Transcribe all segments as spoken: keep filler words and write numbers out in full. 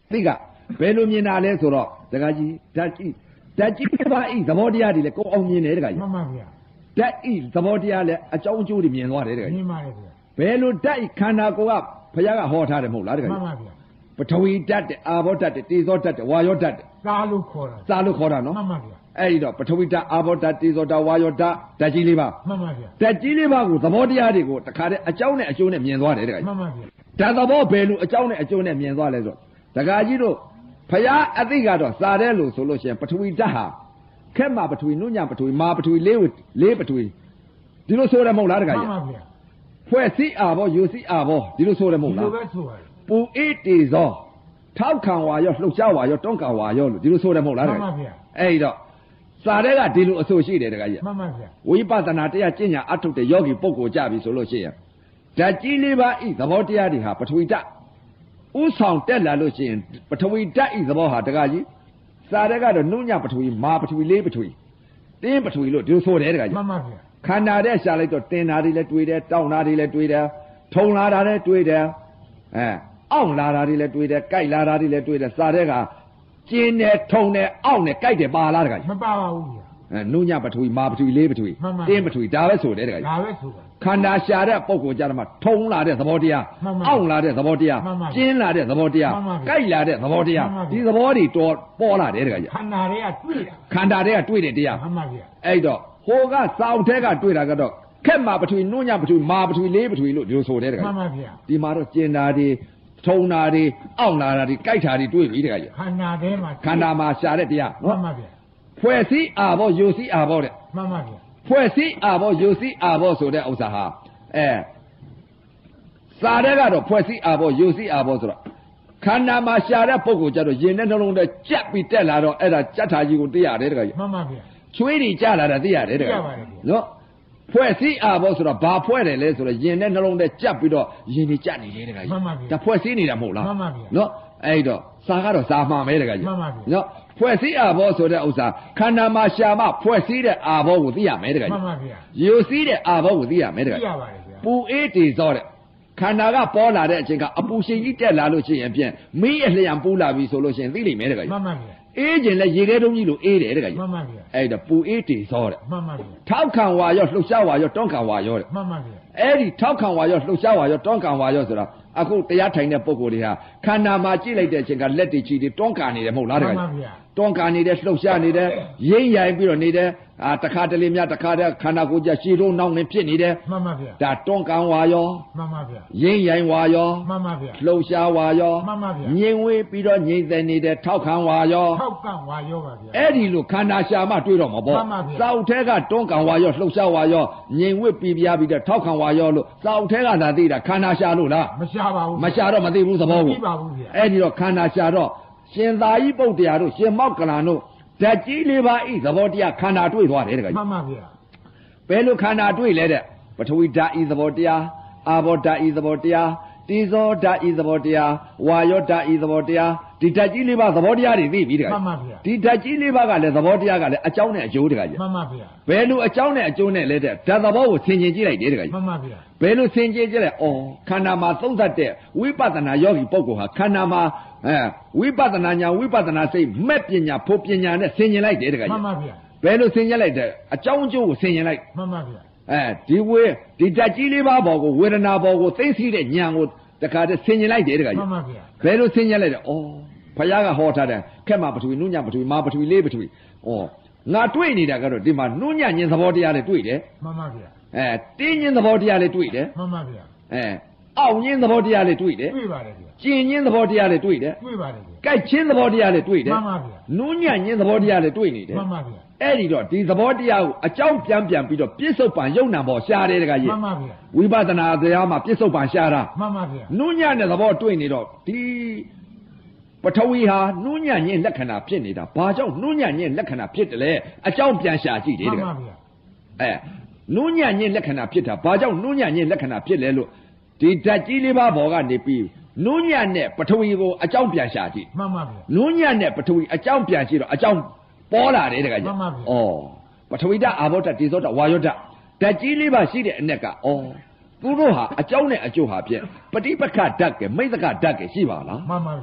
သိကဘယ်လိုမြင်တာလဲဆိုတော့တခါကြီးဓာတ်ကြီးဓာတ်ကြီးပါဤသဘောတရားတွေလည်းကိုယ်အောင်မြင်တယ်တခါကြီးမှန်ပါဗျာဓာတ်ဤသဘောတရားလည်းအကြောင်းအကျိုးတွေမြင်သွားတယ်တခါကြီးမြင်ပါတယ်ဗျာဘယ်လိုဓာတ်ဤခန္ဓာကိုယ်ကဘုရားကဟောထားတယ်မဟုတ်လားတခါကြီးမှန်ပါဗျာပထဝီဓာတ်တဲ့အာဘောဓာတ်တဲ့တေဇောဓာတ်တဲ့ဝါယောဓာတ်တဲ့စာလို့ခေါ်တာစာလို့ခေါ်တာနော်မှန်ပါဗျာအဲ့ဒီတော့ပထဝီဓာတ်အာဘောဓာတ်တေဇောဓာတ်ဝါယောဓာတ်ဓာတ်ကြီးလေးပါမှန်ပါဗျာဓာတ်ကြီးလေးပါကိုသဘောတရားတွေကိုတခါတည်းအကြောင်းနဲ့အကျိုးနဲ့မြင်သွားတယ်တခါကြီးမှန်ပါဗျာဓာတ်သဘောဘယ်လိုအကြောင်းနဲ့အကျိုးနဲ့မြင်သွားလဲဆိုတခါကြီးတို့ဖရာအသိကတော့စာတဲ့လို့ဆိုလို့ရှိရင်ပထဝီဓာတ်ဟာခက်မှာပထဝီနုညံပထဝီမာပထဝီလေးလေးပထဝီဒီလိုဆိုရမဟုတ်လားတခါကြီးမှန်ပါဗျာဖွဲ့စည်းအာဘောယူစည်းအာဘောဒီလိုဆိုရမဟုတ်လားဒီလိုပဲဆိုရတယ်ပူအေးတေဇောထောက်ခံဝါရောလှုပ်ရှားဝါရောတွန်းကန်ဝါရောလို့ဒီလိုဆိုရမဟုတ်လားတခါမှန်ပါဗျာအဲ့ဒီတော့စာတဲ့ကဒီလိုအဆိုရှိတယ်တခါကြီးမှန်ပါဗျာဝိပဿနာတရားကျင့်ညာအထုတ်တဲ့ယောဂီပုဂ္ဂိုလ်ကြပြီဆိုလို့ရှိရင်ဓာတ်ကြီးလေးပါဤသဘောတရားတွေဟာပထဝီဓာတ်ဥဆောင်တက်လာလို့ရှိရင်ပထဝီဓာတ်ဤသဘောဟာတခါကြီးစာတဲ့ကတော့နုညပထဝီမာပထဝီလေးပထဝီတင်းပထဝီလို့ဒီလိုဆိုတယ်တခါကြီးမှန်ပါဗျာခန္ဓာတဲ့ရှာလိုက်တော့တင်တာတွေလည်းတွေးတယ်တောင်းတာတွေလည်းတွေးတယ်ထုံလာတာလည်းတွေးတယ်အဲအောင့်လာတာတွေလည်းတွေးတယ်ကြိုက်လာတာတွေလည်းတွေးတယ်စာတဲ့ကကျင်းတယ်ထုံတယ်အောင့်တယ်ကြိုက်တယ်ပါလားတခါကြီးမပါပါဘူးဗျာအဲနုညပထဝီမာပထဝီလေးပထဝီတင်းပထဝီဒါပဲဆိုတယ်တခါကြီးဒါပဲဆိုတာခန္ဓာရှာတဲ့ပုံကိုကြတော့မှထုံလာတဲ့သဘောတရားအောင့်လာတဲ့သဘောတရားကျင်းလာတဲ့သဘောတရားကြိုက်လာတဲ့သဘောတရားဒီသဘောတွေတော်ပေါ်လာတယ်တခါကြီးခန္ဓာတွေကတွေ့တာခန္ဓာတွေကတွေ့တဲ့တရားမှန်ပါဗျာအဲ့တော့ဟိုကစောင့်ထဲကတွေ့တာကတော့ခက်မှာပထဝီနုညပထဝီမာပထဝီလေးပထဝီလို့ဒီလိုဆိုတယ်တခါကြီးမှန်ပါဗျာဒီမှာတော့ကျင်တာတွေထုံတာတွေအောင့်လာတာတွေကြိုက်တာတွေတွေ့ပြီတခါကြီးခန္ဓာထဲမှာခန္ဓာမှာရှာတဲ့တရားနော်မှန်ပါဗျာဖွဲ့စည်းအာဘောယူစည်းအာဘောတဲ့မှန်ပါဗျာဖွဲ့စည်းအာဘောယူစည်းအာဘောဆိုတဲ့ဥစ္စာဟာအဲစာတဲ့ကတော့ဖွဲ့စည်းအာဘောယူစည်းအာဘောဆိုတော့ခန္ဓာမှာရှာတဲ့ပုံကိုကြတော့ရင်နဲ့နှလုံးထဲကြက်ပြီးတက်လာတော့အဲ့ဒါကြက်ထာကြီးကိုသိရတယ်တခါကြီးမှန်ပါဗျာချွေးတွေကြလာတာသိရတယ်တခါနော်ဖွဲ့စည်းအာဘောဆိုတော့ဘာဖွဲ့တယ်လဲဆိုတော့ရင်နဲ့နှလုံးထဲကြက်ပြီးတော့ရင်တွေကြက်နေတယ်တခါကြီးမှန်ပါဗျာဒါဖွဲ့စည်းနေတာမဟုတ်လားမှန်ပါဗျာနော်အဲ့တော့စာကတော့စာမှန်ပဲတခါကြီးမှန်ပါဗျာနော်ဖွဲ့စည်းအာဘောဆိုတဲ့ဥစ္စာခန္ဓာမှာရှာမှဖွဲ့စည်းတဲ့အာဘောကိုသိရမယ်တခါကြီးမှန်ပါဗျာယူစည်းတဲ့အာဘောကိုသိရမယ်တခါကြီးသိရပါတယ်ဗျာပူအေးတေဇောတဲ့ခန္ဓာကပေါ်လာတဲ့အချိန်ကအပူရှင်ကြီးတက်လာလို့ရှိရင်ဖြင့်မီးအလျံပူလာပြီဆိုလို့ရှိရင်သိလိမ့်မယ်တခါကြီးမှန်ပါဗျာအေးခြင်းလဲရေခဲတုံးကြီးလိုအေးတယ်တခါကြီးမှန်ပါဗျာအဲ့ဒါပူအေးတေဇောတဲ့မှန်ပါဗျာထောက်ခံဝါရောလှုပ်ရှားဝါရောတွန်းခံဝါရောတဲ့မှန်ပါဗျာအဲ့ဒီထောက်ခံဝါရောလှုပ်ရှားဝါရောတွန်းခံဝါရောဆိုတာအခုတရားထိုင်တဲ့ပုံကိုယ်တွေဟာခန္ဓာမှာကြည့်လိုက်တဲ့အချိန်ကလက်တွေချီတွေတွန်းကန်နေတယ်မဟုတ်လားတခါကြီးမှန်ပါဗျာတွန်းကန်နေတယ်လှုပ်ရှားနေတယ်ရိမ့်ရိုင်ပြီးတော့နေတယ်အာတခါတလေများတခါတည်းခန္ဓာကိုယ်ကြရှည်တော့နောက်နေဖြစ်နေတယ်မှန်ပါဗျာဒါတွန်းကန်ဝါရောမှန်ပါဗျာရိမ့်ရိုင်ဝါရောမှန်ပါဗျာလှုပ်ရှားဝါရောမှန်ပါဗျာငြိမ်ဝေးပြီးတော့ငြိမ်သက်နေတယ်ထောက်ခံဝါရောထောက်ခံဝါရောပါဗျာအဲ့ဒီလိုခန္ဓာရှာမှတွေ့တော့မှာပေါ့စောက်ထဲကတွန်းကန်ဝါရောလှုပ်ရှားဝါရောငြိမ်ဝေးပြီးပြားပြီးတော့ထောက်ခံဝါရောလို့စောက်ထဲကသာသိတာခန္ဓာရှာလို့လားမရှာပါဘူးမရှာတော့မသိဘူးသဘောကိုမသိပါဘူးဗျာအဲ့ဒီတော့ခန္ဓာရှာတော့ရှင်သာရိပုတ္တရာတို့ရှင်မောက္ကလန်တို့ဓာတ်ကြီးလေးပါဤသဘောတရားခန္ဓာတွေ့သွားတယ်တခါကြီးမှန်ပါဗျာဘယ်လိုခန္ဓာတွေ့လဲတဲ့ပထဝီဓာတ်ဤသဘောတရားအာဘောဓာတ်ဤသဘောတရားတေဇောဓာတ်ဤသဘောတရားဝါယောဓာတ်ဤသဘောတရားဒီဓာတ်ကြီးလေးပါသဘောတရားတွေသိပြီတခါမှန်ပါဗျာဒီဓာတ်ကြီးလေးပါကလည်းသဘောတရားကလည်းအကြောင်းနဲ့အကျိုးတခါကြီးမှန်ပါဗျာဘယ်လိုအကြောင်းနဲ့အကျိုးနဲ့လဲတဲ့ဓာတ်သဘောကိုဆင်ခြင်ကြည့်လိုက်တယ်တခါကြီးမှန်ပါဗျာဘယ်လိုဆင်ခြင်ကြည့်လဲအော်ခန္ဓာမှာသုံးသတ်တဲ့ဝိပဿနာယောဂီပုဂ္ဂိုလ်ဟာခန္ဓာမှာအဲဝိပဿနာညာဝိပဿနာစိတ်မဲ့ပညာဖို့ပညာနဲ့ဆင်ခြင်လိုက်တယ်တခါကြီးမှန်ပါဗျာဘယ်လိုဆင်ခြင်လိုက်တဲ့အကြောင်းအကျိုးကိုဆင်ခြင်လိုက်မှန်ပါဗျာအဲဒီဝေဒီဓာတ်ကြီးလေးပါဘောကိုဝေဒနာဘောကိုသိသိတဲ့ဉာဏ်ကိုတခါတည်းဆင်ခြင်လိုက်တယ်တခါကြီးမှန်ပါဗျာဘယ်လိုဆင်ခြင်လိုက်လဲဩဘုရားကဟောထားတယ်ခက်မှာပထဝီနုညပထဝီမာပထဝီလေးပထဝီဩငါတွေ့နေတာကတော့ဒီမှာနုညညင်သဘောတရားလေးတွေ့တယ်မှန်ပါဗျာအဲတင်းညင်သဘောတရားလေးတွေ့တယ်မှန်ပါဗျာအဲအောက်ညင်းသဘောတရားလေးတွေ့တယ်တွေ့ပါတယ်ဗျာကျင်ညင်းသဘောတရားလေးတွေ့တယ်တွေ့ပါတယ်ဗျာကြိုက်ချင်းသဘောတရားလေးတွေ့တယ်မှန်ပါဗျာနုညညင်းသဘောတရားလေးတွေ့နေတယ်မှန်ပါဗျာအဲ့ဒီတော့ဒီသဘောတရားကိုအကြောင်းပြန်ပြန်ပြီးတော့ပြစ္ဆုတ်ပံယုံနံပေါ်ရှားတယ်တခါကြီးမှန်ပါဗျာဝိပဿနာတရားမှာပြစ္ဆုတ်ပံရှားတာမှန်ပါဗျာနုညနဲ့သဘောတွေ့နေတော့ဒီပထဝီဟာနုညညင်းလက္ခဏာဖြစ်နေတာဘာကြောင့်နုညညင်းလက္ခဏာဖြစ်တယ်လဲအကြောင်းပြန်ရှာကြည့်တယ်တခါမှန်ပါဗျာအဲနုညညင်းလက္ခဏာဖြစ်တာဘာကြောင့်နုညညင်းလက္ခဏာဖြစ်လဲလို့ဒီဓာတ်ကြီးလေးပါဘောကနေပြီးနုညနဲ့ပထဝီကိုအကြောင်းပြန်ရှာကြည့်မှန်ပါဗျာနုညနဲ့ပထဝီအကြောင်းပြန်ကြည့်တော့အကြောင်းပေါ်လာတယ်တခါကြီးမှန်ပါဗျာဩပထဝီဓာတ်အာဘောဓာတ်တေဇောဓာတ်ဝါယောဓာတ်ဓာတ်ကြီးလေးပါရှိတဲ့အ낵ကဩသူတို့ဟာအကြောင်းနဲ့အကျိုးဟာဖြင့်ပฏิပက္ခဓာတ်ကမိသကဓာတ်ကရှိပါလားမှန်ပါဗျာပ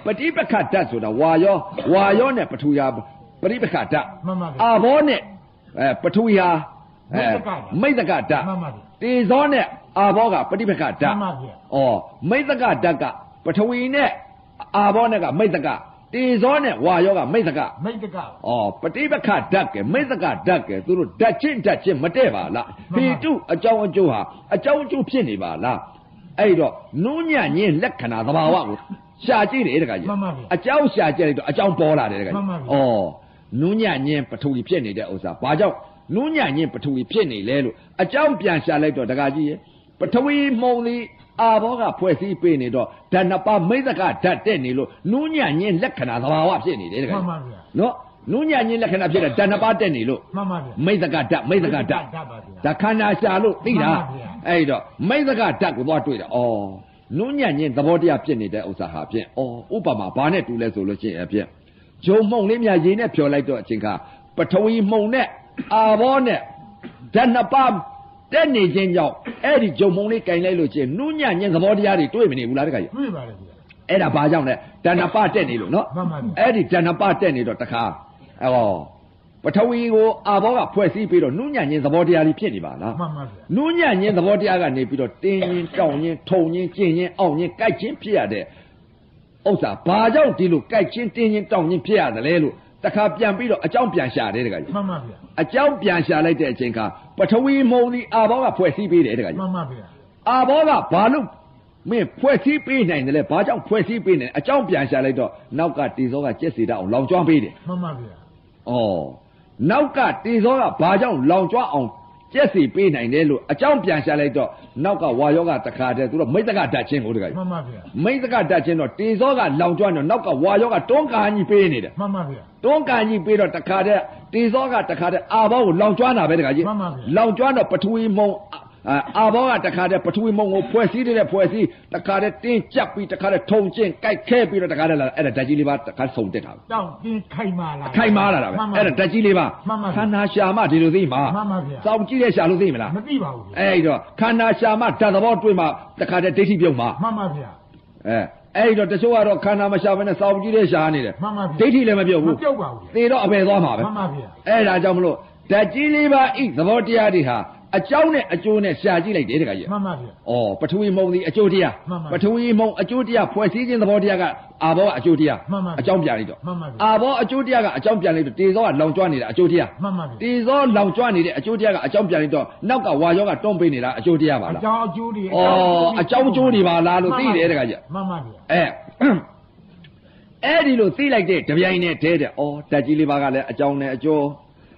ပฏิပက္ခဓာတ်ဆိုတာဝါရောဝါရောနဲ့ပထဝီဟာပฏิပက္ခဓာတ်အာဘောနဲ့အဲပထဝီဟာအဲမိတ်တကဓာတ်တေဇောနဲ့အာဘောကပฏิပက္ခဓာတ်ဩမိတ်တကဓာတ်ကပထဝီနဲ့အာဘောနဲ့ကမိတ်တကတေဇောနဲ့ဝါရောကမိတ်တကမိတ်တကဩပฏิပက္ခဓာတ်ကမိတ်တကဓာတ်ကသူတို့ဓာတ်ချင်းဓာတ်ချင်းမတည့်ပါလားဖေတုအကြောင်းအကျိုးဟာအကြောင်းအကျိုးဖြစ်နေပါလားအဲ့တော့နုညံ့ချင်းလက္ခဏာသဘာဝကိုရှာကြည့်တယ်တခါကြီးအကြောင်းရှာကြည့်လိုက်တော့အကြောင်းပေါ်လာတယ်တခါကြီးဩနုညံ့ချင်းပထဝီဖြစ်နေတဲ့ဥစ္စာဘာကြောင့်နုညံ့ချင်းပထဝီဖြစ်နေလဲလို့အကြောင်းပြန်ရှာလိုက်တော့တခါကြီးပထဝီမှုံသည်အာဘောကဖွဲ့စည်းပေးနေတော့ဓာတ်နှစ်ပါးမိတ်သကဓာတ်တက်နေလို့နုညံ့ချင်းလက္ခဏာသဘာဝဖြစ်နေတယ်တခါကြီးနော်နုညံ့ချင်းလက္ခဏာဖြစ်တဲ့ဓာတ်နှစ်ပါးတက်နေလို့မှန်ပါဗျာမိတ်သကဓာတ်မိတ်သကဓာတ်ဒါခန္ဓာရှာလို့သိတာအဲ့တော့မိတ်သကဓာတ်ကိုသွားတွေ့တာဩနုညံ့ချင်းသဘောတရားဖြစ်နေတဲ့ဥစ္စာဟာဖြင့်ဩဥပမာဘာနဲ့တူလဲဆိုလို့ရှိရင်အဖြင့်ဂျုံမှုံလေးများရေနဲ့ဖြော်လိုက်တော့အချိန်ခါပထဝီမှုံနဲ့အာဘောနဲ့ဓာတ်နှစ်ပါးတက်နေခြင်းကြောင့်အဲ့ဒီဂျုံမှုံလေးကင်လိုက်လို့ချင်းနုညံ့ချင်းသဘောတရားတွေတွေ့မနေဘူးလားတခါကြီးတွေ့ပါတယ်ဗျာအဲ့ဒါဘာကြောင့်လဲဓာတ်နှစ်ပါးတက်နေလို့နော်အဲ့ဒီဓာတ်နှစ်ပါးတက်နေတော့တခါဩပထဝီကိုအာဘောကဖွဲ့စည်းပြီးတော့နုညံ့ချင်းသဘောတရားတွေဖြစ်နေပါလားမှန်ပါဗျာနုညံ့ချင်းသဘောတရားကနေပြီးတော့တင်းချင်းတောင်းချင်းထုံချင်းကျင်ချင်းအောင့်ချင်းကြိုက်ချင်းဖြစ်ရတဲ့ဥစ္စာဘာကြောင့်ဒီလိုကြိုက်ချင်းတင်းချင်းတောင်းချင်းဖြစ်ရတယ်လဲလို့တခါပြန်ပြီးတော့အကြောင်းပြန်ရှာတယ်တခါကြီးမှန်ပါဗျာအကြောင်းပြန်ရှာလိုက်တဲ့အချိန်ကပထဝီမုံဒီအာဘောကဖွဲ့စည်းပေးတယ်တခါကြီးမှန်ပါဗျာအာဘောကဘာလို့မင်းဖွဲ့စည်းပေးနိုင်တယ်လဲဘာကြောင့်ဖွဲ့စည်းပေးနေအကြောင်းပြန်ရှာလိုက်တော့နောက်ကတေဇောကကျက်စီတအောင်လောင်ကျွမ်းပေးတယ်မှန်ပါဗျာဩနောက်ကတေဇောကဘာကြောင့်လောင်ကျွမ်းအောင်ကျက်စီပေးနိုင်တယ်လို့အကြောင်းပြန်ရှာလိုက်တော့နောက်ကဝါယောကတခါတည်းသူတို့မိတ်တကဓာတ်ချင်းကိုတခါမှန်ပါဗျာမိတ်တကဓာတ်ချင်းတော့တေဇောကလောင်ကျွမ်းတော့နောက်ကဝါယောကတွန်းကန်ကြီးပေးနေတယ်မှန်ပါဗျာတွန်းကန်ကြီးပေးတော့တခါတည်းတေဇောကတခါတည်းအာဘောကိုလောင်ကျွမ်းတာပဲတခါကြီးလောင်ကျွမ်းတော့ပထဝီမုံအာဘောကတခါတည်းပထဝီမုံကိုဖွဲ့စည်းတဲ့ဖွဲ့စည်းတခါတည်းတင်းကြပ်ပြီးတခါတည်းထုံချင်းကြိုက်ခဲပြီးတော့တခါတည်းလာအဲ့ဒါဓာတ်ကြီးလေးပါတခါဆုံတက်တာတောင်းတင်းခိုင်မာလာခိုင်မာလာတာပဲအဲ့ဒါဓာတ်ကြီးလေးပါခန္ဓာရှာမဒီလိုသိမှာမှန်ပါဗျာစောင့်ကြည့်တဲ့ရှာလို့သိမလားမသိပါဘူးအဲ့တော့ခန္ဓာရှာမဓာတ်သဘောတွေ့မှတခါတည်းဒိဋ္ဌိပြုတ်မှာမှန်ပါဗျာအဲအဲ့တော့တချို့ကတော့ခန္ဓာမရှာဘဲနဲ့စောင့်ကြည့်တဲ့ရှာနေတယ်မှန်ပါဗျာဒိဋ္ဌိလည်းမပြုတ်ဘူးမပြုတ်ပါဘူးသေတော့အပယ်သွားမှာပဲမှန်ပါဗျာအဲ့ဒါကြောင့်မလို့ဓာတ်ကြီးလေးပါဤသဘောတရားတွေဟာအကြောင်းနဲ့အကျိုးနဲ့ရှာကြည့်လိုက်တယ်တခါကြီးမှန်ပါဗျာဩပထဝီမုံဒီအကျိုးတရားပထဝီမုံအကျိုးတရားဖွဲ့စည်းခြင်းသဘောတရားကအာဘောအကျိုးတရားအကြောင်းပြန်လိုက်တော့အာဘောအကျိုးတရားကအကြောင်းပြန်လိုက်တော့တေဇောကလောင်ကျွမ်းနေတာအကျိုးတရားမှန်ပါဗျာတေဇောလောင်ကျွမ်းနေတဲ့အကျိုးတရားကအကြောင်းပြန်လိုက်တော့နောက်ကဝါယောကတွန်းပေးနေတာအကျိုးတရားပါလားအကြောင်းအကျိုးတွေဩအကြောင်းအကျိုးတွေပါလားလို့သိတယ်တခါကြီးမှန်ပါဗျာအဲအဲ့ဒီလိုသိလိုက်တဲ့တပြိုင်နဲ့တည်းတဲ့ဩဓာတ်ကြီးလေးပါကလည်းအကြောင်းနဲ့အကျိုး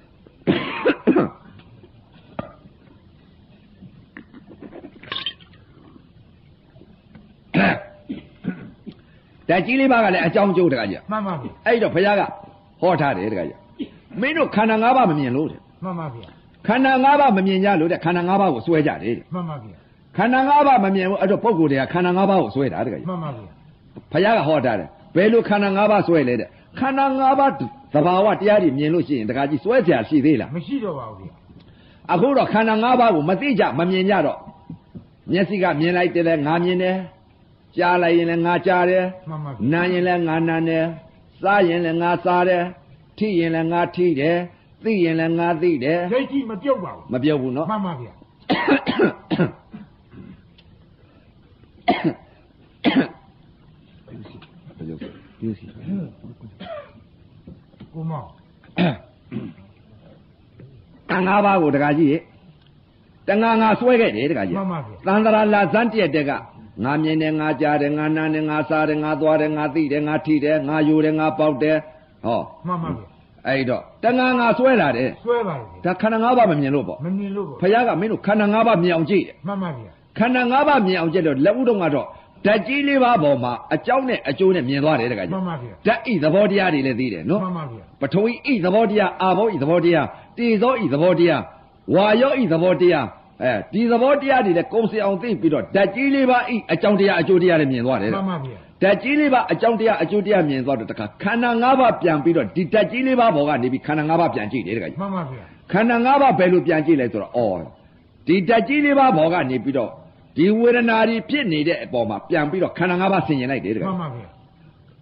ဓာတ်ကြီးလေးပါးကလည်းအကြောင်းကျိုးတခါကြီးမှန်ပါဗျာအဲ့တော့ဘုရားကဟောထားတယ်တခါကြီးမင်းတို့ခန္ဓာ၅ပါးမမြင်လို့တဲ့မှန်ပါဗျာခန္ဓာ၅ပါးမမြင်ကြလို့တဲ့ခန္ဓာ၅ပါးကိုစွဲကြတယ်တဲ့မှန်ပါဗျာခန္ဓာ၅ပါးမမြင်ဘူးအဲ့တော့ပုဂ္ဂိုလ်တွေကခန္ဓာ၅ပါးကိုစွဲတာတခါကြီးမှန်ပါဗျာဘုရားကဟောထားတယ်ဘယ်လိုခန္ဓာ၅ပါးစွဲလဲတဲ့ခန္ဓာ၅ပါးသဘာဝတရားတွေမြင်လို့ရှိရင်တခါကြီးစွဲစရာရှိသေးလားမရှိတော့ပါဘူးဗျာအခုတော့ခန္ဓာ၅ပါးကိုမသိကြမမြင်ကြတော့မျက်စိကမြင်လိုက်တယ်ငါမြင်တယ်ကြားလိုက်ရင်လည်းငါကြားတယ်နားရင်လည်းငါနားတယ်စားရင်လည်းငါစားတယ်ထိရင်လည်းငါထိတယ်သိရင်လည်းငါသိတယ်ဒိဋ္ဌိမပြုတ်ပါဘူးမပြုတ်ဘူးနော်မှန်ပါဗျာပြုတ်စီကိုမောတန်ငါးပါးကိုတခါကြီးတန်ငါငါဆွဲခဲ့တယ်တခါကြီးမှန်ပါဗျာသန္တရာလာဇန်တည့်တဲ့ကငါမြင်တယ်ငါကြားတယ်ငါနားတယ်ငါစားတယ်ငါသွားတယ်ငါသိတယ်ငါထိတယ်ငါယူတယ်ငါပေါက်တယ်ဟောမှန်ပါဗျာအဲ့တော့တန်ငါငါဆွဲလာတယ်ဆွဲပါလေဒါခန္ဓာ၅ပါးမမြင်လို့ပေါ့မမြင်လို့ပေါ့ဘုရားကမင်းတို့ခန္ဓာ၅ပါးမြင်အောင်ကြည့်တယ်မှန်ပါဗျာခန္ဓာ၅ပါးမြင်အောင်ကြည့်တော့လက်ဥတုံကတော့ဓာတ်ကြီးလေးပါးပေါ်မှာအကြောင်းနဲ့အကျိုးနဲ့မြင်သွားတယ်တခါကြီးမှန်ပါဗျာဓာတ်ဤသဘောတရားတွေလည်းသိတယ်နော်မှန်ပါဗျာပထဝီဤသဘောတရားအာဘောဤသဘောတရားတေဇောဤသဘောတရားဝါယောဤသဘောတရားအဲဒီသဘောတရားတွေလည်းကုံစင်အောင်သိပြီးတော့ဓာတ်ကြီးလေးပါဤအကြောင်းတရားအကျိုးတရားတွေမြင်သွားတယ်မှန်ပါဗျာဓာတ်ကြီးလေးပါအကြောင်းတရားအကျိုးတရားမြင်သွားတော့တခါခန္ဓာ၅ပါးပြန်ပြီးတော့ဒီဓာတ်ကြီးလေးပါပေါ်ကနေပြီးခန္ဓာ၅ပါးပြန်ကြည့်တယ်တခါကြီးမှန်ပါဗျာခန္ဓာ၅ပါးဘယ်လိုပြန်ကြည့်လဲဆိုတော့အော်ဒီဓာတ်ကြီးလေးပါပေါ်ကနေပြီးတော့ဒီဝေဒနာတွေဖြစ်နေတဲ့အပေါ်မှာပြန်ပြီးတော့ခန္ဓာ၅ပါးဆင်ရင်လိုက်တယ်တခါမှန်ပါဗျာ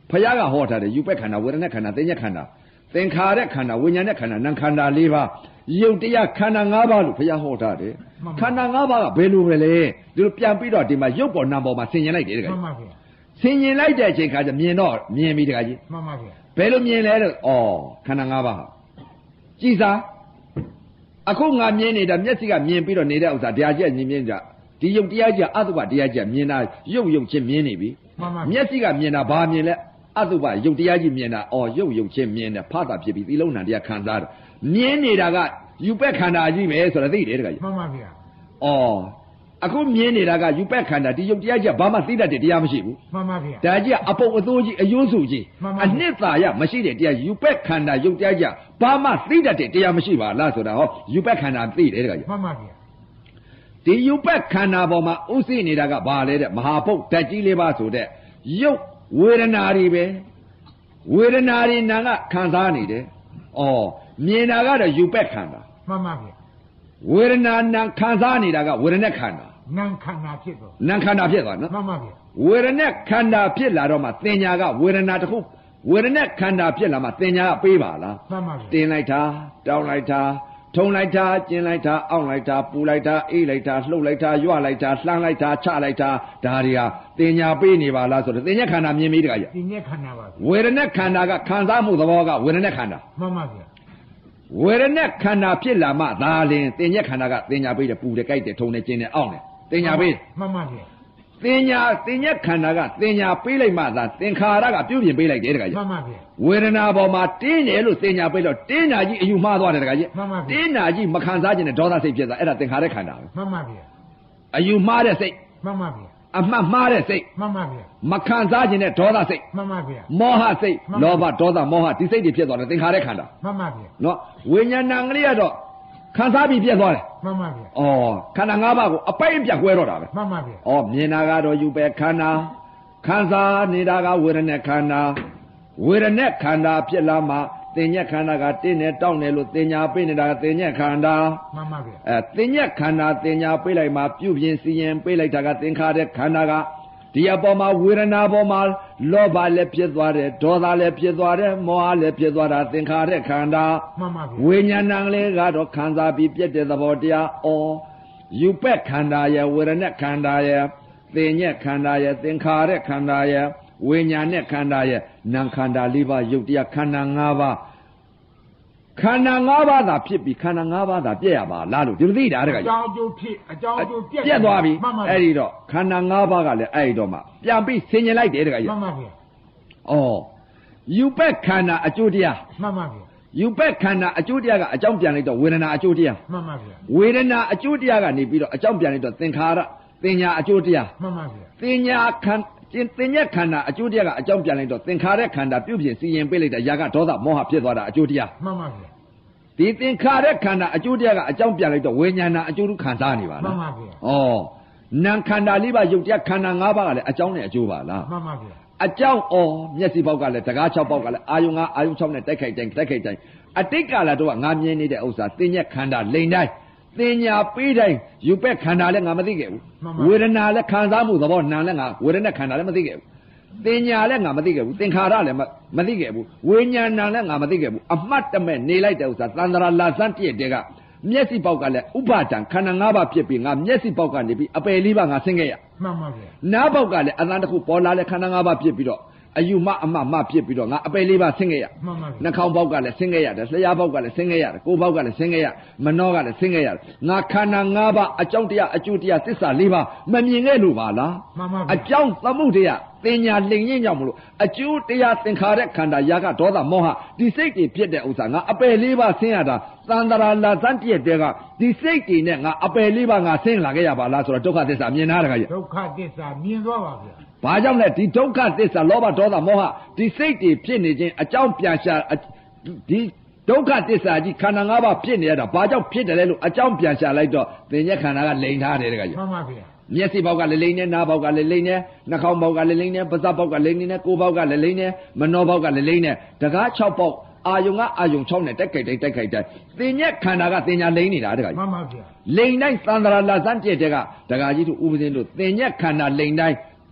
ဖယားကဟောထားတယ်ယူပက်ခန္ဓာဝေဒနာခန္ဓာသင်ညက်ခန္ဓာသင်္ခါရခန္ဓာဝိညာဉ်နဲ့ခန္ဓာနာခန္ဓာ၄ပါးယုတ်တရားခန္ဓာ၅ပါးလို့ဘုရားဟောထားတယ်ခန္ဓာ၅ပါးကဘယ်လိုပဲလဲဒီလိုပြန်ပြီးတော့ဒီမှာရုပ်ပေါ်နာမ်ပေါ်မှာဆင်ញင်လိုက်တယ်တကယ်မှန်ပါဗျာဆင်ញင်လိုက်တဲ့အချိန်ခါကျမြင်တော့မြင်ပြီတကယ်ကြီးမှန်ပါဗျာဘယ်လိုမြင်လဲလို့ဩခန္ဓာ၅ပါးဟာကြည်စားအခုငါမြင်နေတာမျက်စိကမြင်ပြီးတော့နေတဲ့ဥစ္စာတရားကြီးမြင်မြင်ကြဒီယုတ်တရားကြီးအတုပတရားကြီးမြင်တာရုပ်ရုပ်ချင်းမြင်နေပြီမျက်စိကမြင်တာဘာမြင်လဲအတုပယုတ်တရားကြီးမြင်တာအော်ရုပ်ရုပ်ချင်းမြင်တယ်ဖတာဖြစ်ပြီးသီလုံးဏတရားခံစားတယ်မြင်နေတာကယူပက်ခန္ဓာကြီးပဲဆိုတော့သိတယ်တကယ်ကြီးမှန်ပါဗျာအော်အခုမြင်နေတာကယူပက်ခန္ဓာဒီယုတ်တရားကြီးဘာမှသိတတ်တဲ့တရားမရှိဘူးမှန်ပါဗျာဒါကြီးကအပုပ်အသိုးကြီးအယိုးစုကြီးအနှစ်သာရမရှိတဲ့တရားယူပက်ခန္ဓာယုတ်တရားကြီးဘာမှသိတတ်တဲ့တရားမရှိပါလားဆိုတာဟောယူပက်ခန္ဓာသိတယ်တကယ်ကြီးမှန်ပါဗျာဒီယူပက်ခန္ဓာပေါ်မှာဥသိနေတာကဘာလဲတဲ့မဟာပုတ်ဓာတ်ကြီးလေးပါဆိုတဲ့ရုပ်ဝေဒနာတွေပဲဝေဒနာတွေနာကခံစားနေတယ်။အော်မြင်တာကတော့ယူပက်ခန္ဓာမှန်ပါဗျာဝေဒနာနာခံစားနေတာကဝေဒနာခန္ဓာနာခန္ဓာဖြစ်တော့နာခန္ဓာဖြစ်သွားနော်မှန်ပါဗျာဝေဒနာခန္ဓာဖြစ်လာတော့မှသင်ညာကဝေဒနာတစ်ခုဝေဒနာခန္ဓာဖြစ်လာမှသင်ညာကပေးပါလားမှန်ပါဗျာတင်လိုက်တာတောင်းလိုက်တာထုံလိုက်တာကျင်းလိုက်တာအောင့်လိုက်တာပူလိုက်တာအေးလိုက်တာလှုပ်လိုက်တာရွလိုက်တာလှမ်းလိုက်တာချလိုက်တာဒါတွေဟာတင်ညာပေးနေပါလားဆိုတော့တင်ညာခန္ဓာမြင်ပြီတခါကြီးတင်ညာခန္ဓာပါဝေဒနာခန္ဓာကခံစားမှုသဘောကဝေဒနာခန္ဓာမှန်ပါဗျာဝေဒနာခန္ဓာဖြစ်လာမှဒါလင်တင်ညာခန္ဓာကတင်ညာပေးတယ်ပူတယ်ကြိုက်တယ်ထုံတယ်ကျင်းတယ်အောင့်တယ်တင်ညာပေးမှန်ပါဗျာတင်ညာတင်ညာခန္ဓာကတင်ညာပေးလိုက်မှသာသင်္ခါရကပြုပြင်ပေးလိုက်တယ်တခါကြီးမှန်ပါဗျာဝေဒနာပေါ်မှာတင်းတယ်လို့တင်ညာပေးတော့တင်းနာကြီးအယူမှားသွားတယ်တခါကြီးတင်းနာကြီးမခံစားခြင်းနဲ့ဒေါသစိတ်ဖြစ်သွားအဲ့ဒါသင်္ခါရခန္ဓာပဲမှန်ပါဗျာအယူမှားတဲ့စိတ်မှန်ပါဗျာအမှတ်မှားတဲ့စိတ်မှန်ပါဗျာမခံစားခြင်းနဲ့ဒေါသစိတ်မှန်ပါဗျာမောဟစိတ်လောဘဒေါသမောဟဒီစိတ်တွေဖြစ်သွားတယ်သင်္ခါရခန္ဓာမှန်ပါဗျာနော်ဝိညာဏံကလေးကတော့ခံစားပြီးပြက်သွားတယ်မှန်ပါဗျာဩခန္ဓာ၅ပါးကိုအပိုင်ပြက်ကွဲတော့တာပဲမှန်ပါဗျာဩမြင်တာကတော့ယူပဲခန္ဓာခံစားနေတာကဝေဒနာခန္ဓာဝေဒနာခန္ဓာဖြစ်လာမှသင်ညက်ခန္ဓာကတင်းနေတောင်းနေလို့သင်ညာပေးနေတာကသင်ညက်ခန္ဓာမှန်ပါဗျာအဲသင်ညက်ခန္ဓာသင်ညာပေးလိုက်မှပြုပြင်စီရင်ပေးလိုက်တာကသင်္ခါရခန္ဓာကဒီအပေါ်မှာဝေဒနာပေါ်မှာလောဘလည်းဖြစ်သွားတယ်ဒေါသလည်းဖြစ်သွားတယ်မောဟလည်းဖြစ်သွားတာသင်္ခါရခန္ဓာမှန်ပါဗျာဝိညာဏံလေးကတော့ခံစားပြီးပြည့်တဲ့သဘောတရားအော်ယူပက်ခန္ဓာရဲ့ဝေဒနာခန္ဓာရဲ့သင်ညက်ခန္ဓာရဲ့သင်္ခါရခန္ဓာရဲ့ဝိညာဉ်နဲ့ခန္ဓာရဲ့နာခန္ဓာ၄ပါးယုတ်တရားခန္ဓာ၅ပါးခန္ဓာ၅ပါးသာဖြစ်ပြီးခန္ဓာ၅ပါးသာပြည့်ရပါလားလို့ဒီလိုသိတာတကယ်ကြီးအကြောင်းအကျိုးဖြစ်အကြောင်းအကျိုးပြည့်ပြည့်သွားပြီအဲ့ဒီတော့ခန္ဓာ၅ပါးကလည်းအဲ့ဒီတော့မှပြန်ပြီးဆင်ញင်လိုက်တယ်တကယ်ကြီးမှန်ပါဗျာဩယူပက်ခန္ဓာအကျိုးတရားမှန်ပါဗျာယူပက်ခန္ဓာအကျိုးတရားကအကြောင်းပြန်လိုက်တော့ဝေဒနာအကျိုးတရားမှန်ပါဗျာဝေဒနာအကျိုးတရားကနေပြီးတော့အကြောင်းပြန်လိုက်တော့သင်္ခါရသင်ညာအကျိုးတရားမှန်ပါဗျာသင်ညာခန္သင်ညက်ခန္ဓာအကျိုးတရားကအကြောင်းပြန်လိုက်တော့သင်္ခါရခန္ဓာပြုပြင်စီရင်ပေးလိုက်တာຢာကဒေါသမောဟဖြစ်သွားတာအကျိုးတရားမှန်ပါဗျာဒီသင်္ခါရခန္ဓာအကျိုးတရားကအကြောင်းပြန်လိုက်တော့ဝိညာဏအကျိုးခံစားနေပါလားမှန်ပါဗျာဩနာခန္ဓာလေးပါယုတ်တရားခန္ဓာ၅ပါးကလည်းအကြောင်းနဲ့အကျိုးပါလားမှန်ပါဗျာအကြောင်းဩမျက်စိပေါက်ကလည်းတကား၆ပေါက်ကလည်းအာယုံ၅အာယုံ၆နဲ့တိုက်ခိုက်တိုင်းတိုက်ခိုက်တိုင်းအတိတ်ကလာတော့ငါမြင်နေတဲ့ဥစ္စာသင်ညက်ခန္ဓာလိန်တိုင်းသင်ညာပေးတိုင်းယူပက်ခန္ဓာလည်းငါမသိခဲ့ဘူးဝေဒနာလည်းခံစားမှုသဘောနာလည်းငါဝေဒနာခန္ဓာလည်းမသိခဲ့ဘူးသင်ညာလည်းငါမသိခဲ့ဘူးသင်္ခါရလည်းမသိခဲ့ဘူးဝိညာဏလည်းငါမသိခဲ့ဘူးအမှတ်တမဲ့နေလိုက်တဲ့ဥစ္စာသန္တရာလာစမ်းပြည့်တဲ့ကမျက်စိပေါက်ကလည်းဥပါဒံခန္ဓာ၅ပါးဖြစ်ပြီးငါမျက်စိပေါက်ကနေပြီးအပယ်လေးပါးငါဆင်းခဲ့ရမှန်ပါဗျာနားပေါက်ကလည်းအသံတစ်ခုပေါ်လာလဲခန္ဓာ၅ပါးဖြစ်ပြီးတော့အယူမအမမဖြစ်ပြီးတော့ငါအပယ်လေးပါးဆင်းခဲ့ရမှန်ပါဗျာနှာခေါင်းပေါက်ကလည်းဆင်းခဲ့ရတယ်လျှာပေါက်ကလည်းဆင်းခဲ့ရတယ်ကိုယ်ပေါက်ကလည်းဆင်းခဲ့ရမနှောကလည်းဆင်းခဲ့ရတယ်ငါခန္ဓာ၅ပါးအကြောင်းတရားအကျိုးတရားသစ္စာလေးပါးမမြင်ခဲ့လို့ပါလားမှန်ပါဗျာအကြောင်းသမှုတရားသင်ညာလိန်ညင်းကြောင့်မလို့အကျိုးတရားသင်္ခါရခန္ဓာယာကဒေါသမောဟဒီစိတ်တွေဖြစ်တဲ့ဥစ္စာငါအပယ်လေးပါးဆင်းရတာသန္တရာလာစမ်းပြည့်တဲ့ကဒီစိတ်တွေနဲ့ငါအပယ်လေးပါးငါဆင်းလာခဲ့ရပါလားဆိုတော့ဒုက္ခသစ္စာမြင်နာတခါကြီးဒုက္ခသစ္စာမြင်သွားပါဗျာဘာကြောင့်လဲဒီဒုက္ခသစ္စာလောဘဒေါသမောဟဒီစိတ်တွေဖြစ်နေခြင်းအကြောင်းပြန်ရှာဒီဒုက္ခသစ္စာကြီးခန္ဓာ၅ပါးဖြစ်နေရတာဘာကြောင့်ဖြစ်တယ်လဲလို့အကြောင်းပြန်ရှာလိုက်တော့သင်္ညက်ခန္ဓာကလိန်ထားတယ်တခါကြီးမှန်ပါဗျာမျက်စိပေါက်ကလည်းလိမ့်နေနားပေါက်ကလည်းလိမ့်နေနှာခေါင်းပေါက်ကလည်းလိမ့်နေပါးစပ်ပေါက်ကလည်းလိမ့်နေကိုယ်ပေါက်ကလည်းလိမ့်နေမနှောပေါက်ကလည်းလိမ့်နေတကား၆ပေါက်အာယုံကအာယုံ၆နဲ့တက်ခိုက်တိုင်းတက်ခိုက်တိုင်းသင်ညက်ခန္ဓာကသင်ညာလိမ့်နေတာတခါကြီးမှန်ပါဗျာလိမ့်တိုင်းသန္တရာလာစမ်းပြည့်တဲ့ကတခါကြီးတို့ဥပဇင်းတို့သင်ညက်ခန္ဓာလိမ့်တိုင်းပ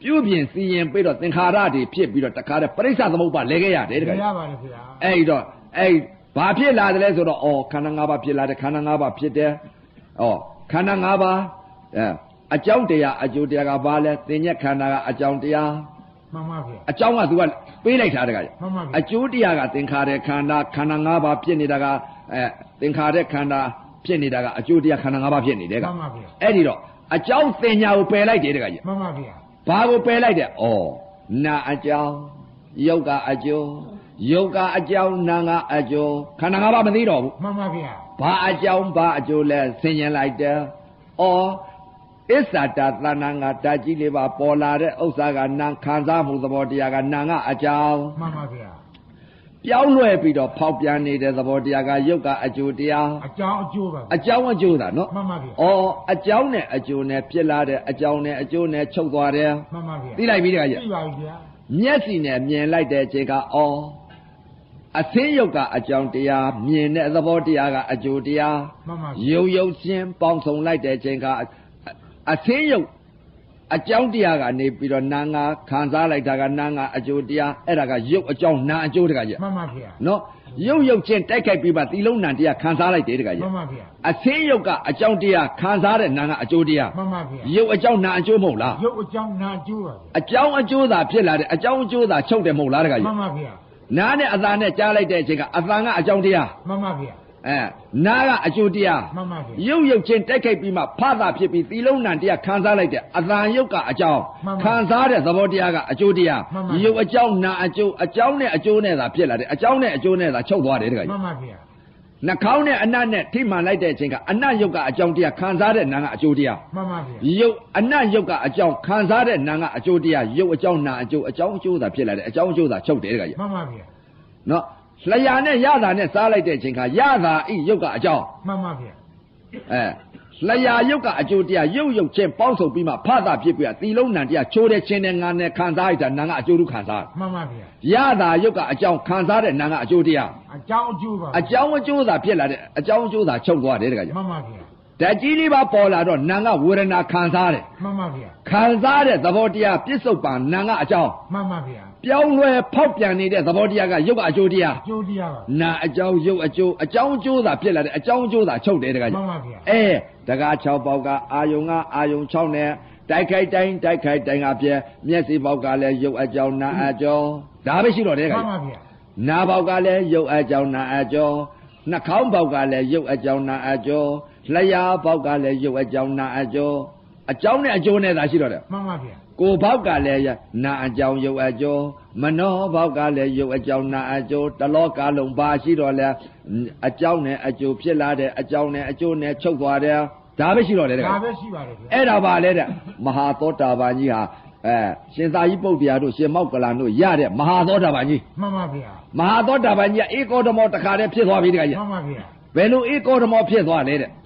ပြုပြင်စီရင်ပြီးတော့သင်္ခါရတွေဖြစ်ပြီးတော့တခါတည်းပရိစ္ဆသမုပ္ပါလဲခဲ့ရတယ်တခါရပါတယ်ခင်ဗျာအဲ့တော့အဲ့ဘာဖြစ်လာတယ်လဲဆိုတော့အော်ခန္ဓာ၅ပါးဖြစ်လာတယ်ခန္ဓာ၅ပါးဖြစ်တယ်ဩခန္ဓာ၅ပါးအဲအကြောင်းတရားအကျိုးတရားကဘာလဲသင်ညက်ခန္ဓာကအကြောင်းတရားမှန်ပါဗျာအကြောင်းကသူကပေးလိုက်တာတခါမှန်ပါဗျာအကျိုးတရားကသင်္ခါရခန္ဓာခန္ဓာ၅ပါးဖြစ်နေတာကအဲသင်္ခါရခန္ဓာဖြစ်နေတာကအကျိုးတရားခန္ဓာ၅ပါးဖြစ်နေတယ်ကမှန်ပါဗျာအဲ့ဒီတော့အကြောင်းသင်ညာကိုပယ်လိုက်တယ်တခါကြီးမှန်ပါဗျာဘာကိုပယ်လိုက်တယ်ဩနာအကြောင်းယုတ်ကအကျိုးယုတ်ကအကြောင်းနာကအကျိုးခန္ဓာ၅ပါးမသိတော့ဘူးမှန်ပါဗျာဘာအကြောင်းဘာအကျိုးလဲဆင်ញင်လိုက်တယ်ဩအစ္ဆာတသဏ္ဍာန်ကဓာတ်ကြီးလေးပါပေါ်လာတဲ့ဥစ္စာကနာခံစားမှုသဘောတရားကနာကအကြောင်းမှန်ပါဗျာပြောင်းလဲပြီးတော့ဖောက်ပြန်နေတဲ့သဘောတရားကယုတ်ကအကျိုးတရားအကြောင်းအကျိုးပါအကြောင်းအကျိုးတာနော်မှန်ပါဗျာဩအကြောင်းနဲ့အကျိုးနဲ့ဖြစ်လာတဲ့အကြောင်းနဲ့အကျိုးနဲ့ချုပ်သွားတယ်မှန်ပါဗျာသိလိုက်ပြီတခါကြီးသိပါပြီဗျာမျက်စိနဲ့မြင်လိုက်တဲ့အချိန်ကဩအသင်းယုတ်ကအကြောင်းတရားမြင်တဲ့သဘောတရားကအကျိုးတရားမှန်ပါယုတ်ယုတ်ချင်းပေါင်းစုံလိုက်တဲ့အချိန်ကအသင်းယုတ်အကြောင်းတရားကနေပြီးတော့နာငါခံစားလိုက်တာကနာငါအကျိုးတရားအဲ့ဒါကယုတ်အကြောင်းနာအကျိုးတခါကြီးမှန်ပါဗျာနော်ယုတ်ယုတ်ချင်းတိုက်ခိုက်ပြီးမှသီလုံးနံတရားခံစားလိုက်တယ်တခါကြီးမှန်ပါဗျာအသင်းယုတ်ကအကြောင်းတရားခံစားတဲ့နာငါအကျိုးတရားမှန်ပါဗျာယုတ်အကြောင်းနာအကျိုးမဟုတ်လားရုပ်အကြောင်းနာအကျိုးပါဗျာအကြောင်းအကျိုးသာဖြစ်လာတယ်အကြောင်းအကျိုးသာချုပ်တယ်မဟုတ်လားတခါကြီးမှန်ပါဗျာနားနဲ့အသာနဲ့ကြားလိုက်တဲ့အချိန်ကအသံကအကြောင်းတရားမှန်ပါဗျာအဲနားကအကျိုးတရားမှန်ပါဗျာရုပ်ရုပ်ချင်းတိုက်ခိုက်ပြီးမှဖတာဖြစ်ပြီးသီလုံးနံတရားခံစားလိုက်တဲ့အသံရုပ်ကအကြောင်းခံစားတဲ့သဘောတရားကအကျိုးတရားရုပ်အကြောင်းနာအကျိုးအကြောင်းနဲ့အကျိုးနဲ့သာဖြစ်လာတယ်အကြောင်းနဲ့အကျိုးနဲ့သာချုပ်သွားတယ်တခါမှကြီးန်ပါဗျာနှာခေါင်းနဲ့အနတ်နဲ့ထိမှန်လိုက်တဲ့အချိန်ကအနတ်ရုပ်ကအကြောင်းတရားခံစားတဲ့နာကအကျိုးတရားမှန်ပါဗျာရုပ်အနတ်ရုပ်ကအကြောင်းခံစားတဲ့နာကအကျိုးတရားရုပ်အကြောင်းနာအကျိုးအကြောင်းအကျိုးသာဖြစ်လာတယ်အကြောင်းအကျိုးသာချုပ်တယ်တခါကြီးမှန်ပါဗျာနော်လျာနဲ့ရတာနဲ့စားလိုက်တဲ့အချိန်ခါရတာဤရုပ်ကအကြောင်းမှန်ပါဗျာအဲလျာရုပ်ကအကျိုးတရားရုပ်ရုပ်ချင်းပေါင်းစုံပြီးမှဖတာဖြစ်ပြီးသီလုံးနံတရားချိုးတဲ့ချင်းနဲ့ငါနဲ့ခံစားရတာနာကအကျိုးလူခံစားမှန်ပါဗျာရတာရုပ်ကအကြောင်းခံစားတဲ့နာကအကျိုးတရားအကြောင်းအကျိုးပါအကြောင်းအကျိုးသာဖြစ်လာတဲ့အကြောင်းအကျိုးသာချုပ်သွားတယ်တခါကြီးမှန်ပါဗျာဓာတ်ကြီးလေးပါပေါ်လာတော့နာကဝေဒနာခံစားတယ်မှန်ပါဗျာခံစားတဲ့သဘောတရားပြစ္ဆုတ်ပံနာကအကြောင်းမှန်ပါဗျာပြောင်းလဲဖောက်ပြန်နေတဲ့သဘောတရားကရုပ်ကအကျိုးတရားအကျိုးတရားပါနာအကြောင်းရုပ်အကျိုးအကြောင်းအကျိုးသာဖြစ်လာတဲ့အကြောင်းအကျိုးသာချုပ်တယ်တခါမှကြီးန်ပါဗျာအဲတကား၆ပေါက်ကအာယုံကအာယုံ၆နဲ့တိုက်ခိုက်တိုင်းတိုက်ခိုက်တိုင်းကပြဲမျက်စိပေါက်ကလည်းရုပ်အကြောင်းနာအကြောင်းဒါပဲရှိတော့တယ်ခါမှန်ပါဗျာနာပေါက်ကလည်းရုပ်အကြောင်းနာအကြောင်းနှာခေါင်းပေါက်ကလည်းရုပ်အကြောင်းနာအကြောင်းလျှာပေါက်ကလည်းရုပ်အကြောင်းနာအကြောင်းအကြောင်းနဲ့အကျိုးနဲ့သာရှိတော့တယ်မှန်ပါဗျာကိုယ်ဘောက်ကလည်းနာအကြောင်းရုပ်အကြောင်းမနောဘောက်ကလည်းရုပ်အကြောင်းနာအကျိုးတလောကလုံးပါရှိတော့လဲအကြောင်းနဲ့အကျိုးဖြစ်လာတဲ့အကြောင်းနဲ့အကျိုးနဲ့ချုပ်သွားတယ်ဒါပဲရှိတော့တယ်တခါဒါပဲရှိပါတယ်ဗျာအဲ့ဒါပါလေတဲ့မဟာသောတာပန်ကြီးဟာအဲရှင်သာရိပုတ္တရာတို့ရှင်မောက္ကလန်တို့ရတဲ့မဟာသောတာပန်ကြီးမှန်ပါဗျာမဟာသောတာပန်ကြီးကဧကောဓမောတခါတည်းဖြစ်သွားပြီတခါကြီးမှန်ပါဗျာဘယ်လိုဧကောဓမောဖြစ်သွားလဲတဲ့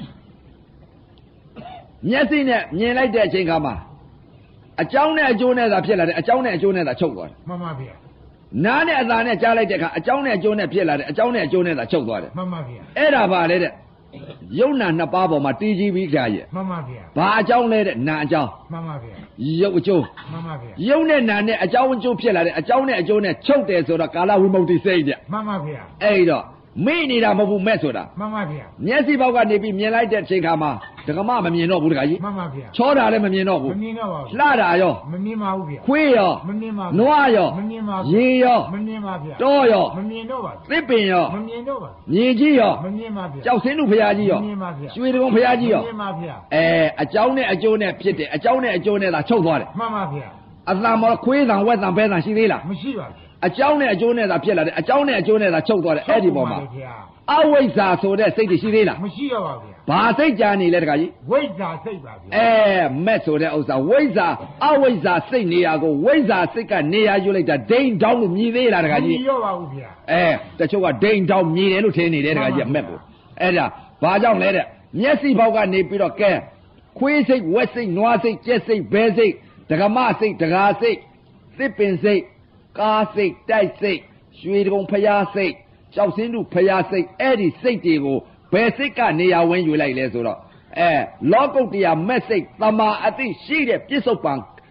မျက်စိနဲ့မြင်လိုက်တဲ့အချိန်ခါမှာအကြောင်းနဲ့အကျိုးနဲ့သာဖြစ်လာတယ်အကြောင်းနဲ့အကျိုးနဲ့သာချုပ်သွားတယ်မှန်ပါဗျာနားနဲ့အသာနဲ့ကြားလိုက်တဲ့အခါအကြောင်းနဲ့အကျိုးနဲ့ဖြစ်လာတယ်အကြောင်းနဲ့အကျိုးနဲ့သာချုပ်သွားတယ်မှန်ပါဗျာအဲ့ဒါပါလေတဲ့ယုံနာနှစ်ပါးပေါ်မှာတည်ကြည်ပြီးကြရဲ့မှန်ပါဗျာဘာအကြောင်းလဲတဲ့နာအကြောင်းမှန်ပါဗျာရုပ်အကျိုးမှန်ပါဗျာယုံနဲ့နာနဲ့အကြောင်းအကျိုးဖြစ်လာတယ်အကြောင်းနဲ့အကျိုးနဲ့ချုပ်တယ်ဆိုတော့ကာလဝိမု ക്തി စိတ်တဲ့မှန်ပါဗျာအဲ့တော့မေ့နေတာမဟုတ်ဘူးမဲ့ဆိုတာမှန်ပါဗျာမျက်စိဘောက်ကနေပြီးမြင်လိုက်တဲ့အချိန်ခါမှာဒကမမမြင်တော့ဘူးတခါကြီးမှန်ပါဗျာချောတာလည်းမမြင်တော့မဘူးမြင်တော့ပါဘူးလှတာရောမမြင်ပါဘူးဗျာခွေးရောမမြင်ပါနွားရောမမြင်ပါရေရောမမြင်ပါဗျာတောရောမမြင်တော့ပါဘူးသစ်ပင်ရောမမြင်တော့ပါမြေကြီးရောမမြင်ပါဗျာကြောက်စင်းလူဖရာကြီးရောမမြင်ပါဗျာရွှေတုံဖရာကြီးရောမမြင်ပါဗျာအဲအကြောင်းနဲ့အကျိုးနဲ့ဖြစ်တယ်အကြောင်းနဲ့အကျိုးနဲ့သာချုပ်သွားတယ်မှန်ပါဗျာအသံမောခွေးသံဝက်သံဘဲသံရှိသေးလားမရှိပါဘူးအကြောင်းနဲ့အကျိုးနဲ့သာဖြစ်လာတယ်အကြောင်းနဲ့အကျိုးနဲ့သာချုပ်သွားတယ်အဲ့ဒီပေါ်မှာဟုတ်ပါဗျာအဝိဇ္ဇာဆိုတဲ့စိတ်တွေရှိသေးလားမရှိတော့ပါဗျာဘာစိတ်ကြာနေလဲတခါကြီးဝိဇ္ဇာစိတ်ပါဗျာအဲမက်ဆိုတဲ့ဥစ္စာဝိဇ္ဇာအဝိဇ္ဇာစိတ်နေရာကိုဝိဇ္ဇာစိတ်ကနေရာယူလိုက်တာဒိန်တောင်းလို့မြည်သေးလားတခါကြီးမရှိတော့ပါဘူးဗျာအဲတချို့ကဒိန်တောင်းမြည်တယ်လို့ထင်နေတယ်တခါကြီးမက်ကိုအဲ့ဒါဘာကြောင့်လဲတဲ့မျက်စိဘောက်ကနေပြီးတော့ကဲခွေးစိတ်ဝက်စိတ်နွားစိတ်ကြက်စိတ်ဘဲစိတ်ဒကမစိတ်ဒကာစိတ်သစ်ပင်စိတ်ကားစိတ်တိုက်စိတ်ရွှေတုံဖျားစိတ်ကြောက်စင်းတို့ဖျားစိတ်အဲ့ဒီစိတ်တွေကိုဘယ်စိတ်ကနေရာဝင်ယူလိုက်လဲဆိုတော့အဲလောကုတ္တရာမက်စိတ်တမာအသိရှိတဲ့ပြစ္ဆုတ်ပံ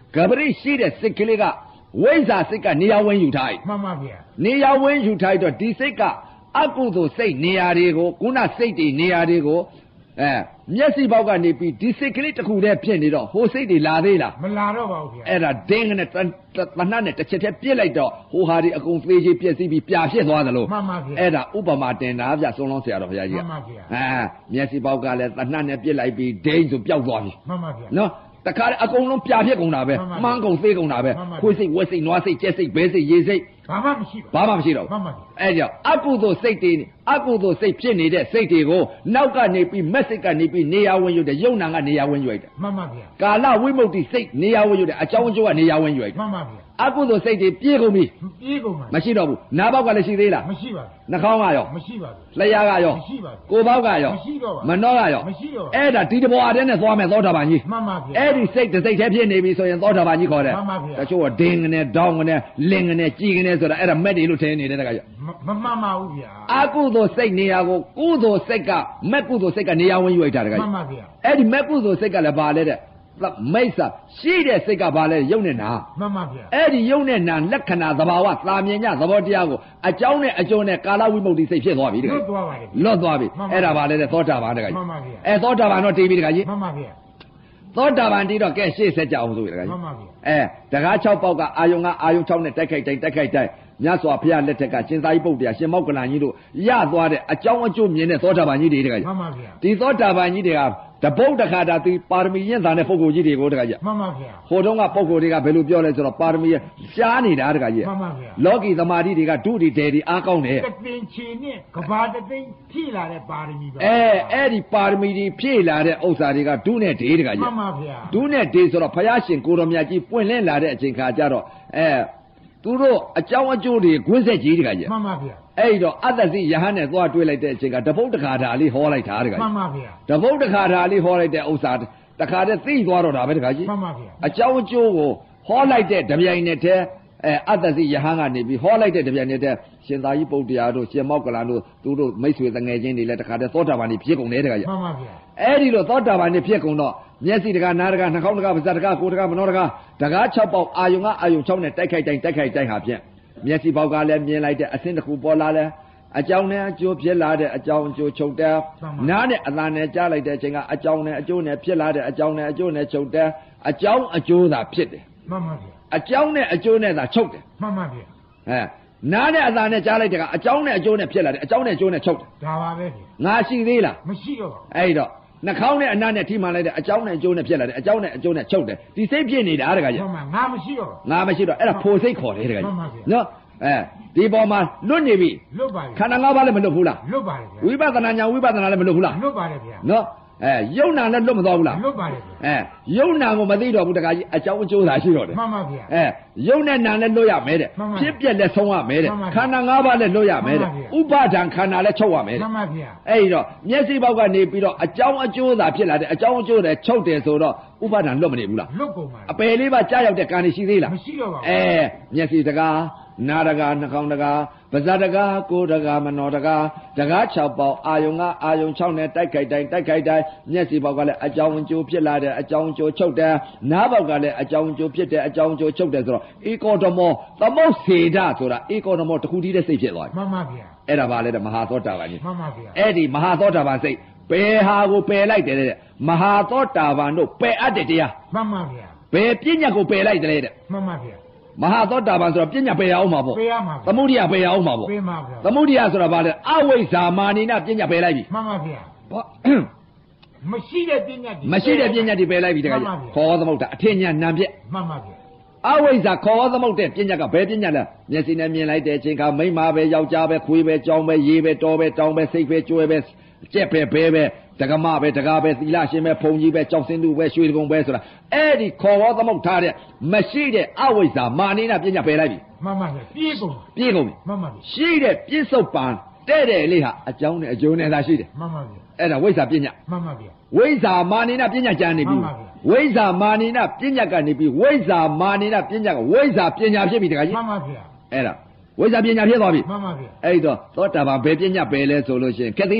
ကပရိရှိတဲ့စိတ်ကလေးကဝိဇ္ဇာစိတ်ကနေရာဝင်ယူထားမှန်ပါဗျာနေရာဝင်ယူထားတော့ဒီစိတ်ကအကုသိုလ်စိတ်နေရာတွေကိုခုနစိတ်တွေနေရာတွေကိုအဲမျက်စိပေါက်ကနေပြီးဒီစိတ်ကလေးတစ်ခုတည်းဖြစ်နေတော့ဟိုစိတ်တွေလာသေးလားမလာတော့ပါဘူးဗျာအဲ့ဒါဒင်းနဲ့တဏှနဲ့တစ်ချက်တည်းပြစ်လိုက်တော့ဟိုဟာဒီအကုန်သေးချေပြည့်စည်ပြီးပြာဖြစ်သွားသလိုမှန်ပါဗျာအဲ့ဒါဥပမာတင်တာဗျဆုံးလုံးဆရာတော်ဘုရားကြီးမှန်ပါဗျာအာမျက်စိပေါက်ကလည်းတဏှနဲ့ပြစ်လိုက်ပြီးဒိန်းဆိုပျောက်သွားပြီမှန်ပါဗျာနော်တခါအကုန်လုံးပြာဖြစ်ကုန်တာပဲမှန်ပါမှန်းကုန်သေးကုန်တာပဲမှန်ပါခွေးစိတ်ဝက်စိတ်နွားစိတ်ကြက်စိတ်ဘဲစိတ်ရေစိတ်ဘာမှမရှိပါဘာမှမရှိတော့မှဘူးန်ပါဗျာအဲ့ကြောင့်အကုသိုလ်စိတ်တွေအကုသိုလ်စိတ်ဖြစ်နေတဲ့စိတ်တွေကိုနောက်ကနေပြီးမက်စိတ်ကနေပြီးနေရာဝင်ယူတဲ့ယုံနာကနေရာဝင်ယူလိုက်တယ်မှန်ပါဗျာကာလဝိမု ക്തി စိတ်နေရာဝင်ယူတဲ့အကြောင်းအကျိုးကနေရာဝင်ယူလိုက်တယ်မှန်ပါဗျာအကုသိုလ်စိတ်တွေပြေးကုန်ပြီပြေးကုန်ပါမရှိတော့ဘူးနားပေါက်ကလည်းရှိသေးလားမရှိပါဘူးနှာခေါင်းကရောမရှိပါဘူးလျှာကရောမရှိပါဘူးကိုယ်ပေါက်ကရောမရှိတော့ပါဘူးမနှောကရောမရှိတော့ပါဘူးအဲ့ဒါဒီတဘောအတဲ့နဲ့သွားမယ်သောတာပန်ကြီးမှန်ပါဗျာအဲ့ဒီစိတ်တစ်စိတ်တည်းဖြစ်နေပြီဆိုရင်သောတာပန်ကြီးခေါ်တယ်မှန်ပါဗျာတချို့ကဒင်းကနေဒေါင်းကနေလင်ကနေကြည်ကနေဆိုတာအဲ့ဒါမက်တွေလို့ထင်နေတဲ့တခါကျမမှန်ပါဘူးဗျာအကုသိုလ်စိတ်နေရာကိုကုသိုလ်စိတ်ကမက်ကုသိုလ်စိတ်ကနေရာဝင်ယူလိုက်တာတခါကျမှန်ပါဗျာအဲ့ဒီမက်ကုသိုလ်စိတ်ကလည်းဘာလဲတဲ့မိစ္ဆာရှိတဲ့စိတ်ကဘာလဲယုံနဲ့နာမှန်ပါဗျာအဲ့ဒီယုံနဲ့နာလက္ခဏာသဘာဝသာမြင်ညသဘောတရားကိုအကြောင်းနဲ့အကျိုးနဲ့ကာလဝိမု ക്തി စိတ်ဖြစ်သွားပြီတခါလွတ်သွားပါတယ်လွတ်သွားပြီမှန်ပါအဲ့ဒါဘာလဲတဲ့သောတာပန်တခါမှန်ပါဗျာအဲသောတာပန်တော့တည်ပြီတခါကြီးမှန်ပါဗျာသောတာပန်တည်တော့ကဲရှေ့ဆက်ကြအောင်ဆိုပြီတခါကြီးမှန်ပါဗျာအဲတကား၆ပေါက်ကအာယုံကအာယုံ၆နဲ့တိုက်ခိုက်တိုက်တိုက်ခိုက်တိုက်မြတ်စွာဘုရားလက်ထက်ကရှင်သာရိပုတ္တရာရှင်မောက္ကလန်ကြီးတို့ရသွားတဲ့အကြောင်းအကျိုးမြင်တဲ့သောတာပန်ကြီးတွေတခါကြီးမှန်ပါဗျာဒီသောတာပန်ကြီးတွေကတပုတ်တခါတာသူပါရမီရင့်တာတဲ့ပုဂ္ဂိုလ်ကြီးတွေကိုတခါကြီးမှန်ပါဗျာဟိုတုန်းကပုဂ္ဂိုလ်တွေကဘယ်လိုပြောလဲဆိုတော့ပါရမီရှားနေတာတခါကြီးမှန်ပါဗျာလောကီသမာဓိတွေကဒုတိဒေဒီအားကောင်းတယ်တပင်ချီနဲ့ကဘာတသိန်းဖြည့်လာတဲ့ပါရမီပါအဲအဲ့ဒီပါရမီတွေဖြည့်လာတဲ့ဥစ္စာတွေကဒုနဲ့ဒေတခါကြီးမှန်ပါဗျာဒုနဲ့ဒေဆိုတော့ဘုရားရှင်ကိုတော်မြတ်ကြီးပွင့်လင်းလာတဲ့အချိန်ခါကျတော့အဲသူတို့အကြောင်းအကျိုးတွေကွင်းဆက်ကြီးတခါကြီးမှန်ပါဗျာအဲ့တော့အတ္တစီယဟန်နဲ့သွားတွေ့လိုက်တဲ့အချိန်ကတပုတ်တခါဓာလေးဟောလိုက်တာတခါမှကြီးန်ပါဗျာတပုတ်တခါဓာလေးဟောလိုက်တဲ့ဥစ္စာတခါတည်းသိသွားတော့တာပဲတခါကြီးမှန်ပါဗျာအကြောင်းအကျိုးကိုဟောလိုက်တဲ့တပြိုင်နက်တည်းအဲအတ္တစီယဟန်ကနေပြီးဟောလိုက်တဲ့တပြိုင်နက်တည်းရှင်သာရိပုတ္တရာတို့ရှင်မောက္ကလန်တို့သူတို့မိတ်ဆွေတငယ်ချင်းတွေလည်းတခါတည်းသောတာပန်ကြီးဖြစ်ကုန်တယ်တခါကြီးမှန်ပါဗျာအဲ့ဒီလိုသောတာပန်ကြီးဖြစ်ကုန်တော့မျက်စိတကားနားတကားနှာခေါင်းတကားပါးစပ်တကားကိုယ်တကားမနှောတကားတကား၆ပေါက်အာယုံကအာယုံ၆နဲ့တိုက်ခိုက်တိုင်းတိုက်ခိုက်တိုင်းဟာဖြင့်မျက်စိပေါက်ကလည်းမြင်လိုက်တဲ့အဆင်းတစ်ခုပေါ်လာလဲအကြောင်းနဲ့အကျိုးဖြစ်လာတဲ့အကြောင်းအကျိုးချုပ်တယ်နားနဲ့အသာနဲ့ကြားလိုက်တဲ့အချိန်ကအကြောင်းနဲ့အကျိုးနဲ့ဖြစ်လာတဲ့အကြောင်းနဲ့အကျိုးနဲ့ချုပ်တယ်အကြောင်းအကျိုးသာဖြစ်တယ်မှန်ပါဗျာအကြောင်းနဲ့အကျိုးနဲ့သာချုပ်တယ်မှန်ပါဗျာအဲနားနဲ့အသာနဲ့ကြားလိုက်တဲ့ကအကြောင်းနဲ့အကျိုးနဲ့ဖြစ်လာတယ်အကြောင်းနဲ့အကျိုးနဲ့ချုပ်တယ်ဒါပါပဲဗျာငါရှိသေးလားမရှိတော့ပါဘူးအဲ့တော့နှာခေါင်းနဲ့အနံ့နဲ့ထိမှန်လိုက်တဲ့အကြောင်းနဲ့အကျိုးနဲ့ဖြစ်လာတယ်အကြောင်းနဲ့အကျိုးနဲ့ချုပ်တယ်ဒီစိတ်ဖြစ်နေတာတခါကြီးမှန်ပါငါမရှိတော့ပါငါမရှိတော့အဲ့ဒါဖိုစိတ်ခေါ်တယ်တခါမှကြီးန်ပါဗျာနော်အဲဒီပေါ်မှာလွတ်နေပြီလွတ်ပါပြီခန္ဓာ၅ပါးလည်းမလွတ်ဘူးလားလွတ်ပါတယ်ဗျာဝိပဿနာညာဝိပဿနာလည်းမလွတ်ဘူးလားလွတ်ပါတယ်ဗျာနော်အဲယုံနာလည်းလွတ်မသွားဘူးလားလွတ်ပါတယ်ဗျာအဲယုံနာကိုမသိတော့ဘူးတခါကြီးအကြောင်းအကျိုးသာရှိတော့တယ်မှန်ပါဗျာအဲယုံနဲ့နာလည်းလွတ်ရမယ်တဲ့မှန်ပါဖြစ်ပြက်လည်းဆုံးရမယ်တဲ့မှန်ပါခန္ဓာ၅ပါးလည်းလွတ်ရမယ်တဲ့မှန်ပါဥပါဒံခန္ဓာလည်းချုပ်ရမယ်မှတဲ့န်ပါဗျာအဲ့တော့မျက်စိပေါက်ကနေပြီးတော့အကြောင်းအကျိုးသာဖြစ်လာတယ်အကြောင်းအကျိုးနဲ့ချုပ်တယ်ဆိုတော့ဥပါဒံလွတ်မနေဘူးလားလွတ်ကုန်ပါအပယ်လေးပါကြားရောက်တဲ့ကံရှိသေးလားမရှိတော့ပါဘူးအဲမျက်စိတကားနားတကားနှာခေါင်းတကားပါးစပ်တကားကိုယ်တကားမနှောတကားတကား၆ပေါက်အာယုံကအာယုံ၆နဲ့တိုက်ခိုက်တိုင်းတိုက်ခိုက်တိုင်းမျက်စိပေါက်ကလည်းအကြောင်းအကျိုးဖြစ်လာတယ်အကြောင်းအကျိုးချုပ်တယ်နားပေါက်ကလည်းအကြောင်းအကျိုးဖြစ်တယ်အကြောင်းအကျိုးချုပ်တယ်ဆိုတော့ဧကောဓမောသမုတ်စေတဆိုတာဧကောဓမောတစ်ခုတည်းတဲ့စိတ်ဖြစ်သွားပြီမှန်ပါဗျာအဲ့ဒါပါလေတဲ့မဟာသောတာပန်ကြီးမှန်ပါဗျာအဲ့ဒီမဟာသောတာပန်စိတ်ပယ်ဟာကိုပယ်လိုက်တယ်တဲ့မဟာသောတာပန်တို့ပယ်အပ်တဲ့တရားမှန်ပါဗျာဘယ်ပြဉ္ညာကိုပယ်လိုက်တယ်တဲ့မှန်ပါဗျာမဟာသောတာပန်ဆိုတော့ပြဉ္ညာပယ်ရအောင်မှာပေါ့ပေးရမှာသမုဒိယပယ်ရအောင်မှာပေါ့ပေးမှာဗျာသမုဒိယဆိုတာဘာလဲအဝိဇ္ဇာမာနိနပြဉ္ညာပယ်လိုက်ပြီမှန်ပါဗျာဘာမရှိတဲ့ပညာဒီမရှိတဲ့ပြဉ္ညာတွေပယ်လိုက်ပြီတခါကြီးခေါ်သမုဒ္ဒအထင်ညာနံပြက်မှန်ပါဗျာအဝိဇ္ဇာခေါ်သမုဒ္တဲ့ပြဉ္ညာကဘယ်ပြဉ္ညာလဲမျက်စိနဲ့မြင်လိုက်တဲ့အချိန်ခါမိန်းမပဲယောက်ျားပဲခွေးပဲကြောင်ပဲရေပဲတောပဲတောင်ပဲစိတ်ပဲကြွယ်ပဲကြက်ပဲဘဲပဲတက္ကမပဲတကားပဲသီလရှင်ပဲဖုန်ကြီးပဲကြောက်စင်းသူပဲရွှေတကုံပဲဆိုတာအဲ့ဒီခေါ်ဝေါ်သမုတ်ထားတဲ့မရှိတဲ့အဝိဇ္ဇာမာနိနပညာပယ်လိုက်ပြီမှန်ပါဗျာပြေးကုန်ပြေးကုန်ပြီမှန်ပါဗျာရှိတဲ့ပြစ္ဆုတ်ပံတဲ့တဲ့လေးဟာအကြောင်းနဲ့အကျိုးနဲ့သာရှိတယ်မှန်ပါဗျာအဲ့ဒါဝိဇ္ဇာပညာမှန်ပါဗျာဝိဇ္ဇာမာနိနပညာကြံနေပြီမှန်ပါဗျာဝိဇ္ဇာမာနိနပညာကနေပြီးဝိဇ္ဇာမာနိနပညာကဝိဇ္ဇာပညာဖြစ်ပြီတခါကြီးမှန်ပါဗျာအဲ့ဒါဝိဇ္ဇာပညာဖြစ်သွားပြီမှန်ပါဗျာအဲ့တော့သောတာပန်ဘယ်ပညာပယ်လဲဆိုလို့ရှိရင်ခက်သေးတယ်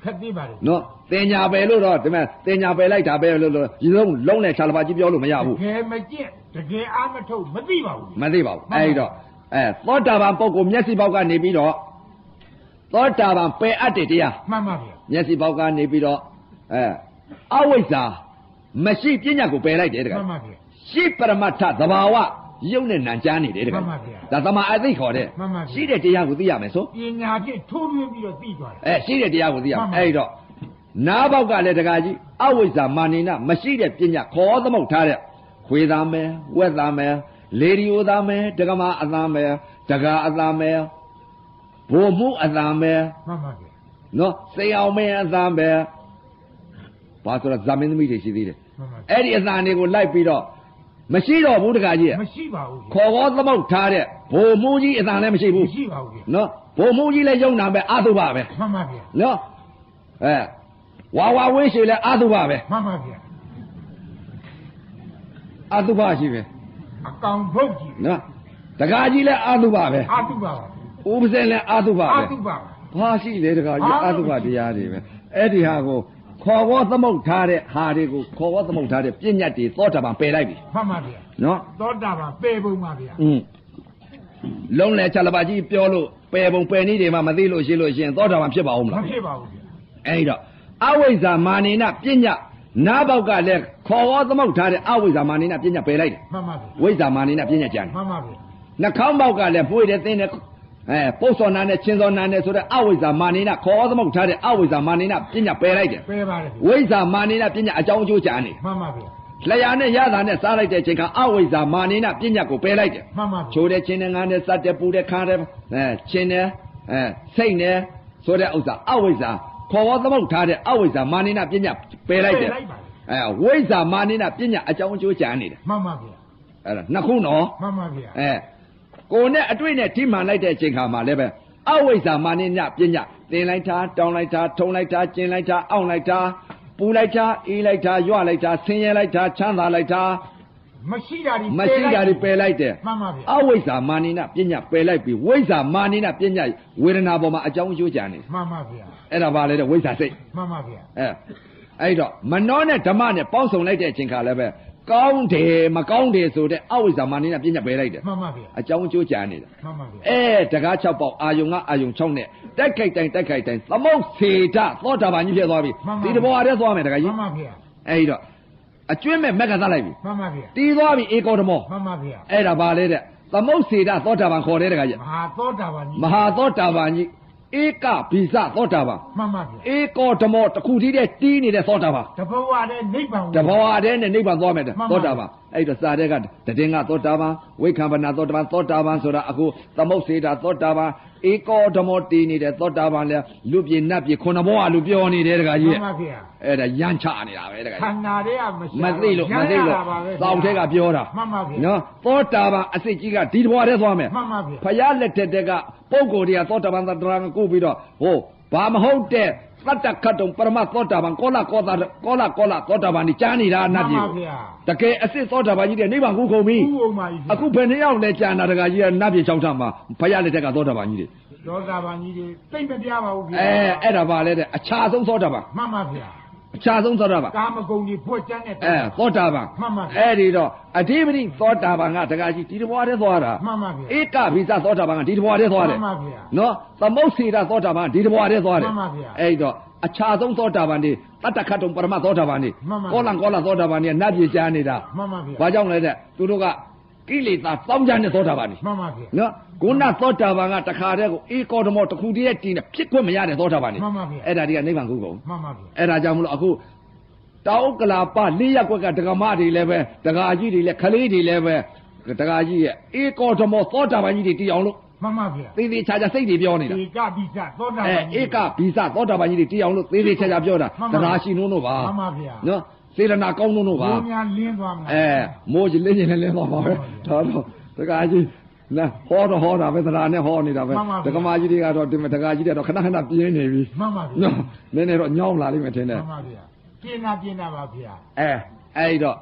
ခက်သေးပါလေနော်တင်ညာပဲလို့တော့ဒီမဲ့တင်ညာပဲလိုက်တာပဲလို့လို့ဒီလုံးလုံးနဲ့ခြာလပါကြီးပြောလို့မရဘူးတကယ်မကျင့်တကယ်အားမထုတ်မသိပါဘူးမသိပါဘူးအဲ့တော့အဲသောတာပန်ပုဂ္ဂိုလ်မျက်စိပေါက်ကနေပြီးတော့သောတာပန်ပယ်အပ်တဲ့တရားမှန်ပါဗျာမျက်စိပေါက်ကနေပြီးတော့အဲအဝိဇ္ဇာမရှိပညာကိုပယ်လိုက်တယ်တကယ်မှန်ပါဗျာရှိပရမတ္ထသဘာဝရုပ်နဲ့နာကြားနေတယ်တကယ်မှန်ပါဗျာဒါသမာအသိခေါ်တဲ့မှန်ပါဗျာရှိတဲ့တရားကိုသိရမယ်ဆိုပညာဖြင့်ထိုးထွင်းပြီးတော့သိသွားတယ်အဲရှိတဲ့တရားကိုသိရမှမယ်န်ပါအဲ့တော့နားပေါက်ကလည်းတကကြီးအဝိဇ္ဇာမာနိနာမရှိတဲ့ပညာခေါ်သမုတ်ထားတဲ့ခွေသားမယ်ဝက်သားမယ်လေဒီယိုသားမယ်ဒကမာအသားမယ်ဒကာအသားမယ်ဘိုလ်မှုအသားမယ်မှန်ပါဗျာနော်စေအောင်မင်းအသားမယ်ဘာဆိုတော့ဇာမင်းသမီးတွေရှိသေးတယ်မှန်ပါအဲ့ဒီအသားတွေကိုလိုက်ပြီးတော့မရှိတော့ဘူးတကကြီးမရှိပါဘူးခေါ်ခေါ်သမုတ်ထားတဲ့ဘိုလ်မှုကြီးအသားလည်းမရှိဘူးမရှိပါဘူးနော်ဘိုလ်မှုကြီးလည်းယုံနာပဲအတုပပဲမှန်ပါဗျာနော်အဲဝါဝါဝင်းရှိလဲအတုပပဲမှန်ပါဗျာအတုပရှိပဲအကောင်ဘုတ်ကြီးနော်တကားကြီးလဲအတုပပဲအာတုပါပါဥပဇင်လဲအတုပပဲအာတုပါပါဘာရှိလဲတကားကြီးအတုပတရားတွေပဲအဲ့ဒီဟာကိုခေါ်ဝေါ်သမုတ်ထားတဲ့ဟာတွေကိုခေါ်ဝေါ်သမုတ်ထားတဲ့ပြည့်ညတ်တွေသောတာပန်ပယ်လိုက်ပြီမှန်ပါဗျာနော်သောတာပန်ပေပုံပါဗျာอืมလုံးလဲချလပါကြီးပြောလို့ပယ်ပုံပယ်နည်းတွေမှမသိလို့ရှိလို့ရှင်သောတာပန်ဖြစ်ပါဦးမမလားဖြစ်ပါဘူးဗျာအဲ့တော့အဝိဇ္ဇာမာနိနပြညတ်နားပေါက်ကလည်းခေါ်ဝေါ်သမုတ်ထားတဲ့အဝိဇ္ဇာမာနိနပြညတ်ပယ်လိုက်တယ်မှန်ပါဗျာဝိဇ္ဇာမာနိနပြညတ်ကြံတယ်မှန်ပါဗျာနှာခေါင်းပေါက်ကလည်းပွေတယ်တင်းတယ်အဲပုတ်စော်နာနဲ့ချင်းစော်နာနဲ့ဆိုတဲ့အဝိဇ္ဇာမာနိနခေါ်ဝေါ်သမုတ်ထားတဲ့အဝိဇ္ဇာမာနိနပြညတ်ပယ်လိုက်တယ်ပေပါတယ်ဗျာဝိဇ္ဇာမာနိနပြညတ်အကြောင်းအကျိုးကြံနေမှန်ပါဗျာလျှာနဲ့ရတာနဲ့စားလိုက်တဲ့အချိန်ကအဝိဇ္ဇာမာနိနပြညတ်ကိုပယ်လိုက်တယ်မှန်ပါဗျာချိုးတဲ့ချင်းနဲ့ငန်းနဲ့စတ်တဲ့ပူတဲ့ခါတဲ့အဲချင်းနဲ့အဲစိတ်နဲ့ဆိုတဲ့ဥစ္စာအဝိဇ္ဇာခေါ်ဝေါ်သမုတ်ထားတဲ့အဝိဇ္ဇာမာနိနပြညတ်ပယ်လိုက်တယ်လိုက်ပါအဲဝိဇ္ဇာမာနိနပြညတ်အကြောင်းအကျိုးကြံနေတယ်မှန်ပါဗျာအဲ့ဒါနှစ်ခုနော်မှန်ပါဗျာအဲကိုနဲ့အတွေ့နဲ့ထိမှန်လိုက်တဲ့အချိန်ခါမှာလည်းပဲအဝိဇ္ဇာမာနိနပြညတ်တင်လိုက်တာတောင်းလိုက်တာထုံလိုက်တာကျင်လိုက်တာအောင့်လိုက်တာပူလိုက်တာအေးလိုက်တာရွလိုက်တာဆင်းရဲလိုက်တာချမ်းသာလိုက်တာမရှိတာဒီမရှိတာတွေပယ်လိုက်တယ်မှန်ပါဗျာအဝိဇ္ဇာမာနိနပြညတ်ပယ်လိုက်ပြီးဝိဇ္ဇာမာနိနပြညတ်ဝေဒနာပေါ်မှာအကြောင်းအကျိုးကြံနေမှန်ပါဗျာအဲ့ဒါပါလေတဲ့ဝိဇ္ဇာစိတ်မှန်ပါဗျာအဲအဲ့တော့မနောနဲ့ဓမ္မနဲ့ပေါင်းစုံလိုက်တဲ့အချိန်ခါလည်းပဲကောင်းတယ်မကောင်းတယ်ဆိုတဲ့အဝိဇ္ဇာမာနိနပြညတ်ပယ်လိုက်တယ်မှန်ပါဗျာအကြောင်းအကျိုးကြံနေတာမှန်ပါဗျာအဲတကား၆ပေါက်အာယုံကအာယုံ၆နဲ့တက်ခိုက်တိုင်းတက်ခိုက်တိုင်းသမုတ်စေတသောတာပန်ကြီးဖြစ်သွားပြီဒီတဘောအရဲသွားမယ်တကားမှကြီးန်ပါဗျာအဲ့တော့အကျွင်းမဲ့မက်ကသလိုက်ပြီမှန်ပါဗျာတီးသွားပြီဧကောဓမောမှန်ပါဗျာအဲ့ဒါပါလေတဲ့သမုတ်စေတသောတာပန်ခေါ်တဲ့တကားကြီးမဟာသောတာပန်ကြီးမဟာသောတာပန်ကြီးဧကဘိဇသောတာပန်မှန်ပါဗျာဧကောဓမောတစ်ခုတည်းတဲ့တီးနေတဲ့သောတာပန်တဘဝတဲ့နိဗ္ဗာန်တဘောအတဲ့နဲ့နိဗ္ဗာန်သွားမယ်တဲ့မှန်ပါသောတာပန်အဲ့တော့စာတဲ့ကတည်ငါသောတာပန်ဝိခံပနာသောတာပန်သောတာပန်ဆိုတာအခုသမုတ်စေတာသောတာပန်ဧကောဓမောတီးနေတဲ့သောတာပန်လဲလူပြေနတ်ပြေခုနဘောကလူပြောနေတယ်တကားကြီးမှန်ပါဗျာအဲ့ဒါရမ်းချနေတာပဲတကားခန္ဓာတွေကမရှာမသိလို့မသိလို့သောက်ထဲကပြောတာမှန်ပါဗျာနော်သောတာပန်အစစ်ကြီးကဒီတဘောထဲသွားမယ်မှန်ပါဗျာဖယားလက်ထက်တက်ကပုံကိုယ်တွေကသောတာပန်သတ္တရာကိုကိုပြီးတော့ဟိုဘာမဟုတ်တဲ့သတ္တခတ်တုံပရမသောတာပန်ကောလကောတာကောလကောလသောတာပန်ကြီးကြားနေတာနတ်ပြည်မှန်ပါဗျာတကယ်အစစ်သောတာပန်ကြီးတဲ့နိဗ္ဗာန်ကိုခုံပြီဥုံပါကြီးအခုဘယ်နှယောက်လဲကြာနာတကကြီးကနတ်ပြည်ချောင်းထမှာဖယားလက်ထက်ကသောတာပန်ကြီးတွေသောတာပန်ကြီးတွေသိမ့်မပြပါဘူးဗျာအဲအဲ့ဒါပါလေတဲ့အခြားဆုံးသောတာပန်မှန်ပါဗျာအခြားဆုံးသောတာပန်ကာမဂုဏ်ကြီးဖွက်ချမ်းတဲ့အဲသောတာပန်မှန်ပါဗျာအဲ့ဒီတော့အဓိပတိသောတာပန်ကတကကြီးဒီတဘွားထဲသွားတာမှန်ပါဗျာဧကဘိဇသောတာပန်ကဒီတဘွားထဲသွားတယ်မှန်ပါဗျာနော်သမုတ်စေတသောတာပန်ဒီတဘွားထဲသွားတယ်မှန်ပါဗျာအဲ့တော့အခြားဆုံးသောတာပန်တွေတတ္တခတ်တုံပရမသောတာပန်တွေမှန်ပါကောလံကောလသောတာပန်တွေနတ်ပြည်ကြားနေတာမှန်ပါဗျာဘာကြောင့်လဲတဲ့သူတို့ကကိလေသာတောင်းကြတဲ့သောတာပန်တွေမှန်ပါဗျာနော်ကုဏသောတာပန်ကတခါတည်းကိုဧကောဓမောတစ်ခုတည်းတည်းနဲ့ဖြစ်ခွင့်မရတဲ့သောတာပန်တွေမှန်ပါဗျာအဲ့ဒါတွေကနိဗ္ဗာန်ကိုကုန်မှန်ပါဗျာအဲ့ဒါကြောင့်မလို့အခုတောက်ကလာပလေးရက်ကွက်ကဒကမတွေလည်းပဲဒကာကြီးတွေလည်းခလေးတွေလည်းပဲဒကာကြီးရဲ့ဧကောဓမောသောတာပန်ကြီးတွေတည်အောင်လို့မှန်ပါဗျာသေးသေးချာချာစိတ်တွေပြောနေတာဧကပိစသောတာပအဲန်ကြီးဧကဘိဇသောတာပန်ကြီးတွေတည်အောင်လို့သေးသေးချာချာပြောတာမှန်သပါရာရှိနှုံးတို့ပါမှန်ပါဗျာနော်စေရနာကောင်းနှုံးတို့ပါဘုံများလင်းသွားမလားအဲမိုးကြီးလင်းကြီးလည်းလင်းသွားပါပဲဒါတော့ဒကာကြီးနာဟောတော့ဟောတာပဲသရာနဲ့ဟောနေတာပဲမှန်ပါဗျာဒကမကြီးတွေကတော့ဒီမှာဒကာကြီးတွေကတော့ခဏခဏပြင်းနေပြီမှန်ပါဗျာနော်နည်းနည်းတော့ညောင်းလာလိမ့်မယ်ထင်တယ်မှန်ပါဗျာပြင်းတာပြင်းတာပါဗျာအဲအဲ့တော့ဧ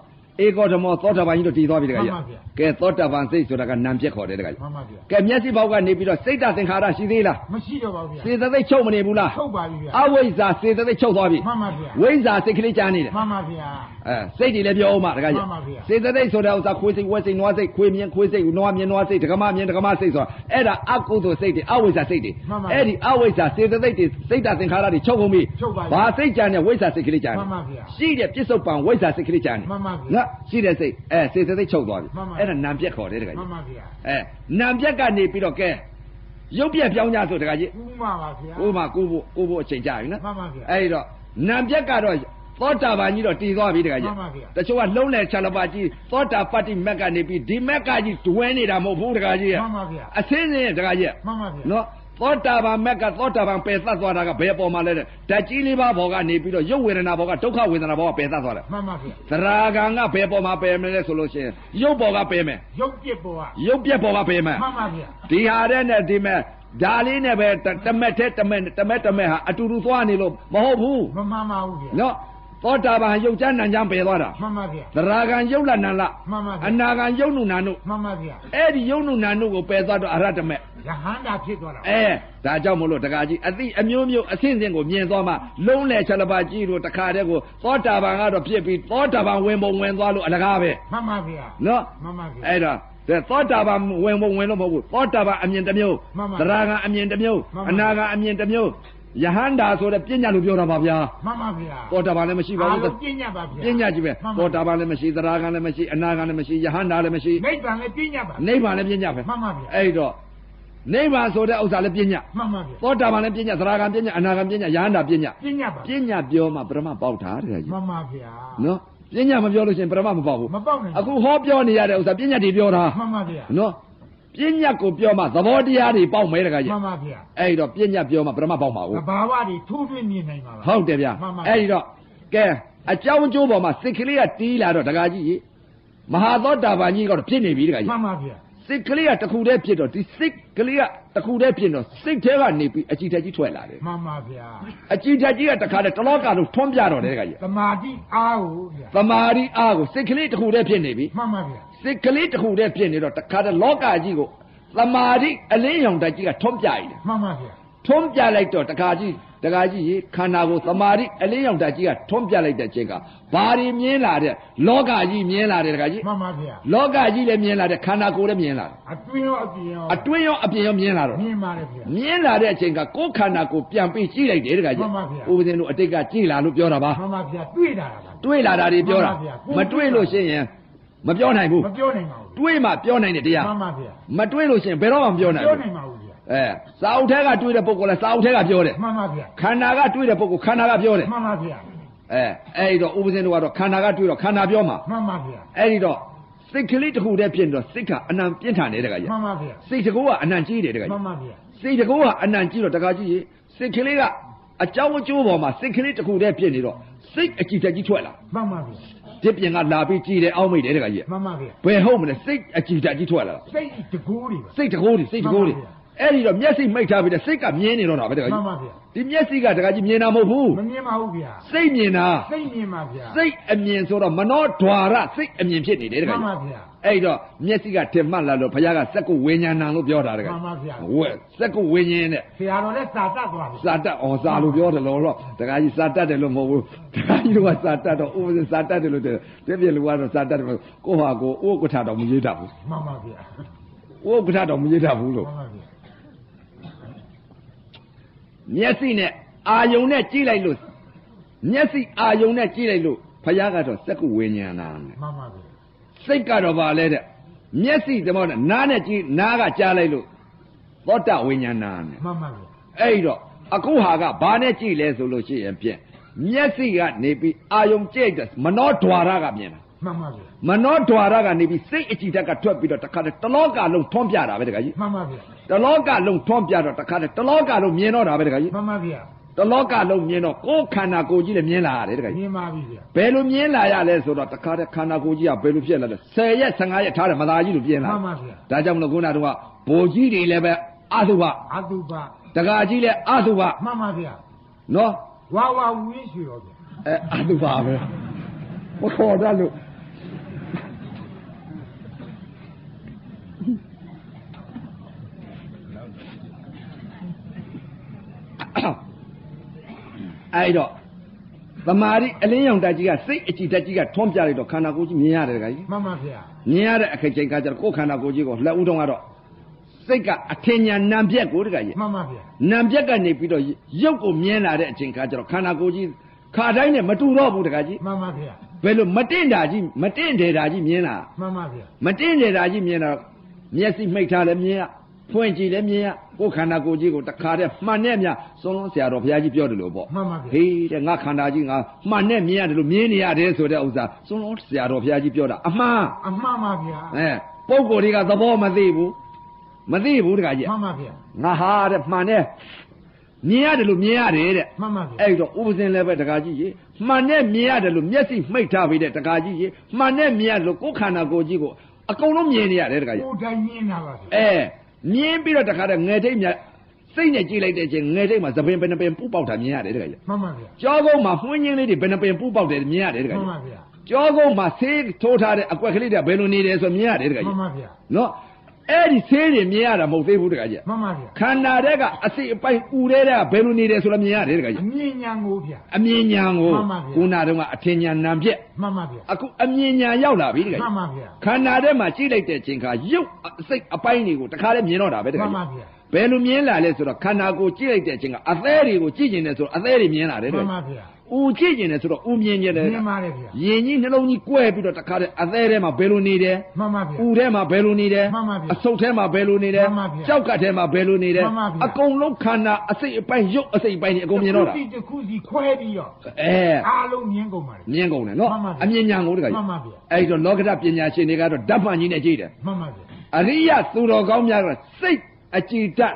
အေကောဓမောသောတာပန်ကြီးတို့တည်သွားပြီတခါကြီးကဲသောတာပန်စိတ်ဆိုတာကနာမ်ပြက်ခေါ်တယ်တခါကြီးကဲမျက်စိပေါက်ကနေပြီးတော့စိတ်တသင်္ခါရရှိသေးလားမရှိတော့ပါဘူးဗျာစေတသိက်ချုပ်မနေဘူးလားချုပ်ပါပြီဗျာအဝိဇ္ဇာစေတသိက်ချုပ်သွားပြီမှန်ပါဗျာဝိဇ္ဇာစိတ်ကလေးကြားနေတယ်မှန်ပါဗျာအဲစိတ်တွေလည်းပြောအောင်ပါတခါကြီးစေတသိက်ဆိုတဲ့ဥစ္စာခွေးစိတ်ဝက်စိတ်နွားစိတ်ခွေးမြင်ခွေးစိတ်နွားမြင်နွားစိတ်ဒကမမြင်ဒကမစိတ်ဆိုတာအဲ့ဒါအကုသိုလ်စိတ်တွေအဝိဇ္ဇာစိတ်တွေအဲ့ဒီအဝိဇ္ဇာစေတသိက်တွေစိတ်တသင်္ခါရတွေချုပ်ကုန်ပြီဘာစိတ်ကြံနေဝိဇ္ဇာစိတ်ကလေးကြံနေရှိတဲ့ပြစ္ဆုတ်ပံဝိဇ္ဇာစိတ်ကလေးကြံနေနော်ရှိတဲ့စိတ်အဲစေတသိက်ချုပ်သွားပြီအဲ့ဒါနာမ်ပြက်ခေါ်တယ်တခါကြီးအဲနာမ်ပြက်ကနေပြီးတော့ကဲရုပ်ပြက်ပြောင်းကြဆိုတခါကြီးဥမာပါဗျာဥမာကိုဖို့ကိုဖို့အချိန်ကြာပြီနော်မှန်ပါဗျာအဲ့ဒီတော့နာမ်ပြက်ကတော့သောတာပန်ကြီးတော့တည်သွားပြီတခါကြီးတချို့ကလုံးလဲချလပါကြီးသောတာပတ္တိမက်ကနေပြီးဒီမက်ကကြီးတွဲနေတာမဟုတ်ဘူးတခါကြီးမှန်ပါဗျာအစင်းစင်းတခါကြီးမှန်ပါဗျာနော်သောတာပန်မက်ကသောတာပန်ပယ်သတ်သွားတာကဘယ်ပေါ်မှာလဲတဲ့ဓာတ်ကြီးလေးပါးဘောကနေပြီးတော့ရုပ်ဝေဒနာဘောကဒုက္ခဝေဒနာဘောကပယ်သတ်သွားတယ်မှန်ပါဗျာသရာဂံကဘယ်ပေါ်မှာပယ်မလဲဆိုလို့ရှိရင်ရုပ်ဘောကပယ်မယ်ရုပ်ပြက်ဘောကရုပ်ပြက်ဘောကပယ်မယ်မှန်ပါဗျာဒီဟာတဲ့နဲ့ဒီမဲ့ဒါလေးနဲ့ပဲတမက်တဲ့တမက်တမက်တမက်ဟာအတူတူသွားနေလို့မဟုတ်ဘူးမမှန်ပါဘူးဗျာနော်သောတာပန်ရုပ်ချမ်းနံချမ်းပယ်သွားတာမှန်ပါဗျာသရာဂံရုပ်လနံလမှန်ပါဗျာအနာဂံရုပ်နုနာနုမှန်ပါဗျာအဲ့ဒီရုပ်နုနာနုကိုပယ်သွားတော့အရတမေယဟန္တာဖြစ်သွားတာအဲဒါကြောင့်မလို့တခါကြီးအသိအမျိုးမျိုးအဆင့်ဆင့်ကိုမြင်သွားမှလုံးလေချက်လပါကြီးတို့တခါတည်းကိုသောတာပန်ကတော့ဖြစ်ပြီးသောတာပန်ဝင်ပုံဝင်သွားလို့အလကားပဲမှန်ပါဗျာနော်မှန်ပါဗျာအဲ့တော့သောတာပန်ဝင်ပုံဝင်လို့မဟုတ်ဘူးသောတာပန်အမြင်တစ်မျိုးသရဂံအမြင်တစ်မျိုးအနာဂံအမြင်တစ်မျိုးယဟန္တာဆိုတဲ့ပညာလို့ပြောတာပါဗျာမှန်ပါဗျာသောတာပန်လည်းမရှိပါဘူးပညာပါဗျာပညာကြီးပဲသောတာပန်လည်းမရှိသရဂံလည်းမရှိအနာဂံလည်းမရှိယဟန္တာလည်းမရှိနိဗ္ဗာန်လည်းပညာပါနိဗ္ဗာန်လည်းပညာပဲမှန်ပါဗျာအဲ့တော့နိဗ္ဗာန်ဆိုတဲ့ဥစ္စာလည်းပညာမှန်ပါဗျာသောတာပန်လည်းပညာသရဂံပညာအနာဂံပညာယဟန္တာပညာပညာပါပညာပြောမှပရမပေါက်တာတဲ့ကြီးမှန်ပါဗျာနော်ပညာမပြောလို့ရှိရင်ပရမမပေါက်ဘူးမပေါက်နိုင်အခုဟောပြောနေရတဲ့ဥစ္စာပညာတွေပြောတာမှန်ပါဗျာနော်ပညာကိုပြောမှသဘောတရားတွေပေါက်မယ်တခါကြီးမှန်ပါဗျာအဲ့တော့ပညာပြောမှပရမပေါက်မှာဘူးသဘာဝတွေထိုးထွင်းမြင်နိုင်ပါပါဟုတ်တယ်ဗျာအဲ့ဒီတော့ကဲအကြောင်းအကျိုးပေါ်မှာစိတ်ကလေးကတီးလာတော့တခါကြီးမဟာသောတာပန်ကြီးကတော့ဖြစ်နေပြီတခါကြီးမှန်ပါဗျာစိတ်ကလေးကတခုတည်းဖြစ်တော့ဒီစိတ်ကလေးကတခုတည်းဖြစ်တော့စိတ်ထဲကနေပြီးအကြည်ဓာတ်ကြီးထွက်လာတယ်မှန်ပါဗျာအကြည်ဓာတ်ကြီးကတခါတည်းတလောကလုံးထွန်းပြတော့တယ်တခါကြီးသမာဓိအားကိုဗျာသမာဓိအားကိုစိတ်ကလေးတခုတည်းဖြစ်နေပြီမှန်ပါဗျာစိတ်ကလေးတခုတည်းဖြစ်နေတော့တခါတည်းလောကကြီးကိုသမာဓိအလင်းရောင်ဓာတ်ကြီးကထွန်းပြရတယ်မှန်ပါဗျာထွန်းပြလိုက်တော့တခါကြီးတခါကြီးရေခန္ဓာကိုသမာဓိအလင်းရောင်ဓာတ်ကြီးကထွန်းပြလိုက်တဲ့ချိန်ကဘာတွေမြင်လာတဲ့လောကကြီးမြင်လာတယ်တခါကြီးမှန်ပါဗျာလောကကြီးလည်းမြင်လာတယ်ခန္ဓာကိုယ်လည်းမြင်လာတယ်အတွင်းရောအပြင်ရောအတွင်းရောအပြင်ရောမြင်လာတော့မြင်ပါတယ်ဗျာမြင်လာတဲ့အချိန်ကကိုယ်ခန္ဓာကိုပြန်ပြီးကြည့်လိုက်တယ်တခါကြီးမှန်ပါဗျာဥပဒေတို့အတိတ်ကကြည့်လာလို့ပြောတာပါမှန်ပါဗျာတွေ့လာတာပါတွေ့လာတာတွေပြောတာမတွေ့လို့ရှိရင်မပြောနိုင်ဘူးမပြောနိုင်ပါဘူးတွေးမှပြောနိုင်တယ်တရားမှန်ပါဗျာမတွေးလို့ရှိရင်ဘယ်တော့မှမပြောနိုင်ဘူးပြောနိုင်ပါဘူးဗျာအဲစာအုပ်ထဲကတွေးတဲ့ပုဂ္ဂိုလ်လဲစာအုပ်ထဲကပြောတယ်မှန်ပါဗျာခန္ဓာကတွေးတဲ့ပုဂ္ဂိုလ်ခန္ဓာကပြောတယ်မှန်ပါဗျာအဲအဲ့ဒီတော့ဥပဇင်းတို့ကတော့ခန္ဓာကတွေးတော့ခန္ဓာပြောမှာမှန်ပါဗျာအဲ့ဒီတော့စိတ်ကလေးတစ်ခုတည်းဖြစ်တော့စိတ်ကအနံပြင်းထန်တယ်တခါကြီးမှန်ပါဗျာစိတ်တကူကအနံကြီးတယ်တခါကြီးမှန်ပါဗျာစိတ်တကူကအနံကြီးတော့တခါကြီးရေစိတ်ကလေးကအကြောင်းအကျိုးပေါ်မှာစိတ်ကလေးတစ်ခုတည်းဖြစ်နေတော့စိတ်အကြည်တက်ကြီးထွက်လာမှန်ပါဗျာဒီပြင်ကလာပြီးကြည်တယ်အောင်းမိတယ်တခါကြီးမှန်ပါဗျာဘယ်ဟုတ်မလဲစိတ်အကြည်တက်ကြီးထွက်လာစိတ်တကူတွေစိတ်တကူတွေစိတ်တကူတွေအဲ့ဒီတော့မျက်စိမိတ်ထားပြီးတဲ့စိတ်ကမြင်နေတော့တာပဲတခါကြီးမှန်ပါဗျာဒီမျက်စိကတခါကြီးမြင်တာမဟုတ်ဘူးမမြင်ပါဘူးဗျာစိတ်မြင်တာစိတ်မြင်ပါဗျာစိတ်အမြင်ဆိုတော့မနောဓွာရစိတ်အမြင်ဖြစ်နေတယ်တခါကြီးမှန်ပါဗျာအဲ့တော့မျက်စိကထင်မှတ်လာလို့ဘုရားကစက္ကုဝိညာဏလို့ပြောတာတခါမှန်ပါဗျာဝဲစက္ကုဝိညာဉ်နဲ့ဆရာတော်လည်းစာတတ်သွားပြီစာတတ်ဩစာလို့ပြောတယ်လို့တော့တခါကြီးစာတတ်တယ်လို့မဟုတ်ဘူးတခါကြီးတော့စာတတ်တော့ဥပဒေစာတတ်တယ်လို့တဲ့ဒီပြင်လူကတော့စာတတ်တယ်ကိုဟာကိုဥက္ကဋ္ဌတော်မရေးတတ်ဘူးမှန်ပါဗျာဥက္ကဋ္ဌတော်မရေးတတ်ဘူးလို့မှန်ပါဗျာမျက်စိနဲ့အာယုံနဲ့ကြည့်လိုက်လို့မျက်စိအာယုံနဲ့ကြည့်လိုက်လို့ဘုရားကတော့စက္ကုဝိညာဏနဲ့မှန်ပါဗျာစိတ်ကတော့ဗာလဲတဲ့မျက်စိတမောနဲ့နားနဲ့ကြည့်နားကကြားလိုက်လို့သောတဝိညာဏနဲ့မှန်ပါဗျာအဲ့တော့အခုဟာကဘာနဲ့ကြည့်လဲဆိုလို့ရှိရင်ဖြင့်မျက်စိကနေပြီးအာယုံကြည့်တဲ့မနောဓွာရကမြင်တာမှန်ပါဗျာမနောဓွာရကနေပြီးစိတ်အကြည်ဓာတ်ကထွက်ပြီးတော့တခါတည်းတလောကလုံးထွန်းပြတာပဲတခါကြီးမှန်ပါဗျာတလောကလုံးထွန်းပြတော့တခါတည်းတလောကလုံးမြင်တော့တာပဲတခါကြီးမှန်ပါဗျာတလောကလုံးမြင်တော့ကိုယ်ခန္ဓာကိုယ်ကြီးလည်းမြင်လာရတယ်တခါကြီးမြင်ပါပြီဗျာဘယ်လိုမြင်လာရလဲဆိုတော့တခါတည်းခန္ဓာကိုယ်ကြီးကဘယ်လိုဖြစ်လာလဲဆယ်ရက်ဆယ်ငါးရက်ထားတယ်မသာကြီးလိုပြင်လာမှန်ပါဗျာဒါကြောင့်မလို့ခုနကတော့ဘိုလ်ကြီးတွေလည်းပဲအသုဘအသုဘတကာကြီးလည်းအသုဘမှန်ပါဗျာနော်ဝါဝါဝင်းရွှေရောဗျာအဲအသုဘပဲမခေါ်တတ်လို့အဲ့တော့သမာဓိအလင်းရောင်တက်ကြီးကစိတ်အကြည်တက်ကြီးကထွန်းပြလိုက်တော့ခန္ဓာကိုယ်ကြီးမြင်ရတယ်တခါကြီးမှန်ပါဗျာမြင်ရတဲ့အခက်ချိန်ကကျတော့ကိုယ်ခန္ဓာကိုယ်ကြီးကိုလက်ဦးတုံးကတော့စိတ်ကအထင်ညာနံပြက်ကိုတခါကြီးမှန်ပါဗျာနံပြက်ကနေပြီးတော့ရုပ်ကိုမြင်လာတဲ့အချိန်ကကျတော့ခန္ဓာကိုယ်ကြီးခါတိုင်းနဲ့မတူတော့ဘူးတခါကြီးမှန်ပါဗျာဘယ်လိုမတင့်တာကြီးမတင့်တယ်တာကြီးမြင်လာမှန်ပါဗျာမတင့်တယ်တာကြီးမြင်တော့မျက်စိမှိတ်ထားလည်းမြင်ရဖွင့်ကြည့်လည်းမြင်ရကိုယ်ခန္ဓာကိုယ်ကြီးကိုတခါတည်းမှန်နဲ့မြစွန်းလုံးဆရာတော်ဘုရားကြီးပြောတယ်လို့ပေါ့မှန်ပါဗျာဟေးတဲ့ငါခန္ဓာကြီးငါမှန်နဲ့မြင်ရတယ်လို့မြင်နေရတယ်ဆိုတဲ့ဥစ္စာစွန်းလုံးဆရာတော်ဘုရားကြီးပြောတာအမှန်အမှန်ပါဗျာအဲပုံကိုယ်တွေကသဘောမသိဘူးမသိဘူးတခါကြီးမှန်ပါဗျာငါဟာတဲ့မှန်နဲ့မြင်ရတယ်လို့မြင်ရတယ်တဲ့မှန်ပါဗျာအဲ့တော့ဥပဇင်းလည်းပဲတခါကြီးရေမှန်နဲ့မြင်ရတယ်လို့မျက်စိမှိတ်ထားပြီးတဲ့တခါကြီးရေမှန်နဲ့မြင်ရလို့ကိုယ်ခန္ဓာကိုယ်ကြီးကိုအကုန်လုံးမြင်နေရတယ်တခါကြီးကိုယ်တိုင်မြင်တာပါဗျာအဲမြင်ပြီးတော့တခါတည်းငယ်ထိတ်မြစိတ်နဲ့ကြည့်လိုက်တဲ့အချိန်ငယ်ထိတ်မှာသပင်ဘယ်နှပင်ပူပေါက်တာမြင်ရတယ်တခါကြီးမှန်ပါဗျာကြောကုန်းမှာမှွှင်းချင်းလေးတွေဘယ်နှပင်ပူပေါက်တယ်မြင်ရတယ်တခါမှန်ကြီးပါဗျာကြောကုန်းမှာဆေးထိုးထားတဲ့အကွက်ကလေးတွေဘယ်လိုနေတယ်ဆိုမြင်ရတယ်တခါမှကြီးန်ပါဗျာနော်အဲ့ဒီဆေးတွေမြင်ရတာမဟုတ်သေးဘူးတခါကြီးမှန်ပါဗျာခန္ဓာတဲ့ကအစိအပိုင်းဥတဲ့တဲ့ကဘယ်လိုနေတယ်ဆိုတော့မြင်ရတယ်တခါကြီးအမြင်ညာကိုဗျာအမြင်ညာကိုမှန်ပါဗျာခုနတုန်းကအထင်ညာနံပြက်မှန်ပါဗျာအခုအမြင်ညာရောက်လာပြီတခါမှကြီးန်ပါဗျာခန္ဓာထဲမှာကြည့်လိုက်တဲ့အချိန်ခါရုပ်အစိတ်အပိုင်းတွေကိုတခါတည်းမြင်တော့တာပဲတခါမှန်ကြီးပါဗျာဘယ်လိုမြင်လာလဲဆိုတော့ခန္ဓာကိုယ်ကြည့်လိုက်တဲ့အချိန်ကအသေးတွေကိုကြည့်ကျင်တယ်ဆိုတော့အသေးတွေမြင်လာတယ်မှတဲ့န်ပါဗျာဦးကြည့်ကျင်တယ်ဆိုတော့ဦးမြင်ကျင်တယ်မြင်ပါတယ်ဗျာရင်ကြီးနှလုံးကြီးကွဲပြီးတော့တခါတည်းအသေးထဲမှာဘယ်လိုနေတယ်မှန်ပါဗျာဦးထဲမှာဘယ်လိုနေတယ်မှန်ပါဗျာအဆုတ်ထဲမှာဘယ်လိုနေတယ်မှန်ပါဗျာကြောက်ကတ်ထဲမှာဘယ်လိုနေတယ်မှန်ပါဗျာအကုန်လုံးခန္ဓာအစိတ်အပိုင်းရုပ်အစိတ်အပိုင်းတွေအကုန်မြင်တော့တာတစ်ခုစီတစ်ခုစီခွဲပြီးတော့အဲအားလုံးမြင်ကုန်ပါလေမြင်ကုန်တယ်နော်မှန်ပါဗျာအမြင်ညာကိုတခါကြီးမှန်ပါဗျာအဲ့တော့လောကဓာတ်ပညာရှင်တွေကတော့ဓာတ်မှန်ကြီးနဲ့ကြည့်တယ်မှန်ပါဗျာအရိယသူတော်ကောင်းများကစိတ်အကြည်တတ်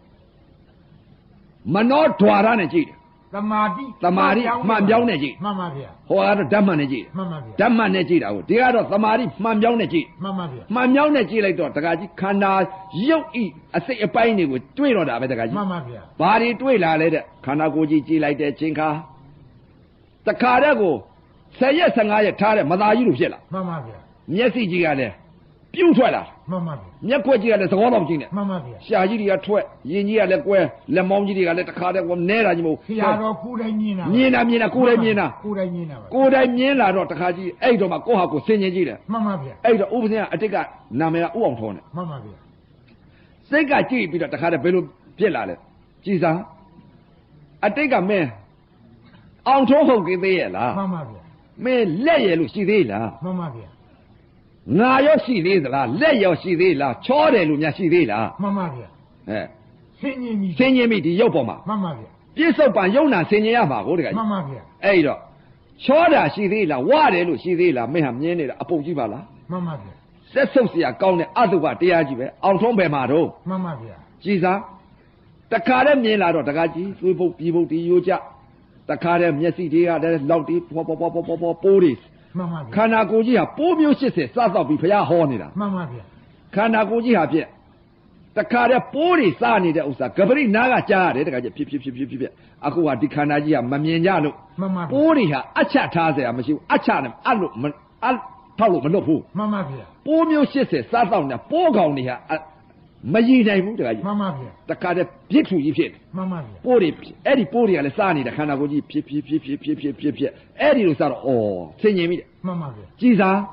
မနောဓွာရနဲ့ကြည့်တယ်သမာဓိသမာဓိမှန်ပြောင်းနဲ့ကြည့်မှန်ပါဗျာဟောကတော့ဓာတ်မှန်နဲ့ကြည့်မှန်ပါဗျာဓာတ်မှန်နဲ့ကြည့်တာကိုဒီကတော့သမာဓိမှန်ပြောင်းနဲ့ကြည့်မှန်ပါဗျာမှန်ပြောင်းနဲ့ကြည့်လိုက်တော့တခါကြီးခန္ဓာရုပ်ဤအစိတ်အပိုင်းတွေကိုတွေးတော့တာပဲတခါကြီးမှန်ပါဗျာဘာတွေတွေးလာလဲတဲ့ခန္ဓာကိုယ်ကြီးကြည့်လိုက်တဲ့ချိန်ခါတခါတည်းကိုဆယ်ရက်ဆယ်ငါးရက်ထားတဲ့မသားကြီးလိုဖြစ်လာမှန်ပါဗျာမျက်စိကြီးကလည်းပြုတ်ထွက်လာမှန်ပါဗျာမျက်ခွက်ကြီးကလည်းသဘောပေါက်ကြီးနဲ့မှန်ပါဗျာရှာကြီးတွေကထွက်ရင်ကြီးကလည်းကွဲလက်မောင်းကြီးတွေကလည်းတခါတည်းကနဲတာကြီးမဟုတ်ဆရာတော်ကိုယ်တိုင်မြင်တာမြင်တာမြင်တာကိုယ်တိုင်မြင်တာကိုယ်တိုင်မြင်တာပါကိုယ်တိုင်မြင်လာတော့တခါကြီးအဲ့တော့မှကိုယ့်ဟာကိုယ်ဆင်ញင်ကြည့်တယ်မှန်ပါဗျာအဲ့တော့ဥပဇင်းကအတိတ်ကနာမည်ကဥအောင်ထုံးတယ်မှန်ပါဗျာစိတ်ကကြည့်ပြီးတော့တခါတည်းဘယ်လိုဖြစ်လာလဲကြည်စားအတိတ်ကမင်းအောင်ထုံးဟုတ်ကသေးရဲ့လားမှန်ပါဗျာမင်းလက်ရလို့ရှိသေးလားမှန်ပါဗျာငါရောရှိသေးသလားလက်ရောရှိသေးလားချောတယ်လို့များရှိသေးလားမှန်ပါဗျာအဲဆင်းရင်ပြီဆင်ញင်ပြီဒီရုပ်ပေါ်မှာမှန်ပါဗျာပြစ္ဆုတ်ပံယုံနာဆင်ញင်ရမှာကိုတခါကြီးမှန်ပါဗျာအဲ့တော့ချောတာရှိသေးလားဝတယ်လို့ရှိသေးလားမင်းဟာမြင်နေတာအပုပ်ကြီးပါလားမှန်ပါဗျာဆက်ဆုပ်เสียကောင်းတဲ့အတုပတရားကြီးပဲအောင်ထုံးပဲမှာတော့မှန်ပါဗျာကြည်စားတခါတည်းမြင်လာတော့တခါကြီးသွေးပုတ်ပြီးပုတ်တီရိုးကြတခါတည်းမျက်စိတွေကလည်းလောက်တီးပေါ်ပေါ်ပေါ်ပေါ်ပေါ်ပေါ်ပိုးတွေမှန်ပါဗျာခန္ဓာကိုယ်ကြီးဟာပိုးမျိုးရှစ်ဆယ်စသောက်ပြီးဘုရားဟောနေတာမှန်ပါဗျာခန္ဓာကိုယ်ကြီးဟာဖြစ်တခါတည်းပိုးတွေစနေတဲ့ဥစ္စာကပရိနာကကြားရတယ်တခါကြီးဖြစ်ဖြစ်ဖြစ်ဖြစ်ဖြစ်ဖြစ်အခုဟာဒီခန္ဓာကြီးကမမြင်ကြလို့မှန်ပါဗျာပိုးတွေဟာအချက်ထားเสียမရှိဘူးအချက်နဲ့အဲ့လိုမအဲ့ထောက်လို့မလွတ်ဘူးမှန်ပါဗျာပိုးမျိုးရှစ်ဆယ်စားတော့နေပိုးကောင်တွေဟာမရည်နိုင်ဘူးတခါကြီးမှန်ပါဗျာတခါတည်းပြစ်ထူကြီးဖြစ်တယ်မှန်ပါဗျာပိုးတွေအဲ့ဒီပိုးတွေကလည်းစားနေတဲ့ခန္ဓာကိုယ်ကြီးဖြစ်ဖြစ်ဖြစ်ဖြစ်ဖြစ်ဖြစ်ဖြစ်ဖြစ်အဲ့ဒီလိုစားတော့ဩဆင်ញင်ပြီတဲ့မှန်ပါဗျာကြည်စား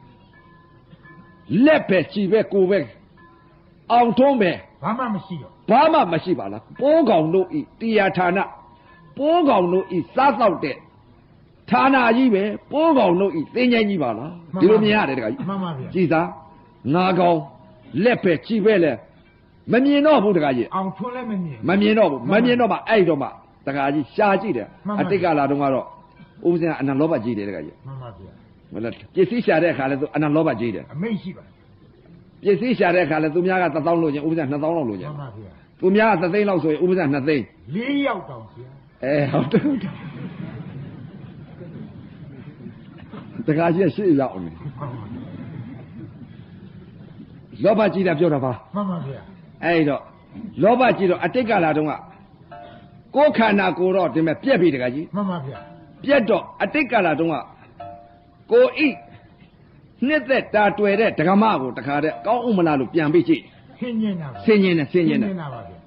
လက်ပဲကြည်ပဲကိုယ်ပဲအောင်ထုံးပဲဘာမှမရှိတော့ဘာမှမရှိပါလားပိုးကောင်တို့ဤတရားဌာနပိုးကောင်တို့ဤစားတော့တဲ့ဌာနကြီးပဲပိုးကောင်တို့ဤသင်္ချိုင်းကြီးပါလားဒီလိုမြင်ရတယ်တခါကြီးမှန်ပါဗျာကြည်စားငါကောင်လက်ပဲကြည်ပဲလဲမမြင်တော့ဘူးတခါကြီးအောင်ထွန်းလည်းမမြင်မမြင်တော့ဘူးမမြင်တော့မှအဲ့တော့မှတခါကြီးရှားကြည့်တယ်မှန်ပါအတိတ်ကလာတော့ကတော့ဥပဇင်ကအနန္တလောဘကြည့်တယ်တခါကြီးမှန်ပါဗျာဟုတ်လားပစ္စည်းရှာတဲ့အခါလဲသူအနန္တလောဘကြည့်တယ်အမိတ်ရှိပါပစ္စည်းရှာတဲ့အခါလဲသူများကတစ်သောင်းလို့ချင်းဥပဇင်နှစ်သောင်းလောက်လို့ချင်းမှန်ပါဗျာသူများကတစ်သိန်းလောက်ဆိုရင်ဥပဇင်နှစ်သိန်းလေးယောက်တောင်ဆရာအဲဟုတ်တယ်ဟုတ်တယ်တခါကြီးရှေ့ရောက်နေလောဘကြည့်တာပြောတာပါမှန်ပါဗျာအဲ့တော့လောဘကြည့်တော့အတိတ်ကလာတော့ကကိုယ်ခန္ဓာကိုယ်တော့ဒီမဲ့ပြက်ပြီတခါကြီးမှန်ပါဗျာပြက်တော့အတိတ်ကလာတော့ကကိုဤနှစ်သက်တာတွေ့တဲ့ဒကမကိုတခါတည်းကောင်းဥမလားလို့ပြန်ပြီးကြည့်ဆင်းញင်တာပါဆင်ញင်တယ်ဆင်ញင်တယ်တာပါဗျာ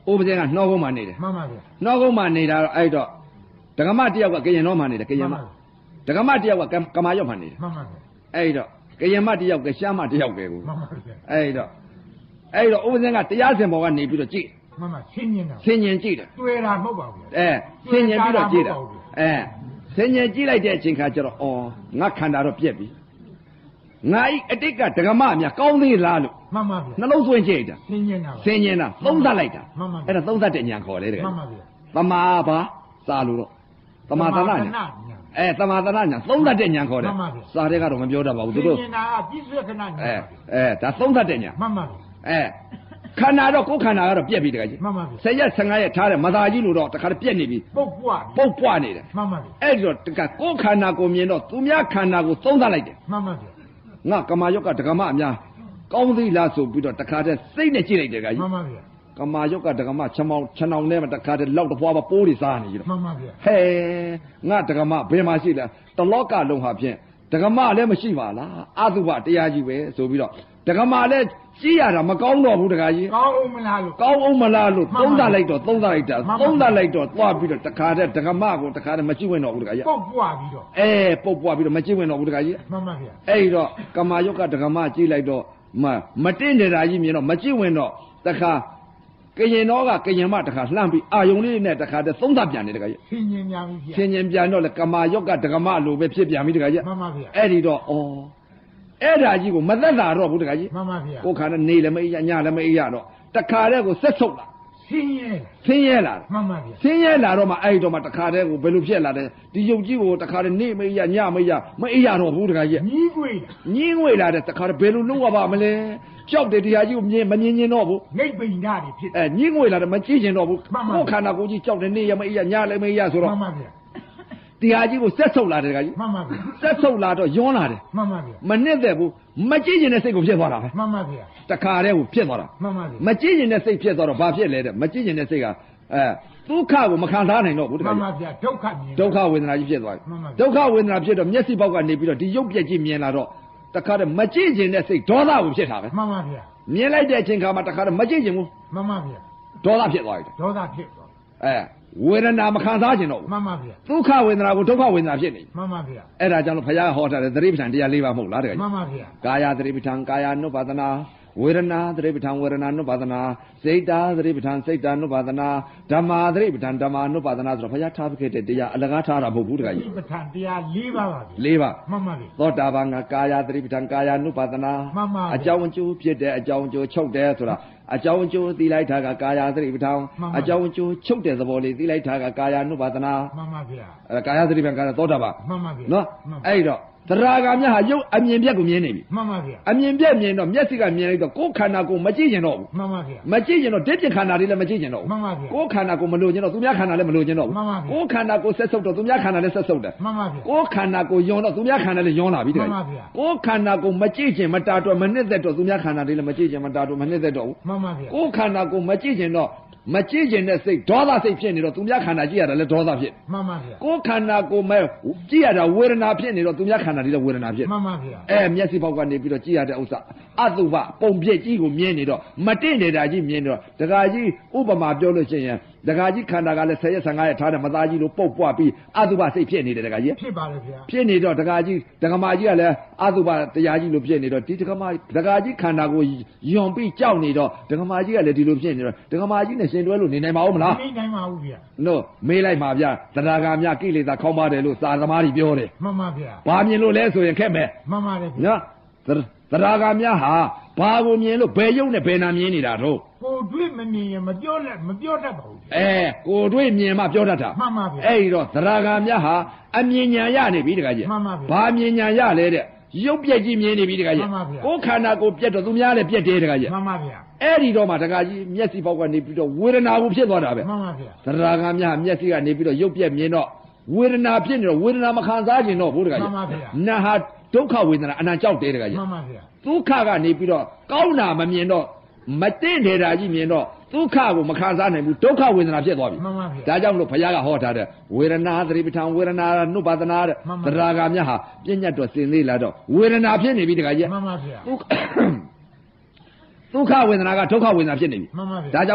ဥပဇင်ကနှောကုန်းမှာနေတယ်မှန်ပါဗျာနှောကုန်းမှာနေတာတော့အဲ့တော့ဒကမတယောက်ကကရင်တော်မှာနေတယ်ကရင်မဒကမတယောက်ကကမာရွတ်မှာနေတယ်မှန်ပါဗျာအဲ့တော့ကရင်မတယောက်ကရှားမတယောက်ပဲကိုမှန်ပါဗျာအဲ့တော့အဲ့တော့ဥပဇင်ကတရားစင်ပေါ်ကနေပြီးတော့ကြည့်မှန်ပါဆင်းញင်တာဆင်ញင်ကြည့်တယ်တွေ့တာမဟုတ်ပါဘူးဗျာအဲဆင်ញင်ပြီးတော့ကြည့်တာအဲဆင်ញင်ကြည့်လိုက်တဲ့အချိန်ခါကျတော့အော်ငါခန္ဓာတော့ပြက်ပြီငါဤအတိတ်ကဒကမအများကောင်းသေးလားလို့မှန်ပါဗျာနှလုံးသွင်းကြည့်တာဆင်းញင်တာဆင်ញင်တာသုံးသပ်လိုက်တာမှန်ပါဗျာအဲ့ဒါသုံးသပ်တဲ့ညာခေါ်လေတကယ်မှန်ပါဗျာသမာပါစာလို့တော့သမာသနာညာအဲသမာသနာညာသုံးသပ်တဲ့ညာခေါ်တယ်စာတဲ့ကတော့မပြောတတ်ပါဘူးသူတို့ဆင်းញင်တာကပြည့်စုံခဏညာအဲအဲဒါသုံးသပ်တဲ့ညာမှန်ပါဗျာအဲခန္ဓာတော့ကိုယ်ခန္ဓာကတော့ပြက်ပြီတကယ်ကြီးမှန်ပါဗျာဆယ်ရက်ဆယ်ငါးရက်ထားတယ်မသာကြီးလို့တော့တခါတည်းပြက်နေပြီပုတ်ပွားပုတ်ပွားနေတယ်မှန်ပါဗျာအဲ့ဒီတော့တကကိုယ်ခန္ဓာကိုမြင်တော့သူများခန္ဓာကိုသုံးသပ်လိုက်တယ်မှန်ပါဗျာငါကမာယောက်ကဒကမအများကောင်းသေးလားဆိုပြီးတော့တခါတည်းစိတ်နဲ့ကြည့်လိုက်တယ်ကကြီးမှန်ပါဗျာကမာယောက်ကဒကမချမောင်ခြံအောင်နဲ့တခါတည်းလောက်တစ်ဖွာပါပိုးတွေစားနေကြတော့မှန်ပါဗျာဟဲငါဒကမဘယ်မှာရှိလဲတလောကလုံးဟာဖြင့်ဒကမလည်းမရှိပါလားအတုပတရားကြီးပဲဆိုပြီးတော့ဒကမလည်းကြည့်ရတာမကောင်းတော့ဘူးတခါကြီးကောင်းအောင်မလားလို့ကောင်းအောင်မလားလို့သုံးသပ်လိုက်တော့သုံးသပ်လိုက်တာသုံးသပ်လိုက်တော့သွားပြီးတော့တခါတည်းဒကမကိုတခါတည်းမကြည့်ဝင်တော့ဘူးတခါကြီးပုတ်ပွားပြီးတော့အဲပုတ်ပွားပြီးတော့မကြည့်ဝင်တော့ဘူးတခါကြီးမှန်ပါဗျာအဲ့တော့ကမာယုတ်ကဒကမကြည့်လိုက်တော့မမတင့်နေတာကြီးမြင်တော့မကြည့်ဝင်တော့တခါကရင်တော့ကကရင်မတခါလှမ်းပြီးအာယုံလေးနဲ့တခါတည်းသုံးသပ်ပြန်တယ်တခါကြီးဆင်းញင်များပြီဗျာဆင်ញင်ပြန်တော့လေကမာယုတ်ကဒကမလိုပဲဖြစ်ပြန်ပြီတခါကြီးမှန်ပါဗျာအဲ့ဒီတော့ဩအဲ့ဒါကြီးကိုမသက်သာတော့ဘူးတခါကြီးမှန်ပါဗျာကိုခါနဲ့နေလည်းမအေးရညလည်းမအေးရတော့တခါတည်းကိုဆက်ဆုပ်လာဆင်းရဲဆင်းရဲလာမှန်ပါဗျာဆင်းရဲလာတော့မှအဲ့ဒီတော့မှတခါတည်းကိုဘယ်လိုဖြစ်လာတယ်ဒီယုတ်ကြီးကိုတခါတည်းနေမအေးရညမအေးရမအေးရတော့ဘူးတခါကြီးညီးကွေးညင်းငွေလာတဲ့တခါတည်းဘယ်လိုလုပ်ရပါမလဲကြောက်တယ်တရားကြီးကိုမြင်မမြင်ကျင်တော့ဘူးနေပိန်ဓာတ်တွေဖြစ်အဲညင်းငွေလာတယ်မကြည့်ကျင်တော့ဘူးမှန်ပါကိုယ်ခန္ဓာကိုယ်ကြီးကြောက်တယ်နေရမအေးရညလည်းမအေးရဆိုတော့မှန်ပါဗျာတရားကြီးကိုဆက်ဆုပ်လာတယ်တခါကြီးမှန်ပါဗျာဆက်ဆုပ်လာတော့ယွန်းလာတယ်မှန်ပါဗျာမနစ်သက်ဘူးမကြည့်ကျင်တဲ့စိတ်ကိုဖြစ်သွားတာပဲမှန်ပါဗျာတခါတည်းကိုဖြစ်သွားတာမှန်ပါဗျာမကြည့်ကျင်တဲ့စိတ်ဖြစ်သွားတော့ဘာဖြစ်လဲတဲ့မကြည့်ကျင်တဲ့စိတ်ကအဲဒုက္ခကိုမခံစားနိုင်တော့ဘူးတခါမှန်ကြီးပါဗျာဒုက္ခမြင်ဒုက္ခဝေဒနာကြီးဖြစ်သွားပြီမှန်ပါဗျာဒုက္ခဝေဒနာဖြစ်တော့မျက်စိပေါက်ကနေပြီးတော့ဒီရုပ်ပြက်ကြီးမြင်လာတော့တခါတည်းမကြည့်ကျင်တဲ့စိတ်ဒေါသကိုဖြစ်တာပဲမှန်ပါဗျာမြင်လိုက်တဲ့အချိန်ခါမှာတခါတည်းမကြည့်ကျင်ဘူးမှန်ပါဗျာဒေါသဖြစ်သွားပြီဒေါသဖြစ်သွားအဲဝေဒနာမခံစားကျင်တော့ဘူးမှန်ပါဗျာဒုက္ခဝေဒနာကိုဒုက္ခဝေဒနာဖြစ်နေပြီမှန်ပါဗျာအဲ့ဒါကြောင့်လို့ဘုရားဟောထားတဲ့သတိပဋ္ဌာန်တရား၄ပါးမဟုတ်လားတကယ်မှန်ပါဗျာကာယသတိပဋ္ဌာန်ကာယ ानु ပါဒနာဝေဒနာသတိပဋ္ဌာန်ဝေဒနာ ानु ပါဒနာစိတ်တာသတိပဋ္ဌာန်စိတ်တာ ानु ပါဒနာဓမ္မာသတိပဋ္ဌာန်ဓမ္မာ ानु ပါဒနာဆိုတော့ဘုရားထားခဲ့တဲ့တရားအလကားထားတာမဟုတ်ဘူးတကယ်ဒီပဋ္ဌာန်တရား၄ပါးပါဗျာ၄ပါးမှန်ပါဗျာသောတာပန်ကကာယသတိပဋ္ဌာန်ကာယ ानु ပါဒနာမှန်ပါဗျာအကြောင်းအကျိုးဖြစ်တဲ့အကြောင်းအကျိုးချုပ်တယ်ဆိုတာအကြောင်းအကျိုးသိလိုက်တာကကာယသတိပဋ္ဌာန်မှန်ပါအကြောင်းအကျိုးချုပ်တဲ့သဘောလေးသိလိုက်တာကကာယ ानु ပါဒနာမှန်ပါဗျာအဲကာယသတိပဋ္ဌာန်ကာယသောတာပန်မှန်ပါဗျာနော်မှန်ပါအဲ့တော့သရဂါမြတ်ဟာရုပ်အမြင်ပြက်ကိုမြင်နေပြီမှန်ပါဗျာအမြင်ပြက်မြင်တော့မျက်စိကမြင်လိုက်တော့ကိုယ်ခန္ဓာကိုယ်မကြည့်ကျင်တော့ဘူးမှန်ပါဗျာမကြည့်ကျင်တော့တစ်ပြက်ခန္ဓာလေးလည်းမကြည့်ကျင်တော့မှဘူးန်ပါဗျာကိုယ်ခန္ဓာကိုယ်မလို့ကျင်တော့သူများခန္ဓာလည်းမလို့ကျင်တော့ဘူးမှန်ပါဗျာကိုယ်ခန္ဓာကိုယ်ဆက်ဆုပ်တော့သူများခန္ဓာလည်းဆက်ဆုပ်တယ်မှန်ပါဗျာကိုယ်ခန္ဓာကိုယ်ယွန်းတော့သူများခန္ဓာလည်းယွန်းလာပြီတကယ်မှန်ပါဗျာကိုယ်ခန္ဓာကိုယ်မကြည့်ကျင်မတာတော့မနှစ်သက်တော့သူများခန္ဓာလေးလည်းမကြည့်ကျင်မတာတော့မနှစ်သက်တော့ဘူးမှန်ပါဗျာကိုယ်ခန္ဓာကိုယ်မကြည့်ကျင်တော့မကြည့်ကျင်တဲ့စိတ်ဒေါသစိတ်ဖြစ်နေတော့သူများခန္ဓာကြည့်ရတာလည်းဒေါသဖြစ်မှန်ပါဗျာကိုယ်ခန္ဓာကိုယ်မဲ့ကြည့်ရတာဝေဒနာဖြစ်နေတော့သူများခန္ဓာလေးလည်းဝေဒနာဖြစ်မှန်ပါဗျာအဲမျက်စိပေါက်ကနေပြီးတော့ကြည့်ရတဲ့ဥစ္စာအတုပပုံပြည့်ကြီးကိုမြင်နေတော့မတင့်နေတာကြီးမြင်နေတော့ဒကာကြီးဥပမာပြောလို့ရှိရင်ဒကာကြီးခန္ဓာကလည်းဆယ်ရက်ဆယ်ငါးရက်ထားတဲ့မသားကြီးလိုပုတ်ပွားပြီးအတုပစိတ်ဖြစ်နေတယ်ဒကာကြီးဖြစ်ပါလေဗျာဖြစ်နေတော့ဒကာကြီးဒကမာကြီးကလည်းအတုပတရားကြီးလိုဖြစ်နေတော့ဒီဒကမာဒကာကြီးခန္ဓာကိုယွန်ပြီးကြောက်နေတော့ဒကမာကြီးကလည်းဒီလိုဖြစ်နေတော့ဒကမာကြီးနဲ့ရှင်တွဲလို့နေနိုင်ပါဦးမလားနေနိုင်ပါဘူးဗျာနော်မေးလိုက်ပါဗျာသရဂါမြကိလေသာခေါင်းပါတယ်လို့စာသမားကြီးပြောတယ်မှန်ပါဗျာဘာမြင်လို့လဲဆိုရင်ခက်မယ်မှန်ပါလေဗျာနော်သရဂါမြဟာဘာကိုမြင်လို့ဘယ်ရုပ်နဲ့ဘယ်နာမြင်နေတာတော့ကိုတွေ့မမြင်ရင်မပြောလက်မပြောတတ်ပါဘူးအဲကိုတွေ့မြင်မှပြောတတ်တာမှန်ပါဗျာအဲ့ဒီတော့သရဂါမြဟာအမြင်ညာရနေပြီတခါကြီးမှန်ပါဗျာဘာမြင်ညာရလဲတဲ့ရုပ်ပြက်ကြီးမြင်နေပြီတခါကြီးမှန်ပါဗျာကိုယ်ခန္ဓာကိုပြက်တော့သူများလည်းပြက်တယ်တခါကြီးမှန်ပါဗျာအဲ့ဒီတော့မှတခါကြီးမျက်စိပေါက်ကနေပြီးတော့ဝေဒနာကိုဖြစ်သွားတာပဲမှန်ပါဗျာသရဂါမြဟာမျက်စိကနေပြီးတော့ရုပ်ပြက်မြင်တော့ဝေဒနာဖြစ်နေတော့ဝေဒနာမခံစားကျင်တော့ဘူးတခါကြီးမှန်ပါဗျာနာဟာဒုက္ခဝေဒနာအနံကြောက်တယ်တခါကြီးမှန်ပါဗျာဒုက္ခကနေပြီးတော့ကောင်းတာမမြင်တော့မတင့်နေတာကြီးမြင်တော့ဒုက္ခကိုမခံစားနိုင်ဘူးဒုက္ခဝေဒနာဖြစ်သွားပြီမှန်ပါဗျာဒါကြောင့်မလို့ဘုရားကဟောထားတဲ့ဝေဒနာသတိပဋ္ဌာန်ဝေဒနာနုပါဒနာတဲ့မှန်ပါသရဂါမြတ်ဟာပြည့်ညတ်တော့စင်သေးလာတော့ဝေဒနာဖြစ်နေပြီတခါကြီးမှန်ပါဗျာဒုက္ခဒုက္ခဝေဒနာကဒုက္ခဝေဒနာဖြစ်နေပြီမှန်ပါဗျာဒါကြောင့်မလို့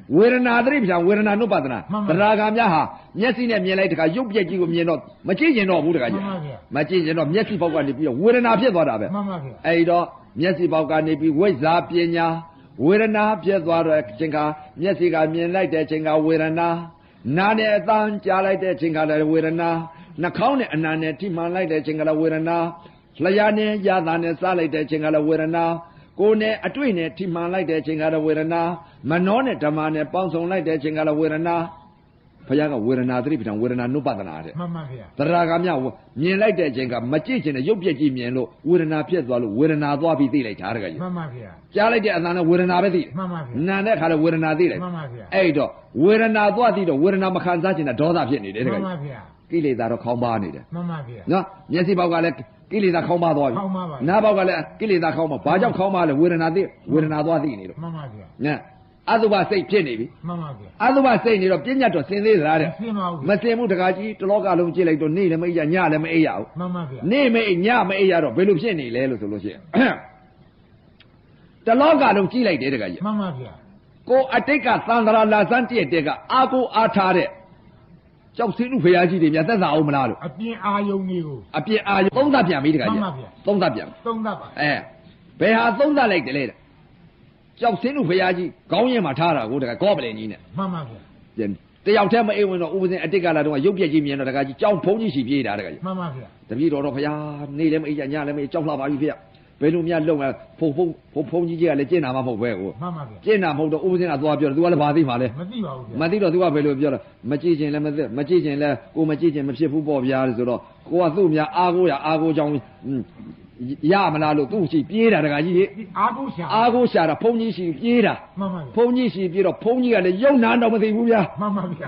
ဝေဒနာသတိပ္ပံဝေဒနာနုပဒနာတရားကများဟာမျက်စိနဲ့မြင်လိုက်တခါရုပ်ပြက်ကြီးကိုမြင်တော့မကြည့်ကျင်တော့ဘူးတခါကြီးမကြည့်ကျင်တော့မျက်စိပေါက်ကနေပြီးတော့ဝေဒနာဖြစ်သွားတာပဲအဲ့တော့မျက်စိပေါက်ကနေပြီးဝိဇ္ဇာပညာဝေဒနာဖြစ်သွားတော့ခြင်းကမျက်စိကမြင်လိုက်တဲ့ခြင်းကဝေဒနာနာနဲ့အသံကြားလိုက်တဲ့ခြင်းကလည်းဝေဒနာနှာခေါင်းနဲ့အနာနဲ့ထိမှန်လိုက်တဲ့ခြင်းကလည်းဝေဒနာလျှာနဲ့ရတာနဲ့စားလိုက်တဲ့ခြင်းကလည်းဝေဒနာကိုယ်နဲ့အတွေ့နဲ့ထိမှန်လိုက်တဲ့ခြင်းကလည်းဝေဒနာမနောနဲ့ဓမ္မနဲ့ပေါင်းစုံလိုက်တဲ့ခြင်းကလည်းဝေဒနာဘုရားကဝေဒနာသတိပဋ္ဌာန်ဝေဒနာနုပဒနာတဲ့မှန်ပါဗျာတရားကမြမြင်လိုက်တဲ့ခြင်းကမကြည့်ခြင်းနဲ့ရုပ်ပြက်ကြီးမြင်လို့ဝေဒနာဖြစ်သွားလို့ဝေဒနာသွားပြီးသိလိုက်တာတကယ်ကြီးမှန်ပါဗျာကြားလိုက်တဲ့အသံနဲ့ဝေဒနာပဲသိမှန်ပါဗျာနာတဲ့ခါလည်းဝေဒနာသိလိုက်မှန်ပါဗျာအဲ့တော့ဝေဒနာသွားသိတော့ဝေဒနာမခံစားခြင်းနဲ့ဒေါသဖြစ်နေတယ်တကယ်ကြီးမှန်ပါဗျာကိလေသာတော့ခေါင်းပါနေတယ်မှန်ပါဗျာနော်မျက်စိပေါက်ကလည်းကိလေသာခေါင်းပါသွားပြီနားပေါက်ကလည်းကိလေသာခေါင်းပါဘာကြောင့်ခေါင်းပါလဲဝေဒနာသိဝေဒနာသွားသိနေလို့မှန်ပါဗျာနော်အသုဘစိတ်ဖြစ်နေပြီမှန်ပါဗျာအသုဘစိတ်နေတော့ပြဉ္ညာတော့စင်သေးသလားတဲ့မစင်ပါဘူးမစင်ဘူးတခါကြီးတလောကလုံးကြည့်လိုက်တော့နေ့လည်းမအိပ်ရညလည်းမအိပ်ရဘူးမှန်ပါဗျာနေ့မအိပ်ညမအိပ်ရတော့ဘယ်လိုဖြစ်နေလဲလို့ဆိုလို့ရှိရင်တလောကလုံးကြည့်လိုက်တယ်တခါကြီးမှန်ပါဗျာကိုအတိတ်ကသံဃာလာစမ်းတည့်တဲ့ကအာကိုအားထားတဲ့ကြောက်စင်းလူဖရာကြီးတွေမြတ်သက်သာအောင်မလားလို့အပြင်အာယုံတွေကိုအပြင်အာယုံသုံးသပ်ပြန်ပြီတခါကြီးမှန်ပါဗျာသုံးသပ်ပြန်သုံးသပ်ပါအဲဘယ်ဟာသုံးသပ်လိုက်တယ်လဲကြောက်စင်းလူဖရာကြီးခေါင်းရင်မှာထားတာကိုတခါကောပလင်ကြီးနဲ့မှန်ပါဗျာတယောက်တည်းမအိမ်ဝင်တော့ဥပဇင်အတိတ်ကလာတော့ရုပ်ပြက်ကြီးမြင်တော့တခါကြီးကြောက်ဖုံးကြီးရှိပြေးတာတခါကြီးမှန်ပါဗျာတပည့်တော်တော့ဖရာနေ့လည်းမအိပ်ရညလည်းမအိပ်ကြောက်လှပါပြီဖေဘယ်လိုများလုံလဲဖုံဖုံဖုံဖုံကြီးကြီးကလည်းကျင့်တာမှမဟုတ်ပဲကိုမှန်ပါဗျာကျင့်တာမဟုတ်တော့ဥပဇင်ကသွားပြောတယ် तू ကလည်းဘာသိမှာလဲမသိပါဘူးဗျာမသိတော့ तू ကဘယ်လိုပြောလဲမကြည့်ခြင်းလည်းမသိမကြည့်ခြင်းလည်းကိုမကြည့်ခြင်းမဖြစ်ဘူးပေါ့ဗျာဆိုတော့ကိုကသူ့များအားကိုးရအားကိုးကြောင်းရမလားလို့သူ့ရှိပြေးတာတခါကြီးလေအားကိုးရှာအားကိုးရှာတာဖုံကြီးရှိပြေးတာမှန်ပါဗျာဖုံကြီးရှိပြေးတော့ဖုံကြီးကလည်းယုံနာတော့မသိဘူးဗျာမှန်ပါဗျာ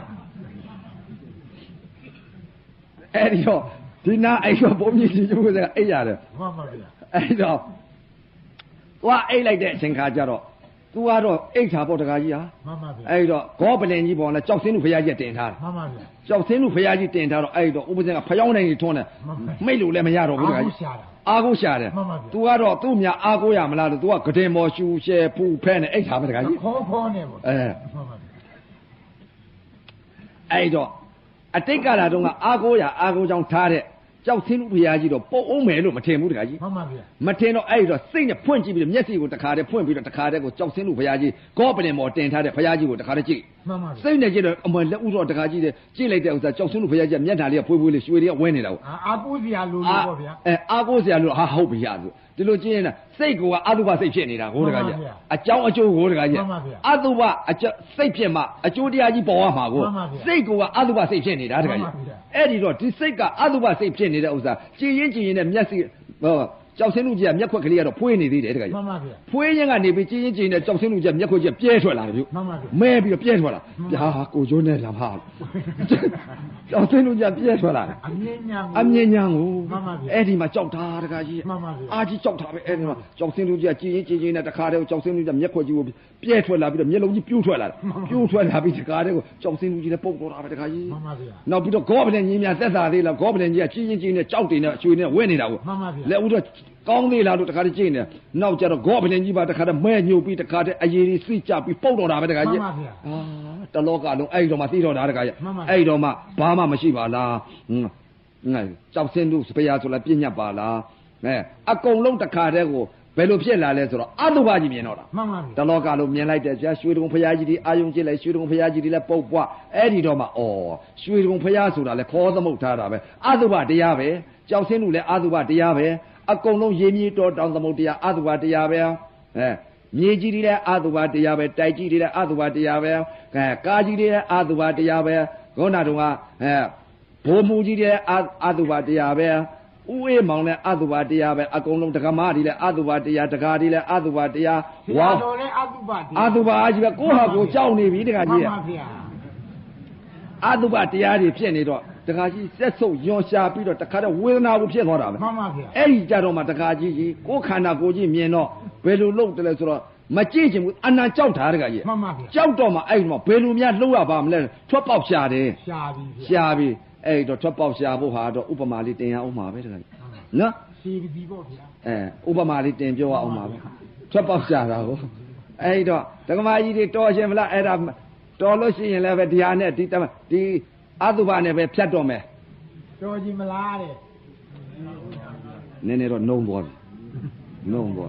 အဲ့ဒီတော့ဒီနာအဲ့တော့ဖုံကြီးရှိကျိုးကအိတ်ရတယ်မှန်ပါဗျာအဲ့တော့သွားအိတ်လိုက်တဲ့အချိန်ခါကျတော့ तू ကတော့အိတ်ချာပေါ့တခါကြီးဟာမှန်ပါဗျာအဲ့တော့ဂောပလင်ကြီးပေါ်လဲကြောက်စင်းလူဖရာကြီးတင်ထားတယ်မှန်ပါဗျာကြောက်စင်းလူဖရာကြီးတင်ထားတော့အဲ့တော့ဥပဇင်ကဖျောင်းနိုင်ကြီးထွန်းတယ်မိတ်လို့လည်းမရတော့ဘူးတခါကြီးအားကိုးရှာတယ် तू ကတော့သူ့မြအားကိုးရမလားလို့ तू ကဂတင်မော်ရှူရှဲဖူဖဲနဲ့အိတ်ချာပဲတခါကြီးခေါ်ခေါ်နေပေါ့အဲမှန်ပါဗျာအဲ့တော့အတိတ်ကလာတော့ကအားကိုးရအားကိုးကြောင်းထားတဲ့ကြောက်စင်းလူဖရာကြီးတော့ပုတ်အောင်မယ်လို့မထင်ဘူးတခါကြီးမှန်ပါဗျာမထင်တော့အဲ့တော့စိတ်နဲ့ဖွင့်ကြည့်ပြီးမျက်စိကိုတခါတည်းဖွင့်ပြီးတော့တခါတည်းကိုကြောက်စင်းလူဖရာကြီးကောပလင်မော်တင်ထားတဲ့ဖရာကြီးကိုတခါတည်းကြည့်မှန်ပါဗျာစိတ်နဲ့ကြည့်တော့အမလက်ဥတော့တခါကြီးတဲ့ကြည့်လိုက်တဲ့ဥစ္စာကြောက်စင်းလူဖရာကြီးမျက်နှာလေးကဖွေးဖွေးလေးရွှေတွေကဝဲနေတာကိုအာကိုးစရာလိုလို့ပေါ့ဗျာအဲအာကိုးစရာလိုဟာဟုတ်ပြီရဆိုဒီလိုကြည့်ရင်စိတ်ကအတုပစိတ်ဖြစ်နေတာကိုတခါကြီးအကြောင်းအကျိုးကိုတခါကြီးအတုပအကျစိတ်ဖြစ်မှအကျိုးတရားကြီးပေါ်ရမှာကိုစိတ်ကအတုပစိတ်ဖြစ်နေတာတခါကြီးအဲ့ဒီတော့ဒီစိတ်ကအတုပစိတ်ဖြစ်နေတဲ့ဥစ္စာကြည်ရင်ကြည်ရင်နဲ့မျက်စိဟောကြောက်စင်းလူကြီးကမျက်ခွက်ကလေးကတော့ဖွေးနေသေးတယ်တခါကြီးမှန်ပါဗျာဖွေးရင်ကနေပြီးကြည်ရင်ကြည်ရင်နဲ့ကြောက်စင်းလူကြီးကမျက်ခွက်ကြီးပြဲထွက်လာတယ်ဗျမှန်ပါဗျာမဲပြီးတော့ပြဲထွက်လာဗျာကိုကျိုးနဲ့လာမှာကြောက်စင်းလူကြီးပြဲထွက်လာတယ်အမြင့်ညာအမြင့်ညာကိုမှန်ပါဗျာအဲ့ဒီမှာကြောက်တာတခါကြီးမှန်ပါဗျာအာကြီးကြောက်တာပဲအဲ့ဒီမှာကြောက်စင်းလူကြီးကကြည်ရင်ကြည်ရင်နဲ့တခါတည်းကြောက်စင်းလူကြီးမျက်ခွက်ကြီးကိုပြဲထွက်လာပြီးတော့မျက်လုံးကြီးပြူးထွက်လာတယ်ပြူးထွက်လာပြီးတခါတည်းကိုကြောက်စင်းလူကြီးနဲ့ပုတ်တော့တာပဲတခါကြီးမှန်ပါဗျာနောက်ပြီးတော့ဂောပလင်ကြီးများသက်သာသေးလားဂောပလင်ကြီးကကြည်ရင်ကြည်နဲ့ကြောက်တင်နဲ့ရွှေနဲ့ဝဲနေတာကိုမှန်ပါဗျာလက်ဦးတော့ကောင်းသေးလားလို့တခါတည်းကြည့်နေနောက်ကျတော့ဂောပလင်ကြီးပါတခါတည်းမဲညှို့ပြီးတခါတည်းအရေးကြီးစိကြပြီးပုတ်တော့တာပဲတခါကြီးမှန်ပါဗျာအာတလောကလုံးအဲ့တော့မှသိတော့တာတခါကြီးအဲ့တော့မှဘာမှမရှိပါလားဟင်းငါကြောက်စင်းတို့စပယ်ဆိုလားပြညတ်ပါလားအဲအကုန်လုံးတခါတည်းကိုဘယ်လိုဖြစ်လာလဲဆိုတော့အတုပကြီးမြင်တော့တာမှန်ပါဗျာတလောကလုံးမြင်လိုက်တဲ့ကြာရွှေတုံဖရာကြီးဒီအာယုံကြည့်လိုက်ရွှေတုံဖရာကြီးဒီလည်းပုတ်ပွားအဲ့ဒီတော့မှဩရွှေတုံဖရာဆိုတာလည်းခေါ်သမုတ်ထားတာပဲအတုပတရားပဲကြောက်စင်းတို့လည်းအတုပတရားပဲအကုန်လုံးရေမြေတော်တောင်သမုတ်တရားအတုပတရားပဲအဲမြေကြီးတွေလည်းအတုပတရားပဲတိုက်ကြီးတွေလည်းအတုပတရားပဲအဲကာကြီးတွေလည်းအတုပတရားပဲခေါင်းနာတုံကအဲဘိုးမူကြီးတွေလည်းအတုပတရားပဲဥအေးမောင်လည်းအတုပတရားပဲအကုန်လုံးတက္ကမတွေလည်းအတုပတရားတက္ကာတွေလည်းအတုပတရားဝါတော်လည်းအတုပတရားအတုပကြီးပဲကိုယ့်ဟာကိုယ်ကြောက်နေပြီတက္ကကြီးမှန်ပါဗျာအတုပတရားတွေဖြစ်နေတော့တခါကြီးစက်ဆုပ်ယွန်ရှာပြီးတော့တခါတော့ဝေဒနာကိုဖြစ်သွားတာပဲမှန်ပါဗျာအဲ့ဒီကြတော့မှတခါကြီးကြီးကိုယ်ခန္ဓာကိုယ်ကြီးမြင်တော့ဘယ်လိုလုပ်တယ်လဲဆိုတော့မကြည့်ချင်ဘူးအနံကြောက်တာတခါကြီးမှန်ပါဗျာကြောက်တော့မှအဲ့ဒီမှာဘယ်လိုများလှုပ်ရပါမလဲထွက်ပေါက်ရှာတယ်ရှာပြီရှာပြီအဲ့တော့ထွက်ပေါက်ရှာဖို့ဟာတော့ဥပမာလေးတင်ရအောင်ပါပဲတခါကြီးနော်စီပြီပေါ့ဗျာအဲဥပမာလေးတင်ပြောရအောင်ပါပဲထွက်ပေါက်ရှာတာကိုအဲ့တော့ဒကမာကြီးတွေတော်ရှင်မလားအဲ့ဒါတော်လို့ရှိရင်လည်းပဲဒီဟာနဲ့ဒီတမဒီအတုပနဲ့ပဲဖြတ်တော့မယ်တော်ကြီးမလားတဲ့နည်းနည်းတော့နှုံသွားပြီနှုံသွား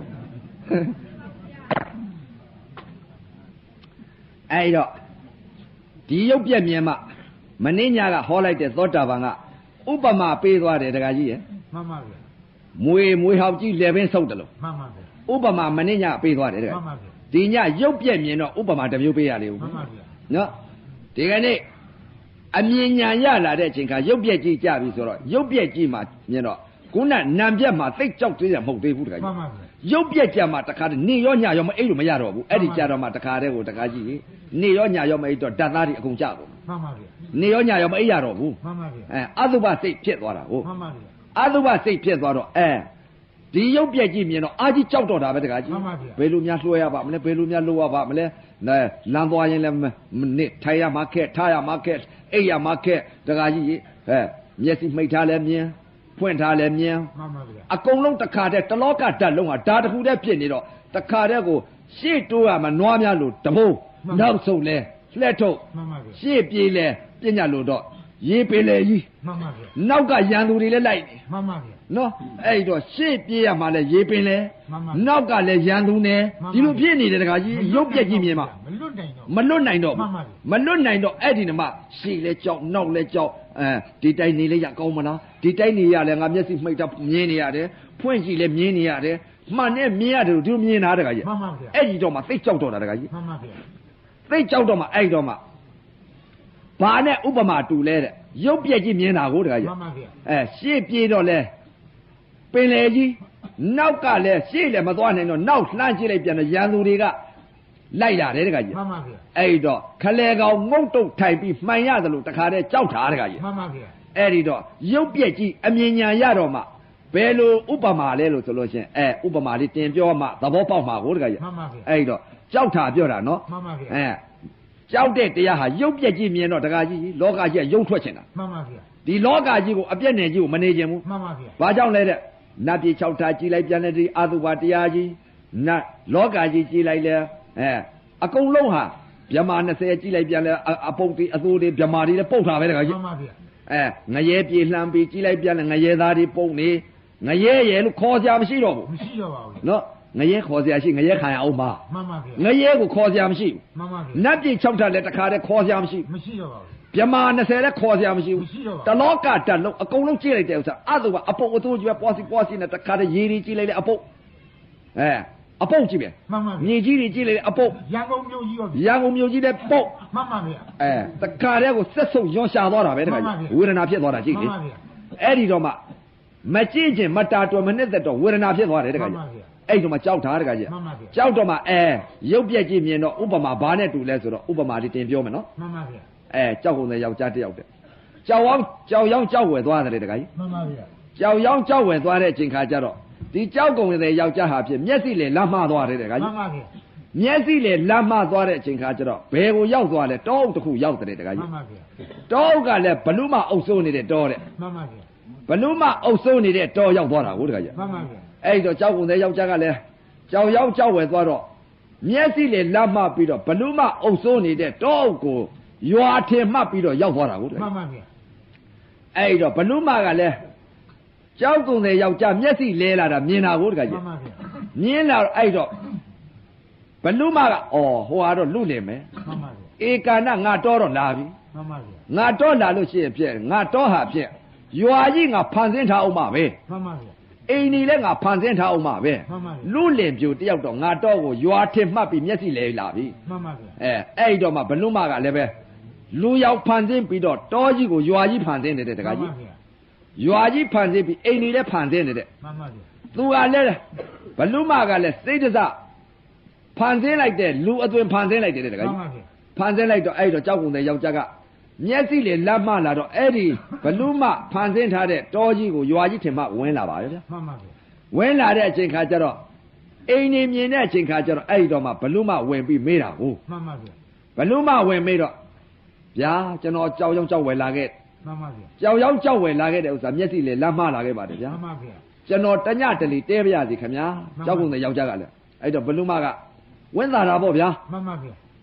အဲ့တော့ဒီရုပ်ပြက်မြင်မှမင်းညာကဟောလိုက်တဲ့သောတာပန်ကဥပမာပေးသွားတယ်တခါကြီးရဲ့မှန်ပါဗျာမွေမွေဟောက်ကြီးလေပင်ဆုပ်တယ်လို့မှန်ပါဗျာဥပမာမင်းညာပေးသွားတယ်တခါမှန်ပါဗျာဒီညရုပ်ပြက်မြင်တော့ဥပမာတစ်မျိုးပေးရလေဦးမှန်ပါဗျာနော်ဒီကနေ့အမြင်ညာရလာတဲ့အချိန်ခါရုပ်ပြက်ကြီးကြပြီဆိုတော့ရုပ်ပြက်ကြီးမှမြင်တော့ခုနနံပြက်မှာသိတ်ကြောက်သေးတယ်မဟုတ်သေးဘူးတခါမှကြီးန်ပါဗျာရုပ်ပြက်ကြမှာတခါတည်းနေရောညရောမအိပ်လို့မရတော့ဘူးအဲ့ဒီကြတော့မှတခါတည်းကိုတခါကြီးနေရောညရောမအိပ်တော့ဓာတ်သားတွေအကုန်ကြကုန်မှန်ပါဗျာနေရောညရောမအိပ်ရတော့ဘူးမှန်ပါဗျာအဲအတုပစိတ်ဖြစ်သွားတာဟုတ်မှန်ပါဗျာအတုပစိတ်ဖြစ်သွားတော့အဲဒီရုပ်ပြက်ကြီးမြင်တော့အာကြီးကြောက်တော့တာပဲတခါကြီးမှန်ပါဗျာဘယ်လိုများလွှဲရပါမလဲဘယ်လိုများလှုပ်ရပါမလဲနဲလမ်းသွားရင်လည်းနစ်ထိုင်ရမှာခက်ထားရမှာခက်အိပ်ရမှာခက်တခါကြီးအဲမျက်စိမှိတ်ထားလဲမြင်ဖွင့်ထားလဲမြင်မှန်ပါဗျာအကုန်လုံးတခါတည်းတလောကဓာတ်လုံးဟာဓာတ်တစ်ခုတည်းဖြစ်နေတော့တခါတည်းကိုရှေ့တိုးရမှာနွားများလို့တဘိုးနောက်ဆုံးလဲလှဲ့ထုတ်မှန်ပါဗျာရှေ့ပြေးလဲပြညာလို့တော့ရေးပင်လေကြီးမှန်ပါဗျာနောက်ကရန်သူတွေလည်းလိုက်နေမှန်ပါဗျာနော်အဲ့တော့ရှေ့ပြေးရမှာလဲရေးပင်လဲမှန်ပါနောက်ကလည်းရန်သူနဲ့ဒီလိုဖြစ်နေတယ်တခါကြီးရုပ်ပြက်ကြီးမြင်မှာမလွတ်နိုင်တော့မလွတ်နိုင်တော့မှဘူးန်ပါဗျာမလွတ်နိုင်တော့အဲ့ဒီနမရှေ့လဲကြောက်နောက်လဲကြောက်အဲဒီတိုင်းနေလဲရကောင်းမလားဒီတိုင်းနေရလဲငါမျက်စိမှိတ်တာမြင်နေရတယ်ဖွင့်ကြည့်လဲမြင်နေရတယ်မှန်နဲ့မြင်ရတယ်ဒီလိုမြင်တာတခါကြီးမှန်ပါဗျာအဲ့ဒီတော့မှသိကြောက်တော့တာတခါကြီးမှန်ပါဗျာသိကြောက်တော့မှအဲ့တော့မှဘာနဲ့ဥပမာတူလဲတဲ့ရုပ်ပြက်ကြီးမြင်တာကိုတခါကြီးမှန်ပါဗျာအဲရှေ့ပြေးတော့လဲပင်လေကြီးနောက်ကလည်းရှေ့လည်းမသွားနိုင်တော့နောက်လှမ်းကြည့်လိုက်ပြန်တော့ရန်သူတွေကလိုက်လာတယ်တခါကြီးမှန်ပါဗျာအဲ့တော့ခလဲကောင်ငုတ်တုတ်ထိုင်ပြီးမှန်ရတယ်လို့တခါတည်းကြောက်တာတခါကြီးမှန်ပါဗျာအဲ့ဒီတော့ရုပ်ပြက်ကြီးအမြင်ညာရတော့မှဘယ်လိုဥပမာလဲလို့ဆိုလို့ချင်းအဲဥပမာလေးတင်ပြောမှသဘောပေါက်မှာကိုတခါကြီးမှန်ပါဗျာအဲ့တော့ကြောက်တာပြောတာနော်မှန်ပါဗျာအဲကြောက်တဲ့တရားဟာရုပ်ပြက်ကြီးမြင်တော့တခါကြီးလောကကြီးကရုပ်ထွက်ချင်တာမှန်ပါဗျာဒီလောကကြီးကိုအပြက်နယ်ကြီးကိုမနေခြင်းဘူးမှန်ပါဗျာဘာကြောင့်လဲတဲ့နတ်ပြည်၆ဓာတ်ကြည်လိုက်ပြန်တဲ့ဒီအာသုဘတရားကြီးနတ်လောကကြီးကြည်လိုက်လဲအဲအကုန်လုံးဟာဗြဟ္မာ၂၀ကြည်လိုက်ပြန်လဲအပုတ်တွေအသိုးတွေဗြဟ္မာတွေလည်းပုတ်တာပဲတခါကြီးမှန်ပါဗျာအဲငရဲပြေလှမ်းပြီးကြည်လိုက်ပြန်လဲငရဲသားတွေပုတ်နေငရဲရဲလို့ခေါ်စရာမရှိတော့ဘူးမရှိတော့ပါဘူးနော်ငရဲခေါ်စရာရှိငရဲခံရအောင်ပါမှန်ပါဗျာငရဲကိုခေါ်စရာမရှိဘူးမှန်ပါဗျာနတ်ပြည်၆ဓာတ်လည်းတခါတည်းခေါ်စရာမရှိဘူးမရှိတော့ပါဘူးဗြဟ္မာ၂၀လည်းခေါ်စရာမရှိဘူးမရှိတော့ပါတလောကတတ်လုံးအကုန်လုံးကြည့်လိုက်တဲ့ဥစ္စာအဲ့ဒါကအပုတ်အသိုးကြီးပဲပွားစီပွားစီနဲ့တခါတည်းရေကြီးကြည့်လိုက်လေအပုတ်အဲအပုတ်ကြီးပဲမှန်ပါဗျာမြေကြီးတွေကြည့်လိုက်လေအပုတ်ရန်ကုန်မြို့ကြီးရောရန်ကုန်မြို့ကြီးလည်းပုတ်မှန်ပါဗျာအဲတခါတည်းကိုဆက်ဆုပ်ရွံရှာသွားတာပဲတခါမှန်ပါကြီးဗျာဝေဒနာဖြစ်သွားတာကြည့်မှလေန်ပါဗျာအဲ့ဒီတော့မှမကြည့်ခြင်းမတာတော်မနဲ့သက်တော့ဝေဒနာဖြစ်သွားတယ်တခါမှန်ကြီးပါဗျာအဲ့ဒီတော့မှကြောက်တာတခါကြီးမှန်ပါဗျာကြောက်တော့မှအဲရုပ်ပြက်ကြီးမြင်တော့ဥပမာဘာနဲ့တူလဲဆိုတော့ဥပမာလေးတင်ပြောမယ်နော်မှန်ပါဗျာအဲကြောက်ကုန်တဲ့ယောက်ျားတစ်ယောက်တဲ့ကြောက်အောင်ကြောက်ရောင်းကြောက်ဝယ်သွားတယ်တခါကြီးမှန်ပါဗျာကြောက်ရောင်းကြောက်ဝယ်သွားတဲ့အချိန်ခါကျတော့ဒီကြောက်ကုန်တဲ့ယောက်ျားဟာဖြစ်မျက်စိလေလမ်းမသွားတယ်တခါမှကြီးန်ပါဗျာမျက်စိလေလမ်းမသွားတဲ့အချိန်ခါကျတော့ဘယ်ကိုရောက်သွားလဲတောအုပ်တစ်ခုရောက်တယ်တခါမှကြီးန်ပါဗျာတောအုပ်ကလည်းဘလူးမအုပ်စိုးနေတဲ့တောတဲ့မှန်ပါဗျာဘလူးမအုပ်စိုးနေတဲ့တောရောက်သွားတာကိုတခါကြီးမှန်ပါဗျာအဲ့ဒီတော့ကြောက်ကုန်တဲ့ယောက်ျားကလည်းကြောက်ရောင်းကြောက်ဝယ်သွားတော့မျက်စိလေလမ်းမပြီးတော့ဘလူးမအုပ်စိုးနေတဲ့တောအုပ်ကိုရွာထင်မှတ်ပြီးတော့ရောက်သွားတာကိုတခါမှန်ကြီးပါဗျာအဲ့ဒီတော့ဘလူးမကလည်းကြောက်ကုန်တဲ့ယောက်ျားမျက်စိလဲလာတာမြင်တာကိုတခါမှကြီးန်ပါဗျာမြင်လာတော့အဲ့တော့ဘလူးမကအော်ဟိုဟာတော့လူနေမယ်မှန်ပါဗျာဧကာနငါတော့တော့လာပြီမှန်ပါဗျာငါတော့လာလို့ရှိရင်ဖြစ်ငါတော့ဟာဖြစ်ရွာကြီးငါဖန်ဆင်းထားအောင်ပါပဲမှန်ပါဗျာအိမ်ကြီးလည်းငါဖန်ဆင်းထားအောင်ပါပဲမှန်ပါဗျာလူလင်ပြူတယောက်တော့ငါတော့ကိုရွာထင်မှတ်ပြီးမျက်စိလဲလာပြီမှန်ပါဗျာအဲအဲ့ဒီတော့မှဘလူးမကလည်းပဲလူရောက်ဖန်ဆင်းပြီးတော့တောကြီးကိုရွာကြီးဖန်ဆင်းနေတဲ့တခါကြီးမှန်ပါဗျာရွာကြီးဖန်ဆင်းပြီးအိမ်ကြီးလည်းဖန်ဆင်းနေတဲ့မှန်ပါဗျာသူကလည်းဘလူးမကလည်းစိတ်တစဖန်ဆင်းလိုက်တဲ့လူအသွင်ဖန်ဆင်းလိုက်တယ်တခါမှန်ကြီးပါဗျာဖန်ဆင်းလိုက်တော့အဲ့တော့ကြောက်ကုန်တဲ့ယောက်ျားကမျက်စိလေလမ်းမလာတော့အဲ့ဒီဘလူးမဖန်ဆင်းထားတဲ့တောကြီးကိုရွာကြီးထင်မှဝင်လာပါရဲ့ဗျာမှန်ပါဗျာဝင်လာတဲ့အချိန်ခါကျတော့အိမ်နေမြင်တဲ့အချိန်ခါကျတော့အဲ့ဒီတော့မှဘလူးမဝင်ပြီးမေးတာကိုမှန်ပါဗျာဘလူးမဝင်မေးတော့ဗျာကျွန်တော်ကြောက်ရောက်ကြောက်ဝယ်လာခဲ့မှန်ပါဗျာကြောက်ရောက်ကြောက်ဝယ်လာခဲ့တဲ့ဥစ္စာမျက်စိလေလမ်းမလာခဲ့ပါတယ်ဗျာမှန်ပါဗျာကျွန်တော်တညတလီတဲပြရစီခင်ဗျာကြောက်ကုန်တဲ့ယောက်ျားကလည်းအဲ့တော့ဘလူးမကဝင်လာတာပေါ့ဗျာမှန်ပါဗျာ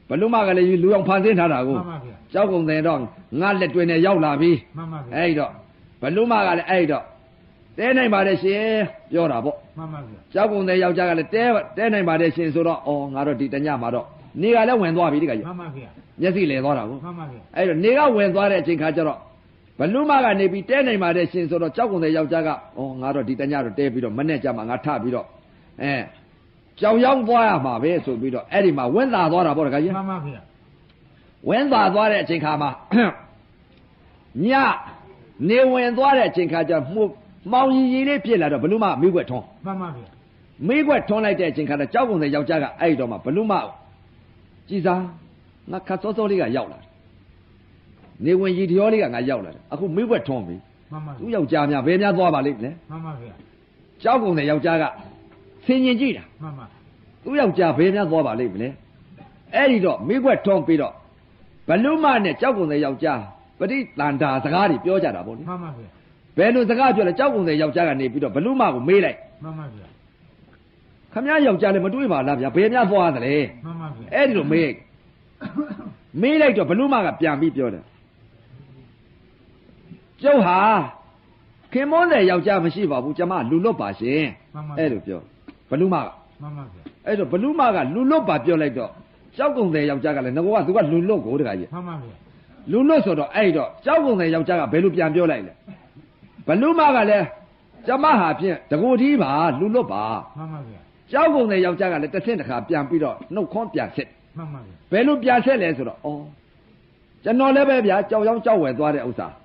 ဘလူမကလည်းလူအောင်ဖန်ဆင်းထားတာကိုကြောက်ကုန်တယ်တော့ငါလက်တွင်နဲ့ရောက်လာပြီအဲ့တော့ဘလူမကလည်းအဲ့တော့တဲနိုင်ပါတယ်ရှင်ပြောတာပေါ့မှန်ပါဗျာကြောက်ကုန်တယ်ယောက်ျားကလည်းတဲတဲနိုင်ပါတယ်ရှင်ဆိုတော့အော်ငါတော့ဒီတညမှာတော့နေကလည်းဝင်သွားပြီဒီကကြီးမှန်ပါဗျာမျက်စိလဲသွားတာကိုမှန်ပါဗျာအဲ့တော့နေကဝင်သွားတဲ့အချိန်ခါကျတော့ဘလူမကနေပြီးတဲနိုင်ပါတယ်ရှင်ဆိုတော့ကြောက်ကုန်တယ်ယောက်ျားကအော်ငါတော့ဒီတညတော့တဲပြီးတော့မနဲ့ကြမှာငါထပြီးတော့အဲကြောင်ရောက်သွားရမှာပဲဆိုပြီးတော့အဲ့ဒီမှာဝင်းသာသွားတာပေါ့တကကြီးမှန်ပါဗျာဝင်းသာသွားတဲ့အချိန်ခါမှာညနေဝင်သွားတဲ့အချိန်ခါကျမှုမောင်ရီရီလေးဖြစ်လာတော့ဘလူမမိခွက်ထွန်းမှန်ပါဗျာမိခွက်ထွန်းလိုက်တဲ့အချိန်ခါတော့ကြောက်ကုန်တဲ့ယောက်ျားကအဲ့တော့မှဘလူမကြည်စားငါခတ်စောစောလေးကရောက်လာတယ်နေဝင်ရီတရောလေးကငါရောက်လာတယ်အခုမိခွက်ထွန်းပြီမှန်ပါသူ့ယောက်ျားများဘယ်များသွားပါလိမ့်လဲမှန်ပါဗျာကြောက်ကုန်တဲ့ယောက်ျားကဆင်ញင်ကြည့်တာမှန်ပါသူ့ယောက်ျားဘယ်များသွားပါလိမ့်မလဲအဲ့ဒီတော့မိခွက်ထွန်းပြီးတော့ဘလူမနဲ့ကြောက်ကုန်တဲ့ယောက်ျားပရိသန္တာစကားတွေပြောကြတာပေါ့လေမှန်ပါဗျာဘယ်လိုစကားပြောလဲကြောက်ကုန်တဲ့ယောက်ျားကနေပြီးတော့ဘလူမကိုမေးလိုက်မှန်ပါဗျာခမရယောက်ျားလည်းမတွေးပါလားဗျာဘယ်များသွားသလဲမှန်ပါဗျာအဲ့ဒီလိုမေးမေးလိုက်တော့ဘလူမကပြန်ပြီးပြောတယ်ကျုပ်ဟာခင်မွန်းတဲ့ယောက်ျားမရှိပါဘူးကျမလူလွတ်ပါရှင်အဲ့လိုပြောဘလူမကမှန်ပါဗျာအဲ့တော့ဘလူမကလူလွတ်ပါပြောလိုက်တော့ကြောက်ကုန်တဲ့ယောက်ျားကလည်းငကောကသူကလူလွတ်ကိုတခါကြီးမှန်ပါဗျာလူလွတ်ဆိုတော့အဲ့တော့ကြောက်ကုန်တဲ့ယောက်ျားကဘယ်လိုပြန်ပြောလိုက်လဲဘလူမကလည်းကျမဟာဖြင့်တကူတီးပါလူလွတ်ပါမှန်ပါဗျာကြောက်ကုန်တဲ့ယောက်ျားကလည်းတစ်ဆင့်တစ်ခါပြန်ပြီးတော့နှုတ်ခွန်းပြန်ဆက်မှန်ပါဗျာဘယ်လိုပြန်ဆက်လဲဆိုတော့ဩကျွန်တော်လည်းပဲဗျာကြောက်ရောင်းကြောက်ဝယ်သွားတဲ့ဥစ္စာ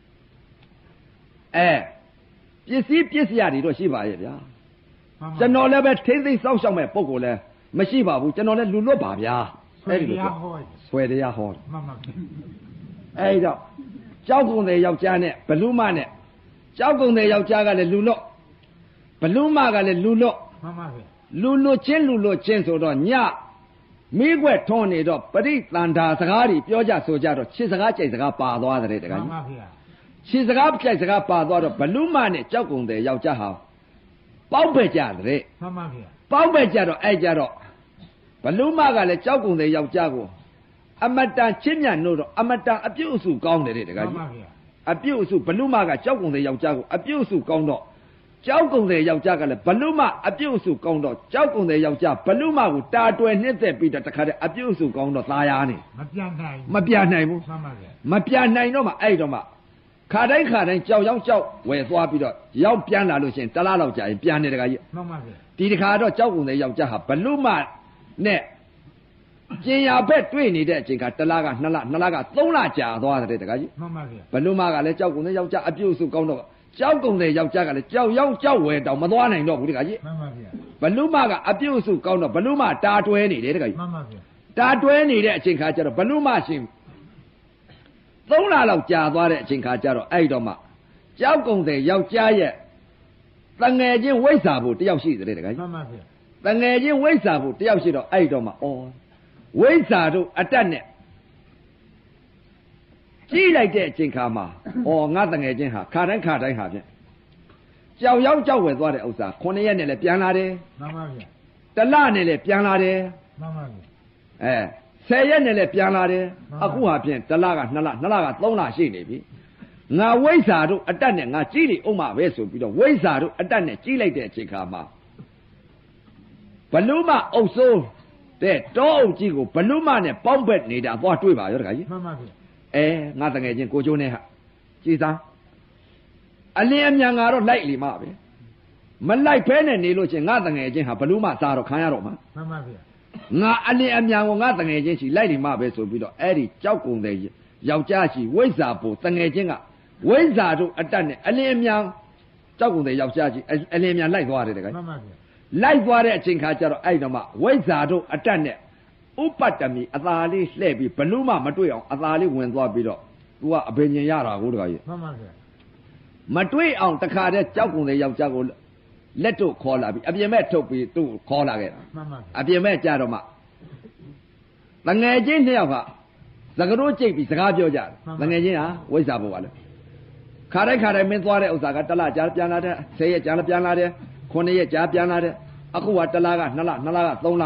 အဲပစ္စည်းပစ္စည်းတွေတော့ရှိပါရဲ့ဗျာကျွန်တော်လည်းပဲထိမ့်သိမ့်စောက်ရှောက်မဲ့ပုံကိုလည်းမရှိပါဘူးကျွန်တော်လည်းလူလွတ်ပါဗျာအဲ့ဒီလိုဆွဲတရားဟောမှန်ပါဗျာအဲ့တော့ကြောက်ကုန်တဲ့ယောက်ျားနဲ့ဘလူမနဲ့ကြောက်ကုန်တဲ့ယောက်ျားကလည်းလူလွတ်ဘလူမကလည်းလူလွတ်မှန်ပါဗျာလူလွတ်ချင်းလူလွတ်ချင်းဆိုတော့ညမိခွက်ထွန်းနေတော့ပရိသန္တာစကားတွေပြောကြဆိုကြတော့ခြေစကားကြိတ်စကားပါသွားတယ်တကယ်မှန်ပါဗျာခြေစကားကြိတ်စကားပါသွားတော့ဘလူမနဲ့ကြောက်ကုန်တဲ့ယောက်ျားဟာပေါက်ပဲကြတယ်မှန်ပါဗျာပေါက်ပဲကြတော့အဲ့ကြတော့ဘလူမကလည်းကြောက်ကုန်တဲ့ယောက်ျားကိုအမတန်ချစ်မြတ်လို့တော့အမတန်အပြုတ်အစုကောင်းတယ်တဲ့တကယ်ကြီးအပြုတ်အစုဘလူမကကြောက်ကုန်တဲ့ယောက်ျားကိုအပြုတ်အစုကောင်းတော့ကြောက်ကုန်တဲ့ယောက်ျားကလည်းဘလူမအပြုတ်အစုကောင်းတော့ကြောက်ကုန်တဲ့ယောက်ျားဘလူမကိုတာတွယ်နှိမ့်သက်ပြီးတော့တခါတည်းအပြုတ်အစုကောင်းတော့သာယာနေမပြတ်နိုင်မပြတ်နိုင်ဘူးမပြတ်နိုင်တော့မှအဲ့တော့မှခါတိုင်းခါတိုင်းကြောက်ရောက်ကြောက်ဝယ်သွားပြီးတော့ရောက်ပြန်လာလို့ရှိရင်တလားလောက်ကြာရင်ပြန်နေတခါကြီးမှန်ပါဗျာဒီတခါတော့ကြောက်ကုန်တဲ့ယောက်ျားဟာဘလူမနဲ့ကျင်ရဘက်တွေ့နေတဲ့အချိန်ကတလားကနှစ်လနှစ်လကသုံးလကြာသွားတယ်တခါကြီးမှန်ပါဗျာဘလူမကလည်းကြောက်ကုန်တဲ့ယောက်ျားအပြုတ်စုကောင်းတော့ကြောက်ကုန်တဲ့ယောက်ျားကလည်းကြောက်ရောက်ကြောက်ဝယ်တောင်မသွားနိုင်တော့ဘူးတခါကြီးမှန်ပါဗျာဘလူမကအပြုတ်စုကောင်းတော့ဘလူမတာတွဲနေတယ်တခါကြီးမှန်ပါဗျာတာတွဲနေတဲ့အချိန်ခါကျတော့ဘလူမရှင်သုံးလလောက်ကြာသွားတဲ့အချိန်ခါကျတော့အဲ့တော့မှကြောက်ကုန်တဲ့ယောက်ျားရဲ့တငယ်ချင်းဝိဇ္ဇာဖို့တယောက်ရှိတယ်တခါကြီးမှန်ပါဗျာတငယ်ချင်းဝိဇ္ဇာဖို့တယောက်ရှိတော့အဲ့တော့မှဩဝိဇ္ဇာတို့အတက်နဲ့ကြည့်လိုက်တဲ့အချိန်ခါမှာဩငါတငယ်ချင်းဟာခါတိုင်းခါတိုင်းဟာဖြင့်ကြောက်ရောက်ကြောက်ဝယ်သွားတဲ့ဥစ္စာခုနှစ်ရက်နဲ့လည်းပြန်လာတယ်မှန်ပါဗျာတလနဲ့လည်းပြန်လာတယ်မှန်ပါဗျာအဲဆယ်ရက်နဲ့လည်းပြန်လာတယ်အခုဟာဖြင့်တလကနှစ်လနှစ်လကသုံးလရှိနေပြီငါဝိဇ္ဇာတို့အတက်နဲ့ငါကြည့်လိဥမပဲဆိုပြီးတော့ဝိဇ္ဇာတို့အတက်နဲ့ကြည့်လိုက်တဲ့အချိန်ခါမှာဘလူမအုပ်စိုးတဲ့တောအုပ်ကြီးကိုဘလူမနဲ့ပေါင်းဘက်နေတာသွားတွေ့ပါရောတခါကြီးမှန်ပါဗျာအဲငါတငယ်ချင်းကိုကျိုးနဲ့ဟာကြည်သားအလင်းအမြန်ငါတော့လိုက်လီမပဲမလိုက်ဖဲနဲ့နေလို့ချင်းငါတငယ်ချင်းဟာဘလူမစားတော့ခံရတော့မှာမှန်ပါဗျာငါအလင်းအမြန်ကိုငါတငယ်ချင်းရှိလိုက်လီမပဲဆိုပြီးတော့အဲ့ဒီကြောက်ကုန်တဲ့ယောက်ျားရှိဝိဇ္ဇာဖို့တငယ်ချင်းကဝိဇ္ဇာတို့အတက်နဲ့အလင်းအမြန်ကြောက်ကုန်တဲ့ယောက်ျားရှိအလင်းအမြန်လိုက်သွားတယ်တခါမှန်ပါဗျာလိုက်သွားတဲ့အချိန်ခါကျတော့အဲ့တော့မှဝိဇ္ဇာတို့အတက်နဲ့ဥပတ္တမီအသာလေးလှည့်ပြီးဘလူးမမတွေ့အောင်အသာလေးဝင်သွားပြီးတော့သူကအဘိညာဉ်ရတာကိုတခါကြီးမှန်ပါဗျာမတွေ့အောင်တခါတည်းကြောက်ကုန်တဲ့ယောက်ျားကိုလက်တို့ခေါ်လာပြီးအပြင်မဲ့ထုတ်ပြီးသူ့ခေါ်လာခဲ့တာမှန်ပါအပြင်မဲ့ကြတော့မှတငယ်ချင်းနှစ်ယောက်ကသကရိုးကြိတ်ပြီးစကားပြောကြတယ်တငယ်ချင်းဟာဝိဇ္ဇာဘုရားလေခါတိုင်းခါတိုင်းမင်းသွားတဲ့ဥစ္စာကတလကြာပြန်လာတဲ့ဆယ်ရက်ကြာပြန်လာတဲ့ခုနှစ်ရက်ကြာပြန်လာတဲ့အခုကတလကနှစ်လနှစ်လကသုံးလ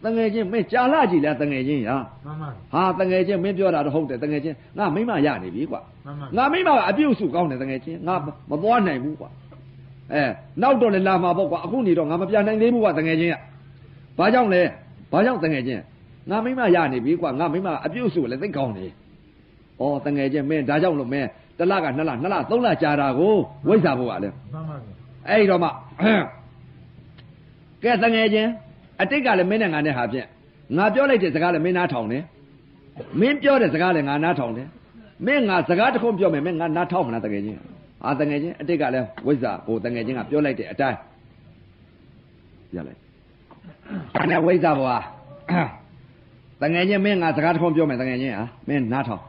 等下间没加垃圾了，等下间呀。 妈妈。 啊，等下间没表达的好的，等下间那没嘛压力比挂。 妈妈。 那没嘛啊，比如说讲的等下间，那没多难不挂。哎，闹到了拉嘛不挂，后你说俺们别人你不挂等下间呀。把讲嘞，把讲等下间，那没嘛压力比挂，那没嘛啊，比如说来再讲的。哦，等下间没大讲了没？得那个那啦那啦，都那家那个为啥不挂嘞？ 妈妈。 哎，知道吗？cái thằng nghe chứ, à thế cái là mấy nàng này hấp dẫn, ngã béo này thì cái là mấy nàng thòng này, mấy béo thì cái là ngã nàng thòng này, mấy ngã cái thì không béo mấy mấy ngã nàng thòng mà thằng nghe chứ, à thằng nghe chứ, thế cái là với sao, cô thằng nghe chứ ngã béo này thì trái, giờ này, cái này với sao vậy? Thằng nghe chứ mấy ngã cái thì không béo mấy thằng nghe chứ à, mấy nàng thòng,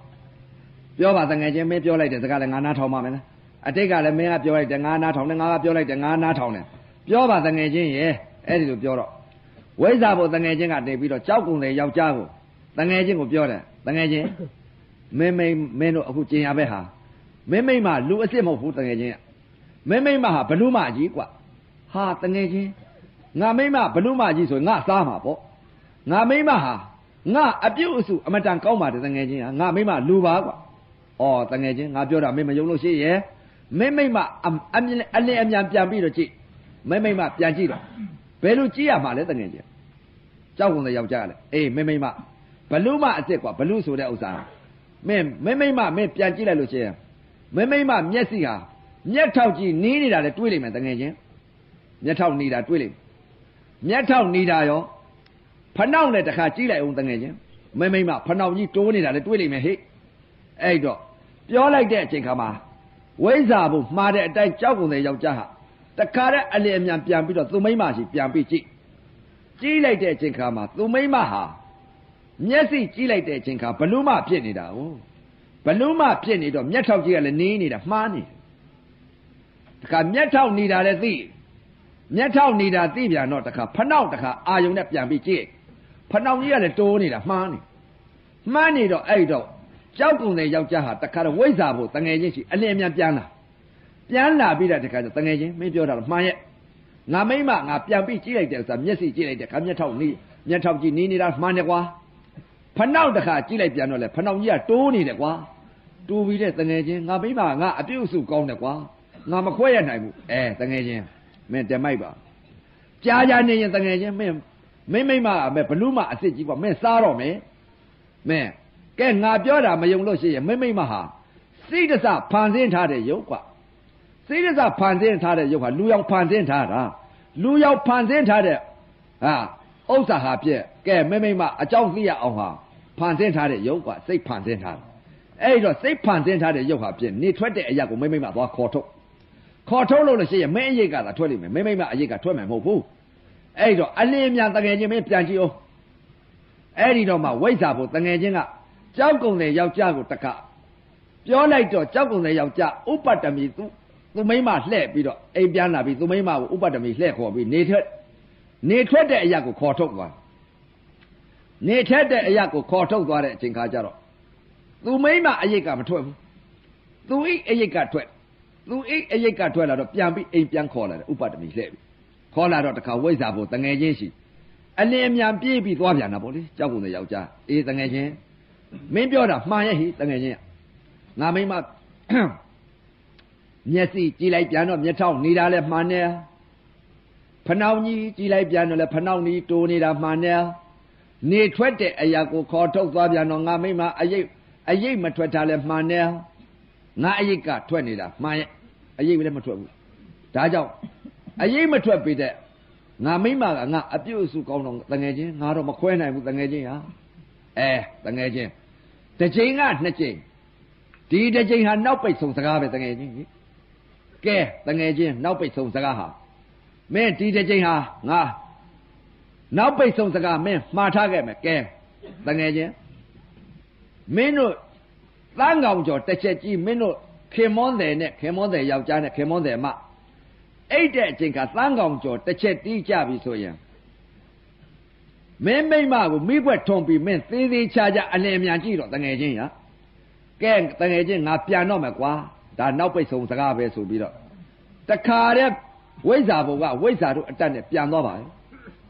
béo mà thằng nghe chứ mấy béo này thì cái là ngã nàng thòng mà mấy, à thế cái là mấy ngã béo này thì ngã nàng thòng này, ngã béo này thì ngã nàng thòng này, béo mà thằng nghe chứ gì? Ấy thìပြောတော့ဝိဇ္ဇာဘုတငယ်ချင်းကနေပြီးတော့ကြောက်ကုန်တဲ့ယောက်ျားကိုတငယ်ချင်းကိုပြောတယ်တငယ်ချင်းမင်းမင်းမင်းတို့အခုကျင်ရပဲဟာမင်းမိမလူအစ်စ်မဟုတ်ဘူးတငယ်ချင်းမင်းမိမဟာဘလူမကြီးกว่าဟာတငယ်ချင်းငါမိမဘလူမကြီးဆိုငါစားမှာပေါ့ငါမိမဟာငါအပြုတ်အစုအမတန်ကောင်းပါတယ်တငယ်ချင်းဟာငါမိမလူပါกว่าဩတငယ်ချင်းငါပြောတာမင်းမယုံလို့ရှိရဲ့မင်းမိမအအလင်းအမြန်ပြန်ပြီးတော့ကြည့်မင်းမိမပြန်ကြည့်တော့ဘယ်လိုကြည့်ရမှာလဲတကယ်ကြီးကြောက်ကုန်တဲ့ယောက်ျားလဲအေးမင်းမိမဘလူးမအစ်စ်กว่าဘလူးဆိုတဲ့ဥစ္စာမင်းမင်းမိမမင်းပြန်ကြည့်လိုက်လို့ရှိရင်မင်းမိမမျက်စိဟာမျက်ထောက်ကြီးနီးနေတာလဲတွေးလိမ့်မယ်တကယ်ချင်းမျက်ထောက်နေတာတွေးလိမ့်မျက်ထောက်နေတာရောဖနှောက်နဲ့တခါကြည့်လိုက်အောင်တကယ်ချင်းမင်းမိမဖနှောက်ကြီးတိုးနေတာလဲတွေးလိမ့်မယ်ဟိအဲ့တော့ပြောလိုက်တဲ့အချိန်ခါမှာဝိဇ္ဇာဘုမှားတဲ့အတိုင်းကြောက်ကုန်တဲ့ယောက်ျားဟာတခါတဲ့အလျင်အမြန်ပြန်ပြီးတော့သူမိမရှိပြန်ပြီးကြည့်ကြည့်လိုက်တဲ့အချိန်ခါမှာသူမိမဟာမျက်စိကြည့်လိုက်တဲ့အချိန်ခါဘလူးမဖြစ်နေတာဟုတ်ဘလူးမဖြစ်နေတော့မျက်ထောက်ကြီးကလည်းနေနေတာမှားနေတယ်တခါမျက်ထောက်နေတာလည်းသိမျက်ထောက်နေတာသိပြန်တော့တခါဖနှောက်တခါအာယုံနဲ့ပြန်ပြီးကြည့်ဖနှောက်ကြီးကလည်းတိုးနေတာမှားနေမှားနေတော့အဲ့တော့ကြောက်ကုန်တဲ့ယောက်ျားဟာတခါတော့ဝိဇ္ဇာဖို့တငယ်ချင်းရှိအလျင်အမြန်ပြန်လာပြန်လာပြီးတဲ့ခါကျတငယ်ချင်းမင်းပြောတာမှန်ရဲ့ငါမိမငါပြန်ပြီးကြည့်လိုက်တယ်ဆိုတာမျက်စိကြည့်လိုက်တယ်ခါမျက်ထောက်နီးမျက်ထောက်ကြည့်နီးနေတာမှန်တယ်ကွာဖနှောက်တခါကြည့်လိုက်ပြန်တော့လေဖနှောက်ကြီးကတိုးနေတယ်ကွာတိုးပြီးတဲ့တငယ်ချင်းငါမိမငါအပြုတ်စုကောင်းတယ်ကွာငါမခွဲရနိုင်ဘူးအဲတငယ်ချင်းမင်းတမိုက်ပါကြားကြားနေရင်တငယ်ချင်းမင်းမင်းမိမအမေဘလူးမအစ်စ်ကြီးကွာမင်းစားတော့မယ်မင်းကဲငါပြောတာမယုံလို့ရှိရင်မင်းမိမဟာစိတ်တစဖန်ဆင်းထားတဲ့ရုပ်ကွာစိတ်ရစဖန်ဆင်းထားတဲ့ရုပ်ဟာလူရောက်ဖန်ဆင်းထားတာလူရောက်ဖန်ဆင်းထားတဲ့ဟာဥစ္စာဟာပြက်ကဲမိမိမအကြောင်းသိရအောင်ဟာဖန်ဆင်းထားတဲ့ရုပ်ကစိတ်ဖန်ဆင်းထားတယ်အဲ့တော့စိတ်ဖန်ဆင်းထားတဲ့ရုပ်ဟာပြက်နေထွက်တဲ့အရာကိုမိမိမသွားခေါ်ထုတ်ခေါ်ထုတ်လို့လို့ရှိရင်မင်းအရေးကသာထွက်လိမ့်မယ်မိမိမအရေးကထွက်မယ်မဟုတ်ဘူးအဲ့တော့အလင်းမြန်တငယ်ချင်းမင်းပြန်ကြည့်အောင်အဲ့ဒီတော့မှဝိဇ္ဇာဖို့တငယ်ချင်းကကြောက်ကုန်တဲ့ယောက်ျားကိုတခါပြောလိုက်တော့ကြောက်ကုန်တဲ့ယောက်ျားဥပတ္တမီသူသူမိမလှဲ့ပြီးတော့အိမ်ပြန်လာပြီးသူမိမကိုဥပတ္တမီလှဲ့ခေါ်ပြီးနေထွက်နေထွက်တဲ့အရာကိုခေါ်ထုတ်သွားနေထွက်တဲ့အရာကိုခေါ်ထုတ်သွားတဲ့အချိန်ခါကျတော့သူမိမအရိတ်ကမထွက်ဘူးသူအိတ်အရိတ်ကထွက်သူအိတ်အရိတ်ကထွက်လာတော့ပြန်ပြီးအိမ်ပြန်ခေါ်လာတယ်ဥပတ္တမီလှဲ့ပြီးခေါ်လာတော့တခါဝိဇ္ဇာဖို့တငယ်ချင်းရှိအလင်းအမြန်ပြေးပြီးသွားပြန်တာပေါ့လေကြောက်ကုန်တဲ့ယောက်ျားအေးတငယ်ချင်းမင်းပြောတာမှားရဲ့ဟိတငယ်ချင်းငါမိမမျက်စိကြည့်လိုက်ပြန်တော့မျက်ထောက်နေတာလဲမှန်တယ်ဖနှောင်းကြီးကြည့်လိုက်ပြန်တော့လဲဖနှောင်းကြီးတိုးနေတာမှန်တယ်နေထွက်တဲ့အရာကိုခေါ်ထုတ်သွားပြန်တော့ငါမိမအရိပ်အရိပ်မထွက်တာလဲမှန်တယ်ငါအရိပ်ကထွက်နေတာမှန်ရဲ့အရိပ်လည်းမထွက်ဘူးဒါကြောင့်အရိပ်မထွက်ပေတဲ့ငါမိမကငါအပြုတ်အစုကောင်းတော့တငယ်ချင်းငါတော့မခွဲနိုင်ဘူးတငယ်ချင်းဟာအဲတငယ်ချင်းတစ်ချိန်ကနှစ်ချိန်ဒီတစ်ချိန်ဟာနောက်ပိတ်ဆုံးစကားပဲတငယ်ချင်းကဲတငယ်ချင်းနောက်ပိတ်ဆုံးစကားဟာမင်းဒီတစ်ချိန်ဟာငါနောက်ပိတ်ဆုံးစကားမင်းမှားထားခဲ့မယ်ကဲတငယ်ချင်းမင်းတို့သန်းကောင်ကျော်တစ်ချက်ကြီးမင်းတို့ခင်မွန်းတယ်နဲ့ခင်မွန်းတယ်ယောက်ျားနဲ့ခင်မွန်းတယ်မအဲ့တဲ့အချိန်ကသန်းကောင်ကျော်တစ်ချက်တီးကြပြီဆိုရင်မင်းမိမကိုမိခွက်ထုံပြီးမင်းသေးသေးချာချာအလင်းအမြန်ကြည့်တော့တငယ်ချင်းဟာကဲတငယ်ချင်းငါပြန်တော့မယ်ကွာဒါနောက်ပိတ်ဆုံးစကားပဲဆိုပြီးတော့တခါတည်းဝိဇ္ဇာဘုံကဝိဇ္ဇာတို့အတက်နဲ့ပြန်သွားပါလေ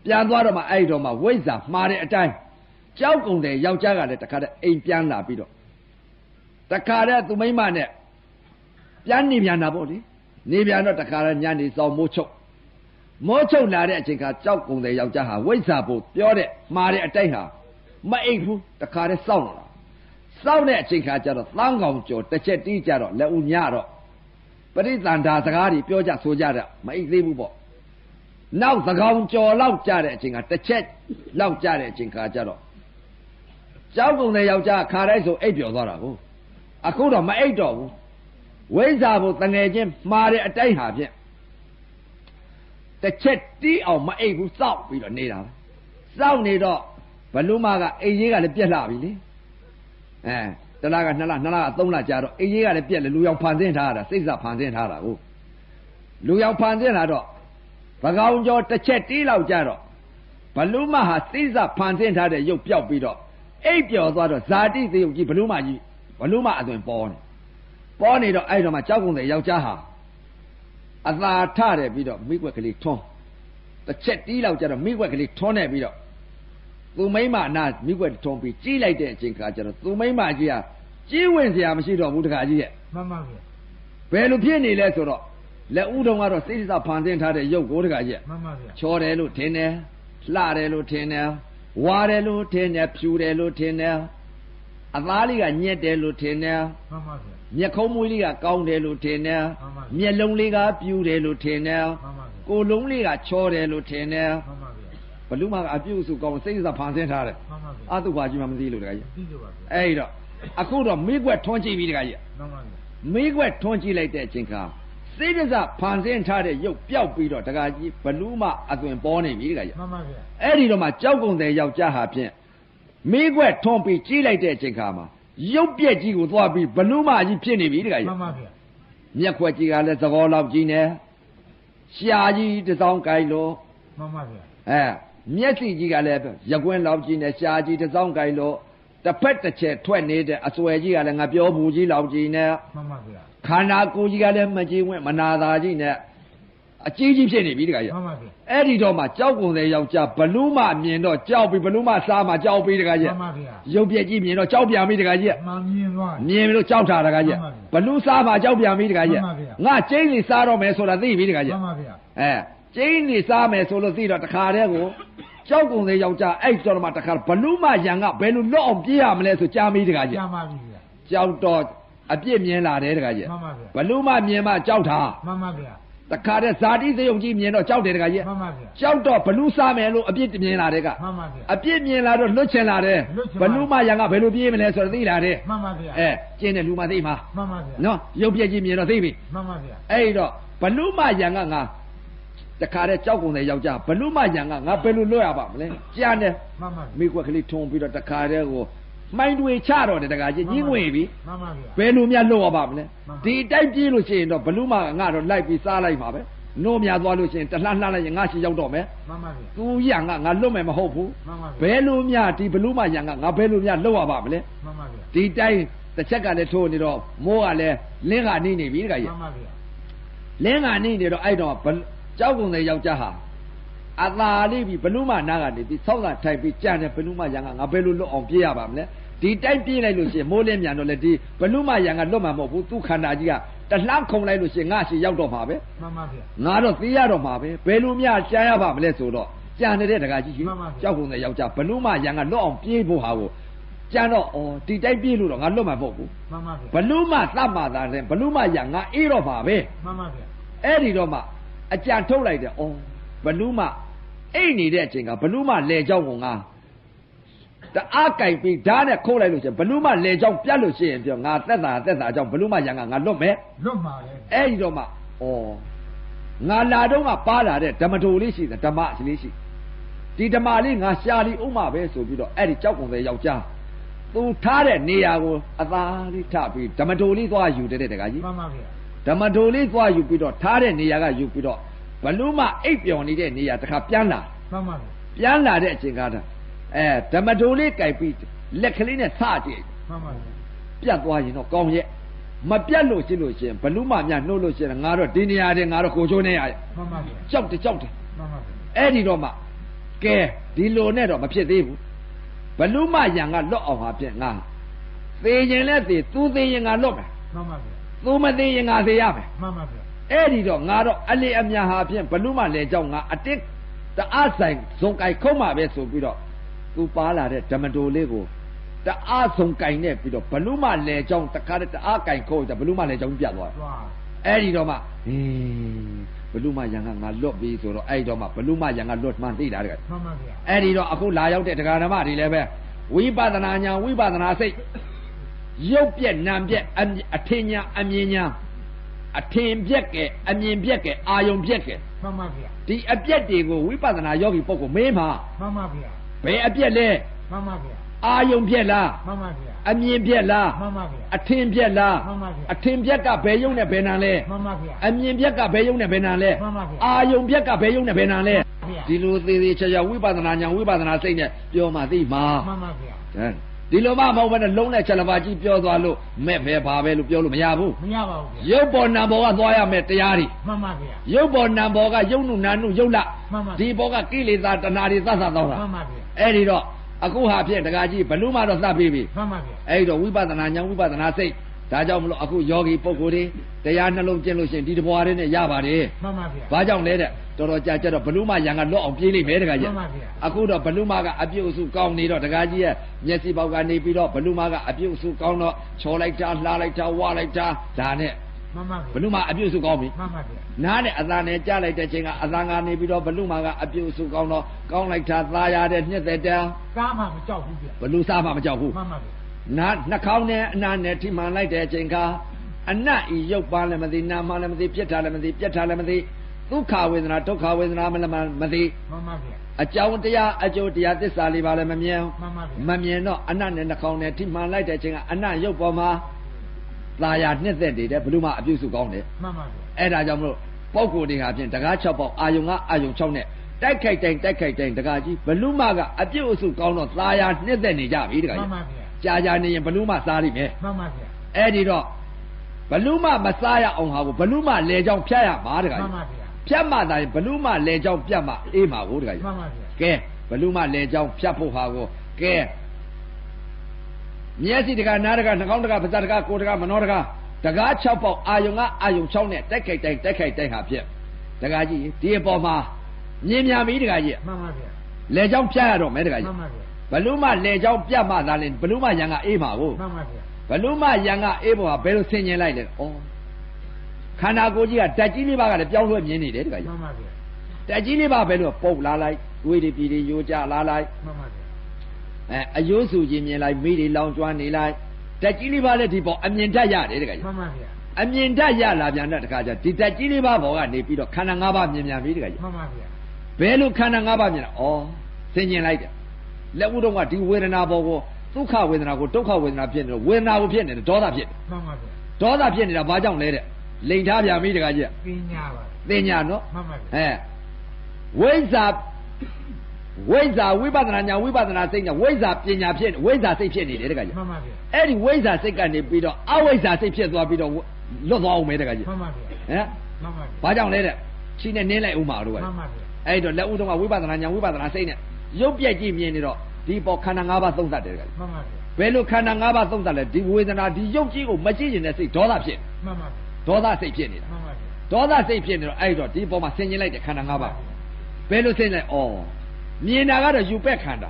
ပြန်သွားတော့မှအဲ့တော့မှဝိဇ္ဇာမှားတဲ့အတိုင်းကြောက်ကုန်တယ်ယောက်ျားကလည်းတခါတည်းအိမ်ပြန်လာပြီးတော့တခါတည်းသူမိန်းမနဲ့ပြန်နေပြန်တာပေါ့လေနေပြန်တော့တခါတည်းညနေစောင်းမိုးချုပ်မိုးချုပ်လာတဲ့အချိန်ကကြောက်ကုန်တယ်ယောက်ျားဟာဝိဇ္ဇာဖို့ပြောတဲ့မှားတဲ့အတိုင်းဟာမအိပ်ဘူးတခါတည်းစောင့်လာစောင့်တဲ့အချိန်ခါကျတော့သန်းကောင်ကျော်တစ်ချက်တီးကြတော့လက်ဦးညတော့ပရိသန္တာစကားတွေပြောကြဆိုကြတာမအိပ်သေးဘူးပေါ့နောက်သကောင်ကျော်လောက်ကြတဲ့အချိန်ကတစ်ချက်လောက်ကြတဲ့အချိန်ခါကျတော့ကြောက်ကုန်တဲ့ယောက်ျားခါတိုင်းဆိုအိပ်ပျော်သွားတာကိုအခုတော့မအိပ်တော့ဘူးဝိဇ္ဇာဖို့တငယ်ချင်းမှားတဲ့အတိုင်းဟာဖြင့်တစ်ချက်တီးအောင်မအိပ်ဘူးစောင့်ပြီးတော့နေတာစောင့်နေတော့ဘလူမကအိမ်ကြီးကလည်းပြက်လာပြီလေအဲတလားကနှစ်လနှစ်လကသုံးလကြာတော့အိမ်ကြီးကလည်းပြက်လေလူရောင်ဖန်ဆင်းထားတာစိတ်ဆက်ဖန်ဆင်းထားတာကိုလူရောင်ဖန်ဆင်းလာတော့ဘကောင်ကျော်တစ်ချက်တီးလောက်ကြာတော့ဘလူမဟာစိတ်ဆက်ဖန်ဆင်းထားတဲ့ရုပ်ပြောက်ပြီးတော့အိပ်ပျော်သွားတော့ဇာတိသေယုတ်ကြီးဘလူမကြီးဘလူမအသွင်ပေါ်နေပေါ်နေတော့အဲ့တော့မှကြောက်ကုန်တဲ့ယောက်ျားဟာအသာထတယ်ပြီးတော့မိကွက်ကလေးထွန်းတစ်ချက်တီးလောက်ကြာတော့မိကွက်ကလေးထွန်းနေပြီးတော့သူမိမနာမိကွက်ထွန်းပြီးကြီးလိုက်တဲ့အချိန်ခါကျတော့သူမိမကြီးကကြီးဝင်စရာမရှိတော့ဘူးတခါကြီးရဲ့မှန်ပါဗျာဘယ်လိုဖြစ်နေလဲဆိုတော့လက်ဦးတုံကတော့စိတ်စဖန်ဆင်းထားတဲ့ရုပ်ကိုတခါကြီးရဲ့မှန်ပါဗျာချောတယ်လို့ထင်တယ်လှတယ်လို့ထင်တယ်ဝါတယ်လို့ထင်တယ်ဖြူတယ်လို့ထင်တယ်အသားလေးကညက်တယ်လို့ထင်တယ်မှန်ပါဗျာမျက်ခုံးမွေးလေးကကောင်းတယ်လို့ထင်တယ်မျက်လုံးလေးကပြူတယ်လို့ထင်တယ်ကိုယ်လုံးလေးကချောတယ်လို့ထင်တယ်မှန်ပါဗျာဘလူမကအပြုတ်စုကောင်းစိတ်စဖန်ဆင်းထားတယ်မှန်ပါဗျာအတုပါကြီးမှမသိလို့တခါကြီးသိလို့ပါဗျာအဲ့တော့အခုတော့မိကွက်ထွန်းကြည့်ပြီးတခါကြီးမှန်ပါဗျာမိကွက်ထွန်းကြည့်လိုက်တဲ့အချိန်ခါစိတ်စဖန်ဆင်းထားတဲ့ရုပ်ပျောက်ပြီးတော့တခါကြီးဘလူမအသွင်ပေါ်နေပြီတခါကြီးမှန်ပါဗျာအဲ့ဒီတော့မှကြောက်ကုန်တဲ့ယောက်ျားဟာဖြင့်မိကွက်ထွန်းပြီးကြည့်လိုက်တဲ့အချိန်ခါမှာရုပ်ပြက်ကြီးကိုသွားပြီးဘလူးမကြီးဖြစ်နေပြီတခါကြီးမှန်ပါဗျာမျက်ခွက်ကြီးကလည်းသကောလောက်ကြီးနေရှာကြီးတစ်စောင်းကိုင်လို့မှန်ပါဗျာအဲမျက်စိကြီးကလည်းရကွင်းလောက်ကြီးနေရှာကြီးတစ်စောင်းကိုင်လို့တစ်ဖက်တစ်ချက်ထွက်နေတဲ့အစွဲကြီးကလည်းငါပြောဘူးကြီးလောက်ကြီးနေမှန်ပါဗျာခန္ဓာကိုယ်ကြီးကလည်းမကြည်ဝင့်မနာသာကြီးနဲ့အကြီးကြီးဖြစ်နေပြီတခါကြီးမှန်ပါဗျာအဲ့ဒီတော့မှကြောက်ကုန်တဲ့ယောက်ျားဘလူးမမြင်တော့ကြောက်ပြီးဘလူးမစားမှကြောက်ပြီးတခါကြီးမှန်ပါဗျာရုပ်ပြက်ကြီးမြင်တော့ကြောက်ပြန်ပြီတခါကြီးမှန်မြင်သွားမြင်လို့ကြောက်တာတခါကြီးဘလူးစားမှကြောက်ပြန်ပြီတခါကြီးငါကျင်းနေစားတော့မယ်ဆိုတာသိပြီတခါကြီးမှန်ပါဗျာအဲကျင်းနေစားမယ်ဆိုလို့သိတော့တခါတည်းကိုကြောက်ကုန်တဲ့ယောက်ျားအဲ့တော့မှတခါဘလူးမရံကဘယ်လိုလွတ်အောင်ပြေးရမလဲဆိုကြားမိတခါကြီးကြားပါပြီဗျာကြောက်တော့အပြစ်မြင်လာတယ်တခါကြီးမှန်ပါဗျာဘလူးမမြင်မှကြောက်တာမှန်ပါဗျာတခါတည်းဇာတိသေယုံကြီးမြင်တော့ကြောက်တယ်တခါကြီးမှန်ပါဗျာကြောက်တော့ဘလူးစားမယ်လို့အပြစ်မြင်လာတဲ့ကမှန်ပါဗျာအပြစ်မြင်လာတော့လွတ်ချင်လာတယ်ဘလူးမရံကဘယ်လိုပြေးမလဲဆိုတော့သိလာတယ်မှန်ပါဗျာအဲကျင်းတဲ့လူမသိမှာမှန်ပါဗျာနော်ရုပ်ပြက်ကြီးမြင်တော့သိပြီမှန်ပါဗျာအဲ့တော့ဘလူးမရံကငါတခါတည်းကြောက်ကုန်တဲ့ယောက်ျားဘလူးမရံကငါဘယ်လိုလွတ်ရပါမလဲကြမ်းတယ်မှန်ပါမိကွက်ကလေးထုံပြီးတော့တခါတည်းကိုမိုင်းတွေချတော့တယ်တခါကြီးညင်းဝင်ပြီမှန်ပါဗျာဘယ်လိုများလွတ်ရပါမလဲဒီတိုက်ပြေးလို့ရှိရင်တော့ဘလူးမကငါတော့လိုက်ပြီးစားလိုက်ပါပဲနိုးများသွားလို့ရှိရင်တလှမ်းလှမ်းလိုက်ရင်ငါရှိရောက်တော့မယ်မှန်ပါဗျာသူရံကငါလွတ်မယ်မဟုတ်ဘူးမှန်ပါဗျာဘယ်လိုများဒီဘလူးမရံကငါဘယ်လိုများလွတ်ရပါမလဲမှန်ပါဗျာဒီတိုင်းတစ်ချက်ကလည်းထိုးနေတော့မိုးကလည်းလင်းကနေနေပြီတခါကြီးမှန်ပါဗျာလင်းကနေနေတော့အဲ့တော့ကြောက်ကုန်တဲ့ယောက်ျားဟာအသာလေးပြီးဘလူးမနာကနေပြီးဆောက်လာထိုင်ပြီးကြံတယ်ဘလူးမရံကငါဘယ်လိုလွတ်အောင်ပြေးရပါမလဲဒီတိုက်ပြေးလိုက်လို့ရှိရင်မိုးလင်းမြန်တော့လေဒီဘလူးမရံကလွတ်မှာမဟုတ်ဘူးသူ့ခန္ဓာကြီးကတလှမ်းခုံလိုက်လို့ရှိရင်ငါရှိရောက်တော့မှာပဲမှန်ပါဗျာငါတော့သိရတော့မှာပဲဘယ်လိုများရှားရပါမလဲဆိုတော့ကြံနေတဲ့တကာကြီးကြီးကြောက်ကုန်တဲ့ယောက်ျားဘလူးမရံကလွတ်အောင်ပြေးဖို့ဟာကိုကြံတော့အော်ဒီတိုက်ပြေးလို့တော့ငါလွတ်မှာမဟုတ်ဘူးမှန်ပါဗျာဘလူးမသတ်မှသာတယ်ဘလူးမရံငါအေးတော့မှာပဲမှန်ပါဗျာအဲ့ဒီတော့မှအကြံထုတ်လိုက်တယ်အော်ဘလူးမအိတ်နေတဲ့အချိန်ကဘလူးမလဲကြောက်ကုန်ငါတအားကြိုက်ပြီးဓာတ်နဲ့ခိုးလိုက်လို့ရှိရင်ဘလူးမလဲကြောင်ပြတ်လို့ရှိရင်ပြောငါသက်သာသက်သာကြောင်ဘလူးမရံကငါလွတ်မယ်လွတ်မှာလေအဲ့ဒီတော့မှဩငါလာတော့ကပါလာတဲ့ဓမ္မတိုလေးရှိတယ်ဓမ္မလေးရှိဒီဓမ္မလေးငါရှာလီဥမပဲဆိုပြီးတော့အဲ့ဒီကြောက်ကုန်တဲ့ယောက်ျားသူထားတဲ့နေရာကိုအသာလေးထပြီးဓမ္မတိုလေးသွားယူတဲ့တခါကြီးမှန်ပါဗျာဓမ္မတိုလေးသွားယူပြီးတော့ထားတဲ့နေရာကယူပြီးတော့ဘလူးမအိပ်ပျော်နေတဲ့နေရာတခါပြန်လာမှန်ပါဗျာပြန်လာတဲ့အချိန်ကတည်းကအဲဓမ္မတိုလေးကြိုက်ပြီးလက်ကလေးနဲ့စကြည့်မှန်ပါဗျာပြတ်သွားရင်တော့ကောင်းရဲ့မပြတ်လို့ရှိလို့ရှင်ဘလူးမများနှုတ်လို့ရှင်ငါတော့ဒီနေရာတည်းငါတော့ကိုချိုးနေရမှန်ပါဗျာကြောက်တယ်ကြောက်တယ်မှန်ပါဗျာအဲ့ဒီတော့မှ kè đi lô nè rồi mà phía đi bà lú mà dàng ngà lọ ông hà phía ngà thế nhưng là thì tu thế nhưng ngà lọ mẹ tu mà thế nhưng ngà thế ya mẹ ê đi rồi ngà rồi anh em nhà hà phía bà lú mà lệ trong ngà át tích ta át sành xong cái không mà về số bị đó tu phá là đấy chăm đồ lê cô ta át xong cái nè bị đó bà lú mà lệ trong ta khá ta át cái khô ta bà lú mà lệ trong biết rồi ê đi rồi mà bà lú mà dàng ngà lọ bị số rồi ê đó mà bà lú mà dàng ngà lọ mà tí đã được ê đi rồi aku láရောက်တဲ့တက္ကနာမဒီလည်းပဲဝိပဿနာညာဝိပဿနာစိတ်ရုပ်ပြက်နာမ်ပြက်အထင်ညာအမြင်ညာအထင်ပြက်ကဲအမြင်ပြက်ကဲအာယုံပြက်ကဲမှန်ပါဗျာဒီအပြက်တွေကိုဝိပဿနာယောဂီပုဂ္ဂိုလ်မေးမှာမှန်ပါဗျာဘယ်အပြက်လဲမှန်ပါဗျာအာယုံပြက်လားမှန်ပါဗျာအမြင်ပြက်လားမှန်ပါဗျာအထင်ပြက်လားမှန်ပါဗျာအထင်ပြက်ကဘယ်ယုံနဲ့ဘယ်နာလဲမှန်ပါဗျာအမြင်ပြက်ကဘယ်ယုံနဲ့ဘယ်နာလဲမှန်ပါဗျာအာယုံပြက်ကဘယ်ယုံနဲ့ဘယ်နာလဲဒီလိုသေးသေးချာချာဝိပဿနာညာဝိပဿနာစိတ်နဲ့ပြောမှသိမှာမှန်ပါဗျာဒီလိုမှမဟုတ်ဘဲနဲ့လုံးနဲ့ချက်လပါကြီးပြောသွားလို့မဲ့ပဲပါပဲလို့ပြောလို့မရဘူးမရပါဘူးဗျာရုပ်ပေါ်နာပေါ်ကသွားရမယ်တရားတွေမှန်ပါဗျာရုပ်ပေါ်နာပေါ်ကယုံနုနာနုယုတ်လဒီပေါ်ကကိလေသာတဏှာတွေသတ်သတ်တော့တာမှန်ပါဗျာအဲ့ဒီတော့အခုဟာဖြင့်တကားကြီးဘလူးမှတော့သတ်ပြီးပြီမှန်ပါဗျာအဲ့ဒီတော့ဝိပဿနာညာဝိပဿနာစိတ်ဒါကြောင့်မလို့အခုယောဂီပုဂ္ဂိုလ်တွေတရားနှလုံးကျင့်လို့ရှိရင်ဒီတဘွားလေးနဲ့ရပါတယ်မှန်ပါဗျာဘာကြောင့်လဲတဲ့တော်တော်ကြာကြတော့ဘလူးမရံကလွတ်အောင်ပြေးလိမ့်မယ်တကားကြီးမှန်ပါဗျာအခုတော့ဘလူးမကအပြုတ်အစုကောင်းနေတော့တကားကြီးရဲ့မျက်စိပေါက်ကနေပြီးတော့ဘလူးမကအပြုတ်အစုကောင်းတော့ချော်လိုက်တာလှားလိုက်တာဝါလိုက်တာဒါနဲ့မှန်ပါဗျာဘလူးမအပြုတ်အစုကောင်းပြီမှန်ပါဗျာနားနဲ့အသာနဲ့ကြားလိုက်တဲ့ချိန်ကအသာကနေပြီးတော့ဘလူးမကအပြုတ်အစုကောင်းတော့ကောင်းလိုက်တာသားရတဲ့ညှက်တဲ့တန်းစားမှမကြောက်ဘူးဗျာဘလူးစားမှမကြောက်ဘူးမှန်ပါဗျာနာနှာခေါင်းနဲ့အနာနဲ့ထိမှန်လိုက်တဲ့အချိန်ကအနတ်ဤရုပ်ပါလည်းမသိနာမှလည်းမသိပြက်ထားလည်းမသိပြက်ထားလည်းမသိဒုက္ခဝေဒနာဒုက္ခဝေဒနာမလည်းမသိမှန်ပါဗျာအကြောင်းတရားအကျိုးတရားသစ္စာလေးပါလည်းမမြင်မှန်ပါဗျာမမြင်တော့အနတ်နဲ့နှာခေါင်းနဲ့ထိမှန်လိုက်တဲ့အချိန်ကအနတ်ရုပ်ပေါ်မှာသာယာနှစ်သက်နေတဲ့ဘလူးမအပြုစုကောင်းတယ်မှန်ပါဗျာအဲ့ဒါကြောင့်မလို့ပုဂ္ဂိုလ်တွေဟာဖြင့်တကား၆ပေါက်အာယုံကအာယုံ၆နဲ့တိုက်ခိုက်တိုင်းတိုက်ခိုက်တိုင်းတကားကြီးဘလူးမကအပြုစုကောင်းတော့သာယာနှစ်သက်နေကြပြီတကားကြီးမှန်ပါဗျာကြာကြာနေရင်ဘလူးမစားလိမ့်မယ်မှန်ပါဗျာအဲ့ဒီတော့ဘလူးမမစားရအောင်ဟာကိုဘလူးမလေကြောင်ဖြတ်ရမှာတခါကြီးမှန်ပါဗျာဖြတ်မှသာရင်ဘလူးမလေကြောင်ပြတ်မှအေးမှာကိုတခါကြီးမှန်ပါဗျာကဲဘလူးမလေကြောင်ဖြတ်ဖို့ဟာကိုကဲမျက်စိတကနားတကနှာခေါင်းတကပါးစပ်တကကိုယ်တကမနောတကတကား၆ပေါက်အာယုံကအာယုံ၆နဲ့တိုက်ခိုက်တိုင်းတိုက်ခိုက်တိုင်းဟာဖြစ်တခါကြီးဒီအပေါ်မှာမြင်များပြီတခါကြီးမှန်ပါဗျာလေကြောင်ဖြတ်ရတော့မယ်တခါကြီးမှန်ပါဗျာဘလူးမလေကြောင်ပြတ်မှသာလဲဘလူးမရံကအေးမှာကိုမှန်ပါဗျာဘလူးမရံကအေးပေါ်ကဘယ်လိုဆင်ញင်လိုက်လဲဩခန္ဓာကိုယ်ကြီးကဓာတ်ကြီးလေးပါးကလည်းပြောင်းလဲမြင်နေတယ်တခါကြီးမှန်ပါဗျာဓာတ်ကြီးလေးပါးဘယ်လိုပုတ်လာလိုက်တွေးတွေပြည်တွေယိုကြလာလိုက်မှန်ပါဗျာအဲအယိုးစုကြီးမြင်လိုက်မိတွေလောင်ကျွမ်းနေလိုက်ဓာတ်ကြီးလေးပါးလည်းဒီပေါ်အမြင်ဓာတ်ရတယ်တခါကြီးမှန်ပါဗျာအမြင်ဓာတ်ရလာပြန်တဲ့တခါကျဒီဓာတ်ကြီးလေးပါးပေါ်ကနေပြီးတော့ခန္ဓာ၅ပါးမြင်ပြန်ပြီတခါကြီးမှန်ပါဗျာဘယ်လိုခန္ဓာ၅ပါးမြင်လဲဩဆင်ញင်လိုက်တယ်လက်ဦးတော့ကဒီဝေဒနာပေါ်ကိုဒုက္ခဝေဒနာကိုဒုက္ခဝေဒနာဖြစ်နေတော့ဝေဒနာကိုဖြစ်နေတယ်ဒေါသဖြစ်မှန်ပါဗျာဒေါသဖြစ်နေတာဘာကြောင့်လဲတဲ့လိန်ထားပြန်ပြီတခါကြီးပညာပါပညာနော်မှန်ပါဗျာအဲဝိဇ္ဇာဝိဇ္ဇာဝိပဿနာညာဝိပဿနာစိတ်ညာဝိဇ္ဇာပညာဖြစ်ဝိဇ္ဇာစိတ်ဖြစ်နေတယ်တခါကြီးမှန်ပါဗျာအဲ့ဒီဝိဇ္ဇာစိတ်ကနေပြီးတော့အဝိဇ္ဇာစိတ်ဖြစ်သွားပြီးတော့လွတ်သွားအောင်မယ်တခါကြီးမှန်ပါဗျာဟမ်မှန်ပါဗျာဘာကြောင့်လဲတဲ့ချိနဲ့နင်းလိုက်ဦးမှာတို့ကမှန်ပါဗျာအဲ့တော့လက်ဦးတော့ကဝိပဿနာညာဝိပဿနာစိတ်နဲ့ရုပ်ပြက်ကြည့်မြင်နေတော့ဒီပေါ်ခန္ဓာ၅ပါးသုံးသတ်တယ်ကမှန်ပါဗျာဘယ်လိုခန္ဓာ၅ပါးသုံးသတ်လဲဒီဝေဒနာဒီရုပ်ကြီးကိုမကြည့်ရင်တဲ့စိတ်ဒေါသဖြစ်မှန်ပါဗျာဒေါသစိတ်ဖြစ်နေတာမှန်ပါဗျာဒေါသစိတ်ဖြစ်နေတော့အဲ့တော့ဒီပေါ်မှာဆင်ញင်လိုက်တဲ့ခန္ဓာ၅ပါးဘယ်လိုဆင်လဲဩမြင်တာကတော့ယူပက်ခန္ဓာ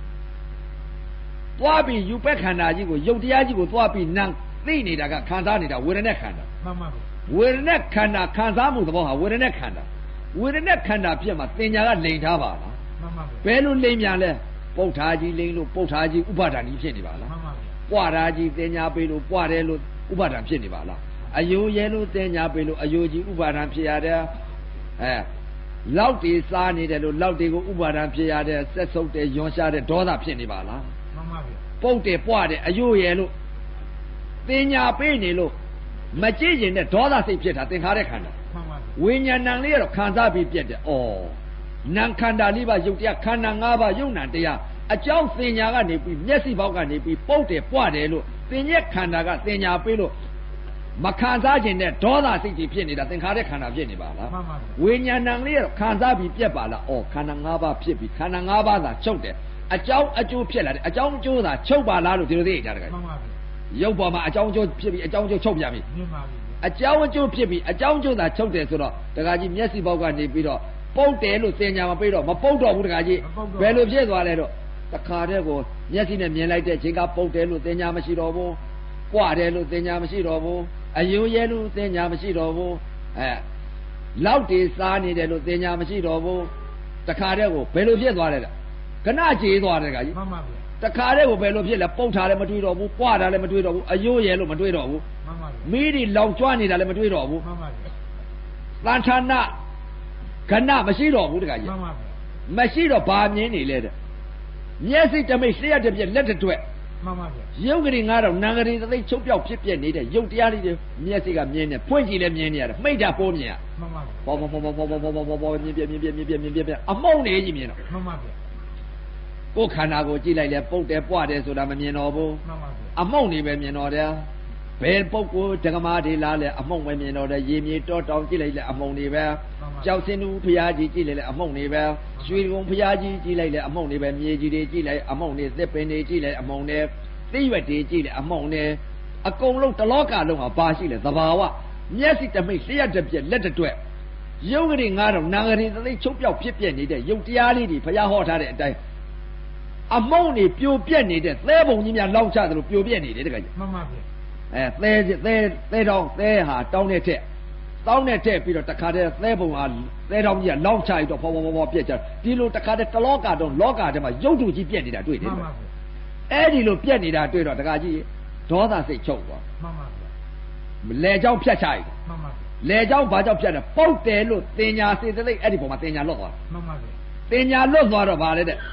သွားပြီးယူပက်ခန္ဓာကြီးကိုရုပ်တရားကြီးကိုသွားပြီးနံသိနေတာကခံစားနေတာဝေဒနာခန္ဓာမှန်ပါဗျာဝေဒနာခန္ဓာခံစားမှုသဘောဟာဝေဒနာခန္ဓာဝေဒနာခန္ဓာဖြစ်မှာသင်ညာကလိန်ထားပါလားမှန်ပါဗျာဘယ်လိုလိန်ပြန်လဲပုဋ္ဌာကြီးလိန်လို့ပုဋ္ဌာကြီးဥပါဒဏ်ကြီးဖြစ်နေပါလားမှန်ပါဗျာပွားတာကြီးသင်ညာပေးလို့ပွားတယ်လို့ဥပါဒဏ်ဖြစ်နေပါလားအယိုးရဲလို့သင်ညာပေးလို့အယိုးကြီးဥပါဒဏ်ဖြစ်ရတယ်အဲလောက်တွေစားနေတယ်လို့လောက်တွေကိုဥပါဒံဖြစ်ရတဲ့ဆက်ဆုပ်တယ်ယွန်ရှားတဲ့ဒေါသဖြစ်နေပါလားမှန်ပါဗျာပုတ်တယ်ပွားတယ်အယိုးရယ်လို့ပညာပေးနေလို့မကြည့်ရင်တဲ့ဒေါသစိတ်ဖြစ်တာသင်္ခါရခန္ဓာမှန်ပါဗျာဝိညာဏံလေးကတော့ခံစားပြီးပြက်တယ်ဩနံခန္ဓာလေးပါယုတ်တရားခန္ဓာ၅ပါးယုတ်နံတရားအကြောင်းသင်ညာကနေပြီးမျက်စိပေါက်ကနေပြီးပုတ်တယ်ပွားတယ်လို့သင်ရဲ့ခန္ဓာကသင်ညာပေးလို့မခံစားခြင်းနဲ့ဒေါသစိတ်ကြီးဖြစ်နေတာသင်္ခါရခန္ဓာဖြစ်နေပါလားမှန်ပါဗျာဝိညာဏံလေးတော့ခံစားပြီးပြက်ပါလားအော်ခန္ဓာ၅ပါးဖြစ်ပြီးခန္ဓာ၅ပါးသာချုပ်တယ်အကြောင်းအကျိုးဖြစ်လာတယ်အကြောင်းအကျိုးသာချုပ်ပါလားလို့ဒီလိုသိကြတယ်ကမှန်ပါဗျာရုပ်ပေါ်မှာအကြောင်းအကျိုးဖြစ်ပြီးအကြောင်းအကျိုးချုပ်ပြန်ပြီမြင်ပါပြီအကြောင်းအကျိုးဖြစ်ပြီးအကြောင်းအကျိုးသာချုပ်တယ်ဆိုတော့တခါကြီးမျက်စိပေါက်ကနေပြီးတော့ပုတ်တယ်လို့သင်ညာမပေးတော့မပုတ်တော့ဘူးတခါကြီးဘယ်လိုဖြစ်သွားလဲတော့တခါတည်းကိုမျက်စိနဲ့မြင်လိုက်တဲ့ချိန်ကပုတ်တယ်လို့သင်ညာမရှိတော့ဘူးကြွတယ်လို့သင်ညာမရှိတော့ဘူးအယိုးရဲလို့သင်ညာမရှိတော့ဘူးအဲလောက်တေစားနေတယ်လို့သင်ညာမရှိတော့ဘူးတခါတည်းကိုဘယ်လိုဖြစ်သွားလဲကဏကြေးသွားတယ်တခါကြီးမှန်ပါဗျာတခါတည်းကိုဘယ်လိုဖြစ်လဲပုတ်ထားလည်းမတွေးတော့ဘူးကြွတာလည်းမတွေးတော့ဘူးအယိုးရဲလို့မတွေးတော့ဘူးမှန်ပါဗျာမီးတွေလောင်ကျွမ်းနေတာလည်းမတွေးတော့ဘူးမှန်ပါဗျာသံဌာနကဏမရှိတော့ဘူးတခါကြီးမှန်ပါဗျာမရှိတော့ဘာမြင်နေလဲတဲ့မျက်စိတမိတ်လျှက်တစ်ပြက်လက်တစ်တွက်မှန်ပါဗျာရုပ်ကလေးငါတော့နံကလေးသိချုပ်ပြောက်ဖြစ်ပြက်နေတဲ့ရုပ်တရားလေးတွေမျက်စိကမြင်နေဖွင့်ကြည့်လည်းမြင်နေရတယ်မှိတ်တာပိုးမြင်ရမှန်ပါဗျာဘောဘောဘောဘောဘောဘောဘောဘောဘောမြင်ပြမြင်ပြမြင်ပြမြင်ပြအမုံနေကြီးမြင်တော့မှန်ပါဗျာကိုယ်ခန္ဓာကိုကြည့်လိုက်လဲပုတ်တယ်ပွားတယ်ဆိုတာမမြင်တော့ဘူးမှန်ပါဗျာအမုံနေပဲမြင်တော့တယ်ဘယ်ပုတ်ကိုဒကမာတွေလားလဲအမုံပဲမြင်တော့တယ်ရေမြေတောတောင်ကြည့်လိုက်လဲအမုံနေပဲကြောက်စင်းသူဖျားကြီးကြည့်လိုက်လဲအမုံနေပဲရွှေကုံဖျားကြီးကြည့်လိုက်လဲအမုံနေပဲမြေကြီးတွေကြည့်လိုက်အမုံနေသစ်ပင်တွေကြည့်လိုက်အမုံနေသိရွက်တွေကြည့်လိုက်အမုံနေအကုန်လုံးတလောကလုံးဟာဘာရှိလဲသဘာဝမျက်စိတမိတ်လျှက်တစ်ပြက်လက်တစ်တွက်ရုပ်ကလေးငါတော့နာငရီသိချုပ်ပြောက်ဖြစ်ပြနေတဲ့ရုပ်တရားလေးတွေဖျားဟောထားတဲ့အတိုင်းအမုံနေပြိုပြက်နေတဲ့သဲပုံကြီးများလောက်ချတယ်လို့ပြိုပြက်နေတယ်တကယ်ကြီးမှန်ပါဗျာအဲသဲသဲသဲတောင်းသဲဟာတောင်းတဲ့ထက်တောင်းတဲ့ထက်ပြီးတော့တခါတည်းသဲပုံဟာသဲတောင်းကြီးကလောက်ချရတော့ဖော်ဖော်ဖော်ဖော်ပြက်ကြဒီလိုတခါတည်းတလောကတော့လောကထဲမှာရုပ်တုကြီးပြက်နေတာတွေ့တယ်မှန်ပါဗျာအဲ့ဒီလိုပြက်နေတာတွေ့တော့တခါကြီးဒေါသစိတ်ချုပ်သွားမှန်ပါဗျာလဲเจ้าဖြတ်ချလိုက်မှန်ပါဗျာလဲเจ้าဘာကြောင့်ဖြတ်တယ်ပုတ်တယ်လို့တင်ညာစေတသိက်အဲ့ဒီပုံမှာတင်ညာလွတ်သွားမှန်ပါဗျာတင်ညာလွတ်သွားတော့ဗါလဲတဲ့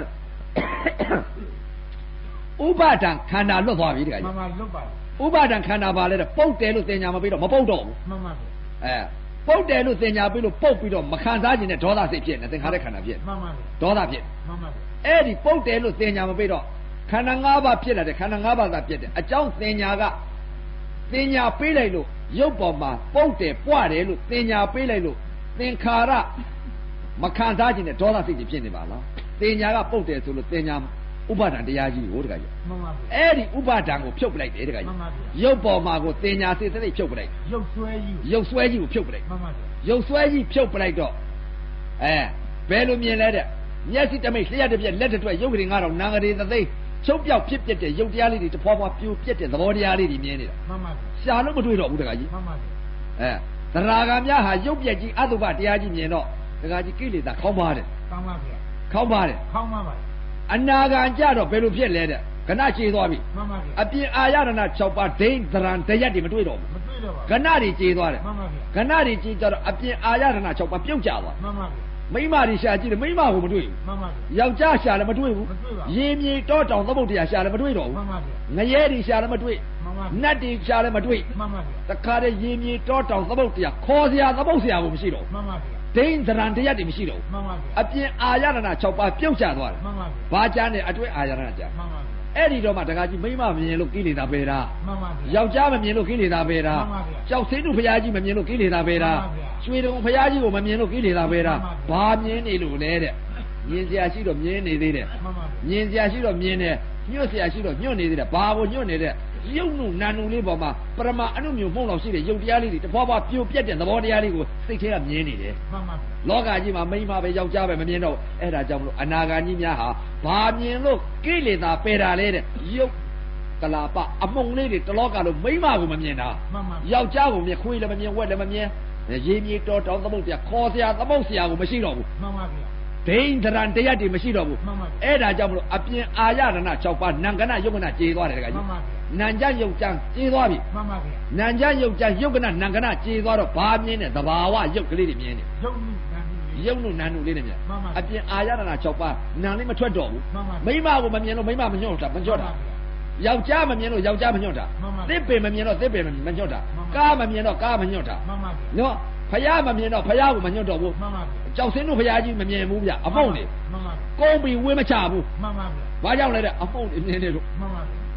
ဥပါဒံခန္ဓာလွတ်သွားပြီတခါမှကြီးန်ပါလွတ်ပါဥပါဒံခန္ဓာပါလဲတဲ့ပုတ်တယ်လို့တင်ညာမပြီးတော့မပုတ်တော့ဘူးမှန်ပါဗျာအဲပုတ်တယ်လို့တင်ညာပြီးလို့ပုတ်ပြီးတော့မခံစားခြင်းနဲ့ဒေါသစိတ်ဖြစ်နေသင်္ခါရခန္ဓာဖြစ်မှန်ပါဗျာဒေါသဖြစ်မှန်ပါဗျာအဲ့ဒီပုတ်တယ်လို့တင်ညာမပြီးတော့ခန္ဓာ၅ပါးဖြစ်လာတယ်ခန္ဓာ၅ပါးသာဖြစ်တယ်အကြောင်းတင်ညာကတင်ညာပေးလိုက်လို့ရုပ်ပေါ်မှာပုတ်တယ်ပွားတယ်လို့တင်ညာပေးလိုက်လို့သင်္ခါရမခံစားခြင်းနဲ့ဒေါသစိတ်ဖြစ်နေပါလားတင်ညာကပုတ်တယ်ဆိုလို့တင်ညာဥပါဒံတရားကြီးကိုတခါကြီးမှန်ပါဗျာအဲ့ဒီဥပါဒံကိုဖြုတ်ပလိုက်တယ်တခါမှကြီးန်ပါဗျာရုပ်ပေါ်မှာကိုတင်ညာစိတ်စိတ်ဖြုတ်ပလိုက်ရုပ်ဆွဲကြီးရုပ်ဆွဲကြီးကိုဖြုတ်ပလိုက်မှန်ပါဗျာရုပ်ဆွဲကြီးဖြုတ်ပလိုက်တော့အဲဘယ်လိုမြင်လဲတဲ့မျက်စိတမိတ်လျှက်တစ်ပြက်လက်တစ်တွက်ရုပ်ကလေးငါတော့နာငရီသသိန်းချုပ်ပြောက်ဖြစ်ပြတဲ့ရုပ်တရားလေးတွေတဖွာဖွာပြိုပြက်တဲ့သဘောတရားလေးတွေမြင်နေတာမှန်ပါဗျာရှာလို့မတွေ့တော့ဘူးတခါကြီးမှန်ပါဗျာအဲသရဂါများဟာရုပ်ပြက်ကြီးအတုပတရားကြီးမြင်တော့တခါကြီးကိလေသာခေါင်းပါတယ်ကောင်းပါဗျာခေါင်းပါတယ်ခေါင်းပါဗျာအနာဂံကြတော့ဘယ်လိုဖြစ်လဲတဲ့ခဏချေသွားပြီမှန်ပါဗျာအပြင်အာရဏ၆ပါးဒိဋ္ဌရံတရက်တွေမတွေ့တော့ဘူးမတွေ့တော့ပါခဏတွေချေသွားတယ်မှန်ပါဗျာခဏတွေချေကြတော့အပြင်အာရဏ၆ပါးပြုတ်ကြသွားမှန်ပါဗျာမိမတွေရှာကြည့်တယ်မိမကိုမတွေ့ဘူးမှန်ပါဗျာယောက်ျားရှာလည်းမတွေ့ဘူးမတွေ့ပါဘူးရေမြေတောတောင်သမုတ်တရားရှာလည်းမတွေ့တော့မှဘူးန်ပါဗျာငရဲတွေရှာလည်းမတွေ့မှန်ပါနတ်တွေရှာလည်းမတွေ့မှန်ပါဗျာတခါတည်းရေမြေတောတောင်သမုတ်တရားခေါ်စရာသမုတ်စရာကိုမရှိတော့မှန်ပါဗျာဒိဋ္ဌရံတရားတွေမရှိတော့မှန်ပါဗျာအပြင်အာရဏ၆ပါးပြုတ်ကျသွားတယ်မှန်ပါဗျာဘာကြားနဲ့အတွဲအာရဏကြားမှန်ပါဗျာအဲ့ဒီတော့မှတခါကြီးမိမမမြင်လို့ကိလေသာပေတာမှန်ပါဗျာယောက်ျားမမြင်လို့ကိလေသာပေတာမှန်ပါဗျာကြောက်စင်းတို့ဖရာကြီးမမြင်လို့ကိလေသာပေတာမှန်ပါဗျာရွှေတုံဖရာကြီးကိုမမြင်လို့ကိလေသာပေတာမှန်ပါဗျာဘာမြင်နေလို့လဲတဲ့မြင်စရာရှိတော့မြင်နေသေးတယ်မှန်ပါဗျာမြင်စရာရှိတော့မြင်တယ်ညွတ်စရာရှိတော့ညွတ်နေသေးတယ်ဘာကိုညွတ်နေတဲ့ရုပ်နုနာနုလေးပေါ်မှာပရမအနုမျိုးမှုန့်လောက်ရှိတဲ့ရုပ်တရားလေးတွေတဖွာဖွာပြိုပြက်တဲ့သဘောတရားလေးကိုစိတ်ထဲကမြင်နေတယ်မှန်ပါဗျာလောကကြီးမှာမိန်းမပဲယောက်ျားပဲမမြင်တော့အဲ့ဒါကြောင့်မလို့အနာဂါကြီးများဟာဘာမြင်လို့ကိလေသာပယ်တာလဲတဲ့ရုပ်ကလာပအမုံလေးတွေတလောကလုံးမိန်းမကိုမမြင်တာမှန်ပါဗျာယောက်ျားကိုမြင်ခွေးလည်းမမြင်ဝက်လည်းမမြင်ရေမြေတော်တောင်သမုတ်ပြခေါ်စရာသမုတ်စရာကိုမရှိတော့ဘူးမှန်ပါဗျာဒိဋ္ဌရံတရားတွေမရှိတော့ဘူးမှန်ပါဗျာအဲ့ဒါကြောင့်မလို့အပြင်အာရဏ၆ပါးနံကနယုတ်ကနကျေသွားတယ်တခါမှကြီးန်ပါဗျာနံကြယုတ်ကြံကျေသွားပြီမှန်ပါဗျာနံကြယုတ်ကြံယုတ်ကနနံကနကျေသွားတော့ဘာမြင်တဲ့သဘာဝယုတ်ကလေးတွေမြင်တယ်ရုပ်နုနန်းကြီးယုတ်နုနံနုလေးတွေမြင်မှန်ပါအပြင်အာရဏ၆ပါးနံလေးမထွက်တော့ဘူးမှန်ပါမိမကိုမမြင်လို့မိမမညွတ်တာမညွတ်တာယောက်ျားမမြင်လို့ယောက်ျားမညွတ်တာမှန်ပါသစ်ပင်မမြင်တော့သစ်ပင်မညွတ်တာမှန်ပါကားမမြင်တော့ကားမညွတ်တာမှန်ပါဗျာနော်ဖယားမမြင်တော့ဖယားကိုမညွတ်တော့ဘူးမှန်ပါဗျာကြောက်စင်းတို့ဖယားကြီးမမြင်ဘူးဗျအမုံတွေမှန်ပါဗျာကုန်းပြီးဝင်းမချဘူးမှန်ပါဗျာဘာကြောင့်လဲတဲ့အမုံတွေမြင်နေလို့မှန်ပါဗျာ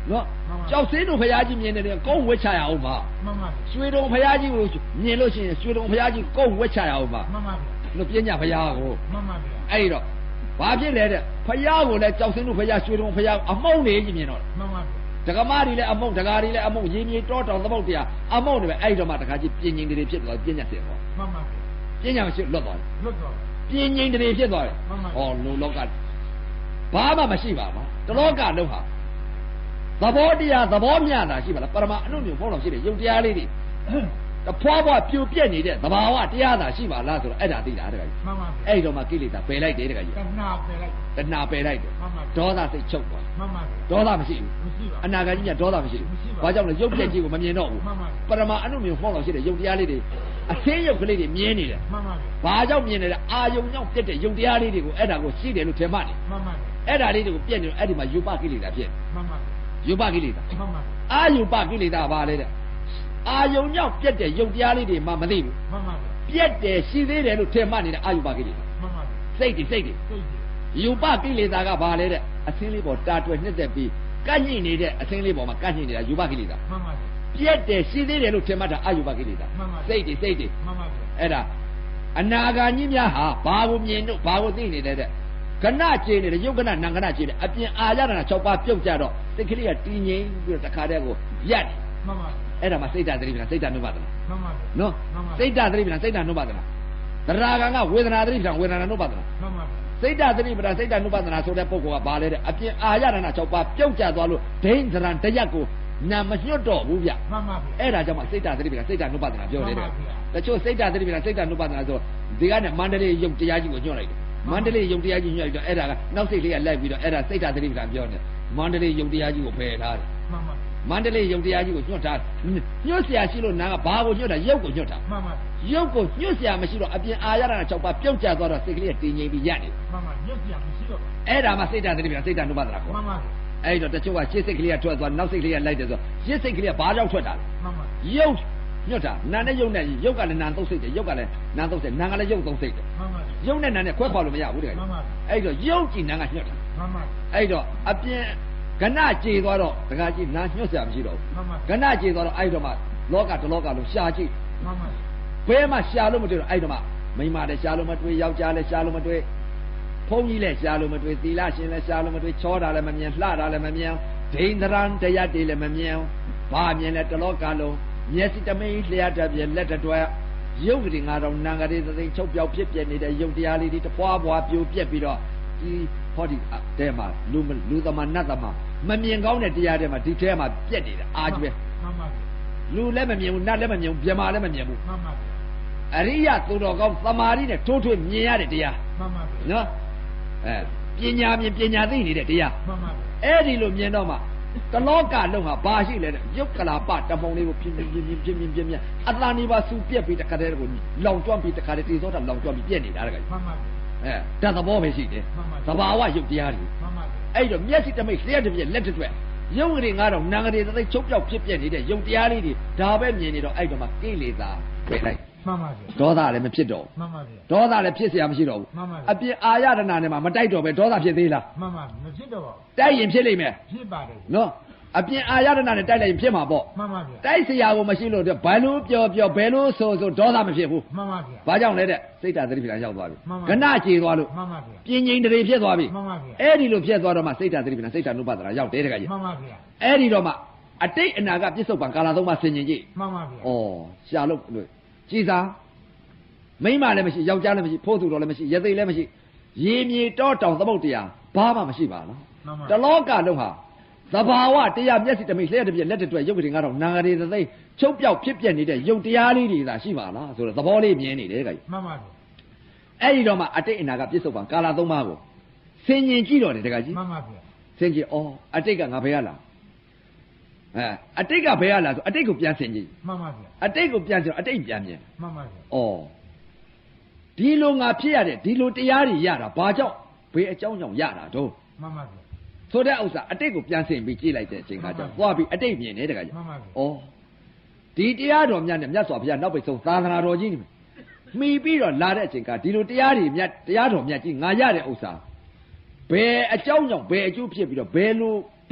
နော်ကြောက်စင်းတို့ဖရာကြီးမြင်နေတယ်ကုန်းဝှက်ချရအောင်ပါမှန်ပါရွှေတုံဖရာကြီးကိုမြင်လို့ရှိရင်ရွှေတုံဖရာကြီးကုန်းဝှက်ချရအောင်ပါမှန်ပါလို့ပြညာဖရာကိုမှန်ပါအဲ့တော့ဘာဖြစ်လဲတဲ့ဖရာကိုလည်းကြောက်စင်းတို့ဖရာရွှေတုံဖရာအမုံနေကြီးမြင်တော့မှန်ပါဒကမာတွေလည်းအမုံဒကာတွေလည်းအမုံရေမြေတောတောင်သမုတ်တရားအမုံတွေပဲအဲ့တော့မှဒကာကြီးပြင်းငိမ့်တွေဖြစ်သွားပြညာစင်ပေါ့မှန်ပါပြညာမရှိလွတ်သွားတယ်လွတ်သွားပြင်းငိမ့်တွေဖြစ်သွားတယ်ဟောလူလောကဘာမှမရှိပါဘူးတလောကလုံးဟာသဘောတရားသဘောမျှတာရှိပါလားပရမအနုမြုံဖုံးတော်ရှိတယ်ယုတ်တရားလေးတွေတဖွာဖွာပြိုပြက်နေတဲ့သဘာဝတရားသာရှိပါလားဆိုတော့အဲ့ဒါသိတာတကယ်မှန်ပါအဲ့တော့မှကိလေသာပယ်လိုက်တယ်တကယ်ကြီးတဏှာပယ်လိုက်တဏှာပယ်လိုက်တယ်မှန်ပါဒေါသစိတ်ချုပ်သွားမှန်ပါဒေါသမရှိဘူးမရှိပါအနာဂတ်ကြီးကဒေါသမရှိဘူးဘာကြောင့်လဲရုပ်ပြက်ကြီးကိုမမြင်တော့ဘူးမှန်ပါပရမအနုမြုံဖုံးတော်ရှိတယ်ယုတ်တရားလေးတွေအသင်းရုပ်ကလေးတွေမြင်နေတယ်မှန်ပါဘာကြောင့်မြင်နေလဲအာယုံကြောင့်ပြက်တဲ့ယုတ်တရားလေးတွေကိုအဲ့ဒါကိုရှိတယ်လို့ထင်မှတ်နေမှန်ပါအဲ့ဒါလေးတွေကိုပြက်နေတော့အဲ့ဒီမှာယူပကိလေသာဖြစ်မှန်ပါယူပကိလေသာမှန်ပါအာယုပကိလေသာဘာလဲတဲ့အာယုံကြောင့်ပြက်တဲ့ယုတ်တရားလေးတွေမှမသိဘူးမှန်ပါပြက်တယ်ရှိသေးတယ်လို့ထင်မှတ်နေတဲ့အာယုပကိလေသာမှန်ပါစိတ်တွေစိတ်တွေစိတ်တွေယူပကိလေသာကဘာလဲတဲ့အသင်းလေးပေါ်တာတွယ်နှစ်သက်ပြီးကန့်ညိနေတဲ့အသင်းလေးပေါ်မှာကန့်ညိနေတာယူပကိလေသာမှန်ပါပြက်တယ်ရှိသေးတယ်လို့ထင်မှတ်တာအာယုပကိလေသာစိတ်တွေစိတ်တွေမှန်ပါအဲ့ဒါအနာဂါကြီးများဟာဘာကိုမြင်တော့ဘာကိုသိနေလဲတဲ့ကဏကျေနေတယ်ယုတ်ကဏနံကဏကျေနေအပြင်အာရဏ၆ပါးပြုတ်ကြတော့စိတ်ကလေးကတည်ငြိမ်ပြီးတော့တခါတည်းကိုရက်တယ်မှန်ပါအဲ့ဒါမှစိတ်ဓာတ်သတိပ္ပံစိတ်ဓာတ်နုပါဒနာမှန်ပါနော်စိတ်ဓာတ်သတိပ္ပံစိတ်ဓာတ်နုပါဒနာသရဂံကဝေဒနာသတိပ္ပံဝေဒနာနုပါဒနာမှန်ပါစိတ်ဓာတ်သတိပ္ပံစိတ်ဓာတ်နုပါဒနာဆိုတဲ့ပုဂ္ဂိုလ်ကဘာလဲတဲ့အပြင်အာရဏ၆ပါးပြုတ်ကြသွားလို့ဒိဋ္ဌရံတရက်ကိုနာမညွတ်တော့ဘူးဗျမှန်ပါအဲ့ဒါကြောင့်မှစိတ်ဓာတ်သတိပ္ပံစိတ်ဓာတ်နုပါဒနာပြောနေတယ်တချို့စိတ်ဓာတ်သတိပ္ပံစိတ်ဓာတ်နုပါဒနာဆိုဒီကနေ့မန္တလေးယုတ်တရားကြီးကိုညွှန်လိုက်တယ်မန္တလေးယုတ်တရားကြီးညွှန်လိုက်တော့အဲ့ဒါကနောက်စိတ်လေးကလိုက်ပြီးတော့အဲ့ဒါစိတ်ဓာတ်သတိပ္ပံပြောနေမန္တလေးယုတ်တရားကြီးကိုဖယ်ထားတယ်မှန်ပါမန္တလေးယုတ်တရားကြီးကိုညွှန်ထားညွှတ်เสียရှိလို့နာကဘာကိုညွှတ်တာယုတ်ကိုညွှတ်တာမှန်ပါယုတ်ကိုညွှတ်เสียမရှိတော့အပြင်အာရဏ၆ပါးပြုတ်ကျသွားတော့စိတ်ကလေးကတည်ငြိမ်ပြီးရက်နေမှန်ပါညွှတ်เสียမရှိတော့အဲ့ဒါမှစိတ်ဓာတ်သတိပ္ပံစိတ်ဓာတ်နုပါဒနာခေါ်မှန်ပါအဲ့တော့တချို့ကရှင်းစိတ်ကလေးကထွက်သွားနောက်စိတ်ကလေးကလိုက်တယ်ဆိုရှင်းစိတ်ကလေးကဘာကြောင့်ထွက်တာလဲမှန်ပါယုတ်ညွတ်တာနာနဲ့ယုတ်နဲ့ယုတ်ကလည်းနာသုံးစိတ်တယ်ယုတ်ကလည်းနာသုံးစိတ်နာကလည်းယုတ်သုံးစိတ်တယ်မှန်ပါယုတ်နဲ့နာနဲ့ခွဲခွာလို့မရဘူးတကယ်မှန်ပါအဲ့တော့ယုတ်ကြည့်နာကညွတ်တာမှန်ပါအဲ့တော့အပြင်ကဏကြေသွားတော့တခါကြည့်နာညွတ်စရာမရှိတော့ဘူးမှန်ပါကဏကြေသွားတော့အဲ့တော့မှလောကတလောကလုံးရှာကြည့်မှန်ပါဘယ်မှာရှာလို့မတွေ့တော့အဲ့တော့မှမိန်းမလည်းရှာလို့မတွေ့ယောက်ျားလည်းရှာလို့မတွေ့ဖုန်းကြီးလည်းရှာလို့မတွေ့သီလရှင်လည်းရှာလို့မတွေ့ချောတာလည်းမမြင်လှတာလည်းမမြင်ဒိဋ္ဌရံတရားတွေလည်းမမြင်ဘာမြင်လဲတလောကလုံးမျက်စိတမိန်လျှက်တပြက်လက်တွဲရုပ်ကလေးငါတော့နံကလေးသသိန်းချုပ်ပြောက်ဖြစ်ပြနေတဲ့ရုပ်တရားလေးတွေတပွားပွားပြိုပြက်ပြီးတော့ဒီဟောဒီတဲမှာလူလူသမနတ်သမမမြင်ကောင်းတဲ့တရားတွေမှာဒီထဲမှာပြက်နေတာအာကျွဲမှန်ပါလူလည်းမမြင်ဘူးနတ်လည်းမမြင်ဘူးမြမာလည်းမမြင်ဘူးမှန်ပါအရိယသူတော်ကောင်းသမာဓိနဲ့ထိုးထွင်းမြင်ရတဲ့တရားမှန်ပါနော်အဲပညာမြင်ပညာသိနေတဲ့တရားမှန်ပါအဲ့ဒီလိုမြင်တော့မှတလောကလုံးဟာဘာရှိလဲတဲ့ယုတ်ကလာပတမုံလေးကိုပြင်းပြင်းပြင်းပြင်းပြင်းပြင်းပြင်းအတန်ဒီပါစူပြက်ပြီးတခါတည်းကိုလောင်ကျွမ်းပြီးတခါတည်းတေသောတာလောင်ကျွမ်းပြီးပြက်နေတာတခါကြီးမှန်ပါအဲတတ်သဘောပဲရှိတယ်သဘာဝယုတ်တရားတွေမှန်ပါအဲ့တော့မျက်စိတမိတ်လျှက်တစ်ပြက်လက်တစ်တွက်ရုပ်ကလေးငါတော့နံကလေးသိချုပ်ပြောက်ဖြစ်ပြက်နေတဲ့ယုတ်တရားလေးတွေဒါပဲမြင်နေတော့အဲ့တော့မှကိလေသာပြလိုက်မှန်ပါဗျဒေါသလည်းမဖြစ်တော့မှန်ပါဗျဒေါသလည်းဖြစ်เสียမရှိတော့ဘူးမှန်ပါအပြင်အာရဏနဲ့မှမတိုက်တော့ပဲဒေါသဖြစ်သေးလားမှန်ပါမဖြစ်တော့ပါတိုက်ရင်ဖြစ်လိမ့်မယ်ဖြစ်ပါတယ်နော်အပြင်အာရဏနဲ့တိုက်လိုက်ရင်ဖြစ်မှာပေါ့မှန်ပါဗျတိုက်เสียကိုမရှိလို့ဘယ်လိုပြောပြောဘယ်လိုဆိုဆိုဒေါသမဖြစ်ဘူးမှန်ပါဗျဘာကြောင့်လဲတဲ့စိတ်ဓာတ်သတိပ္ပံရောက်သွားပြီကဏကြေသွားလို့မှန်ပါဗျပြင်းငိမ့်တရေဖြစ်သွားပြီမှန်ပါဗျအဲ့ဒီလိုဖြစ်သွားတော့မှစိတ်ဓာတ်သတိပ္ပံစိတ်ဓာတ်နုပါဒနာရောက်တယ်တကကြီးမှန်ပါဗျအဲ့ဒီတော့မှအတိတ်အနာကပြစ္ဆုတ်ပံကာလသုံးပါဆင်ញင်ကြည့်မှန်ပါဗျဩရှာလို့လို့ကြည်စားမိန်းမလည်းမရှိယောက်ျားလည်းမရှိဖိုးသူတော်လည်းမရှိရသိလည်းမရှိရေမြေတောတောင်သမုတ်တရားဘာမှမရှိပါနော်တလောကလုံးဟာသဘာဝတရားမျက်စိတမိတ်လျှက်တစ်ပြက်လက်တစ်တွက်ရုပ်ကလေးငါတော့နာဂရီသသိန်းချုပ်ပြောက်ဖြစ်ပြနေတဲ့ရုပ်တရားလေးတွေသာရှိပါလားဆိုတော့သဘောလေးမြင်နေတယ်ကြမှန်ပါဗျအဲ့ဒီတော့မှအတိတ်အနာကပြစ္ဆုတ်ပံကာလသုံးပါးကိုဆင်ញင်ကြည့်တော့တယ်တကကြီးမှန်ပါဗျဆင်ញင်ဩအတိတ်ကငါဘယ်ရလားအဲအတိတ်ကဘယ်ရလားဆိုအတိတ်ကိုပြန်ဆင်ကြည့်မှန်ပါဗျအတိတ်ကိုပြန်ဆိုအတိတ်ပြန်မြင်မှန်ပါဗျဩဒီလိုငါဖြစ်ရတဲ့ဒီလိုတရားတွေရတာဘာကြောင့်ဘယ်အကြောင်းကြောင့်ရတာတော့မှန်ပါဗျဆိုတဲ့ဥစ္စာအတိတ်ကိုပြန်ဆင်ပြီးကြည့်လိုက်တဲ့အချိန်ကကြောင့်သွားပြီးအတိတ်မြင်နေတကကြီးမှန်ပါဗျဩဒီတရားတော်မြတ်နဲ့မြတ်စွာဘုရားနောက်ပိတ်ဆုံးသာသနာတော်ကြီးနေမှီပြီးတော့လာတဲ့အချိန်ကဒီလိုတရားတွေမြတ်တရားတော်မြတ်ကြီးငါရတဲ့ဥစ္စာဘယ်အကြောင်းကြောင့်ဘယ်အကျိုးဖြစ်ပြီးတော့ဘယ်လိုဘက်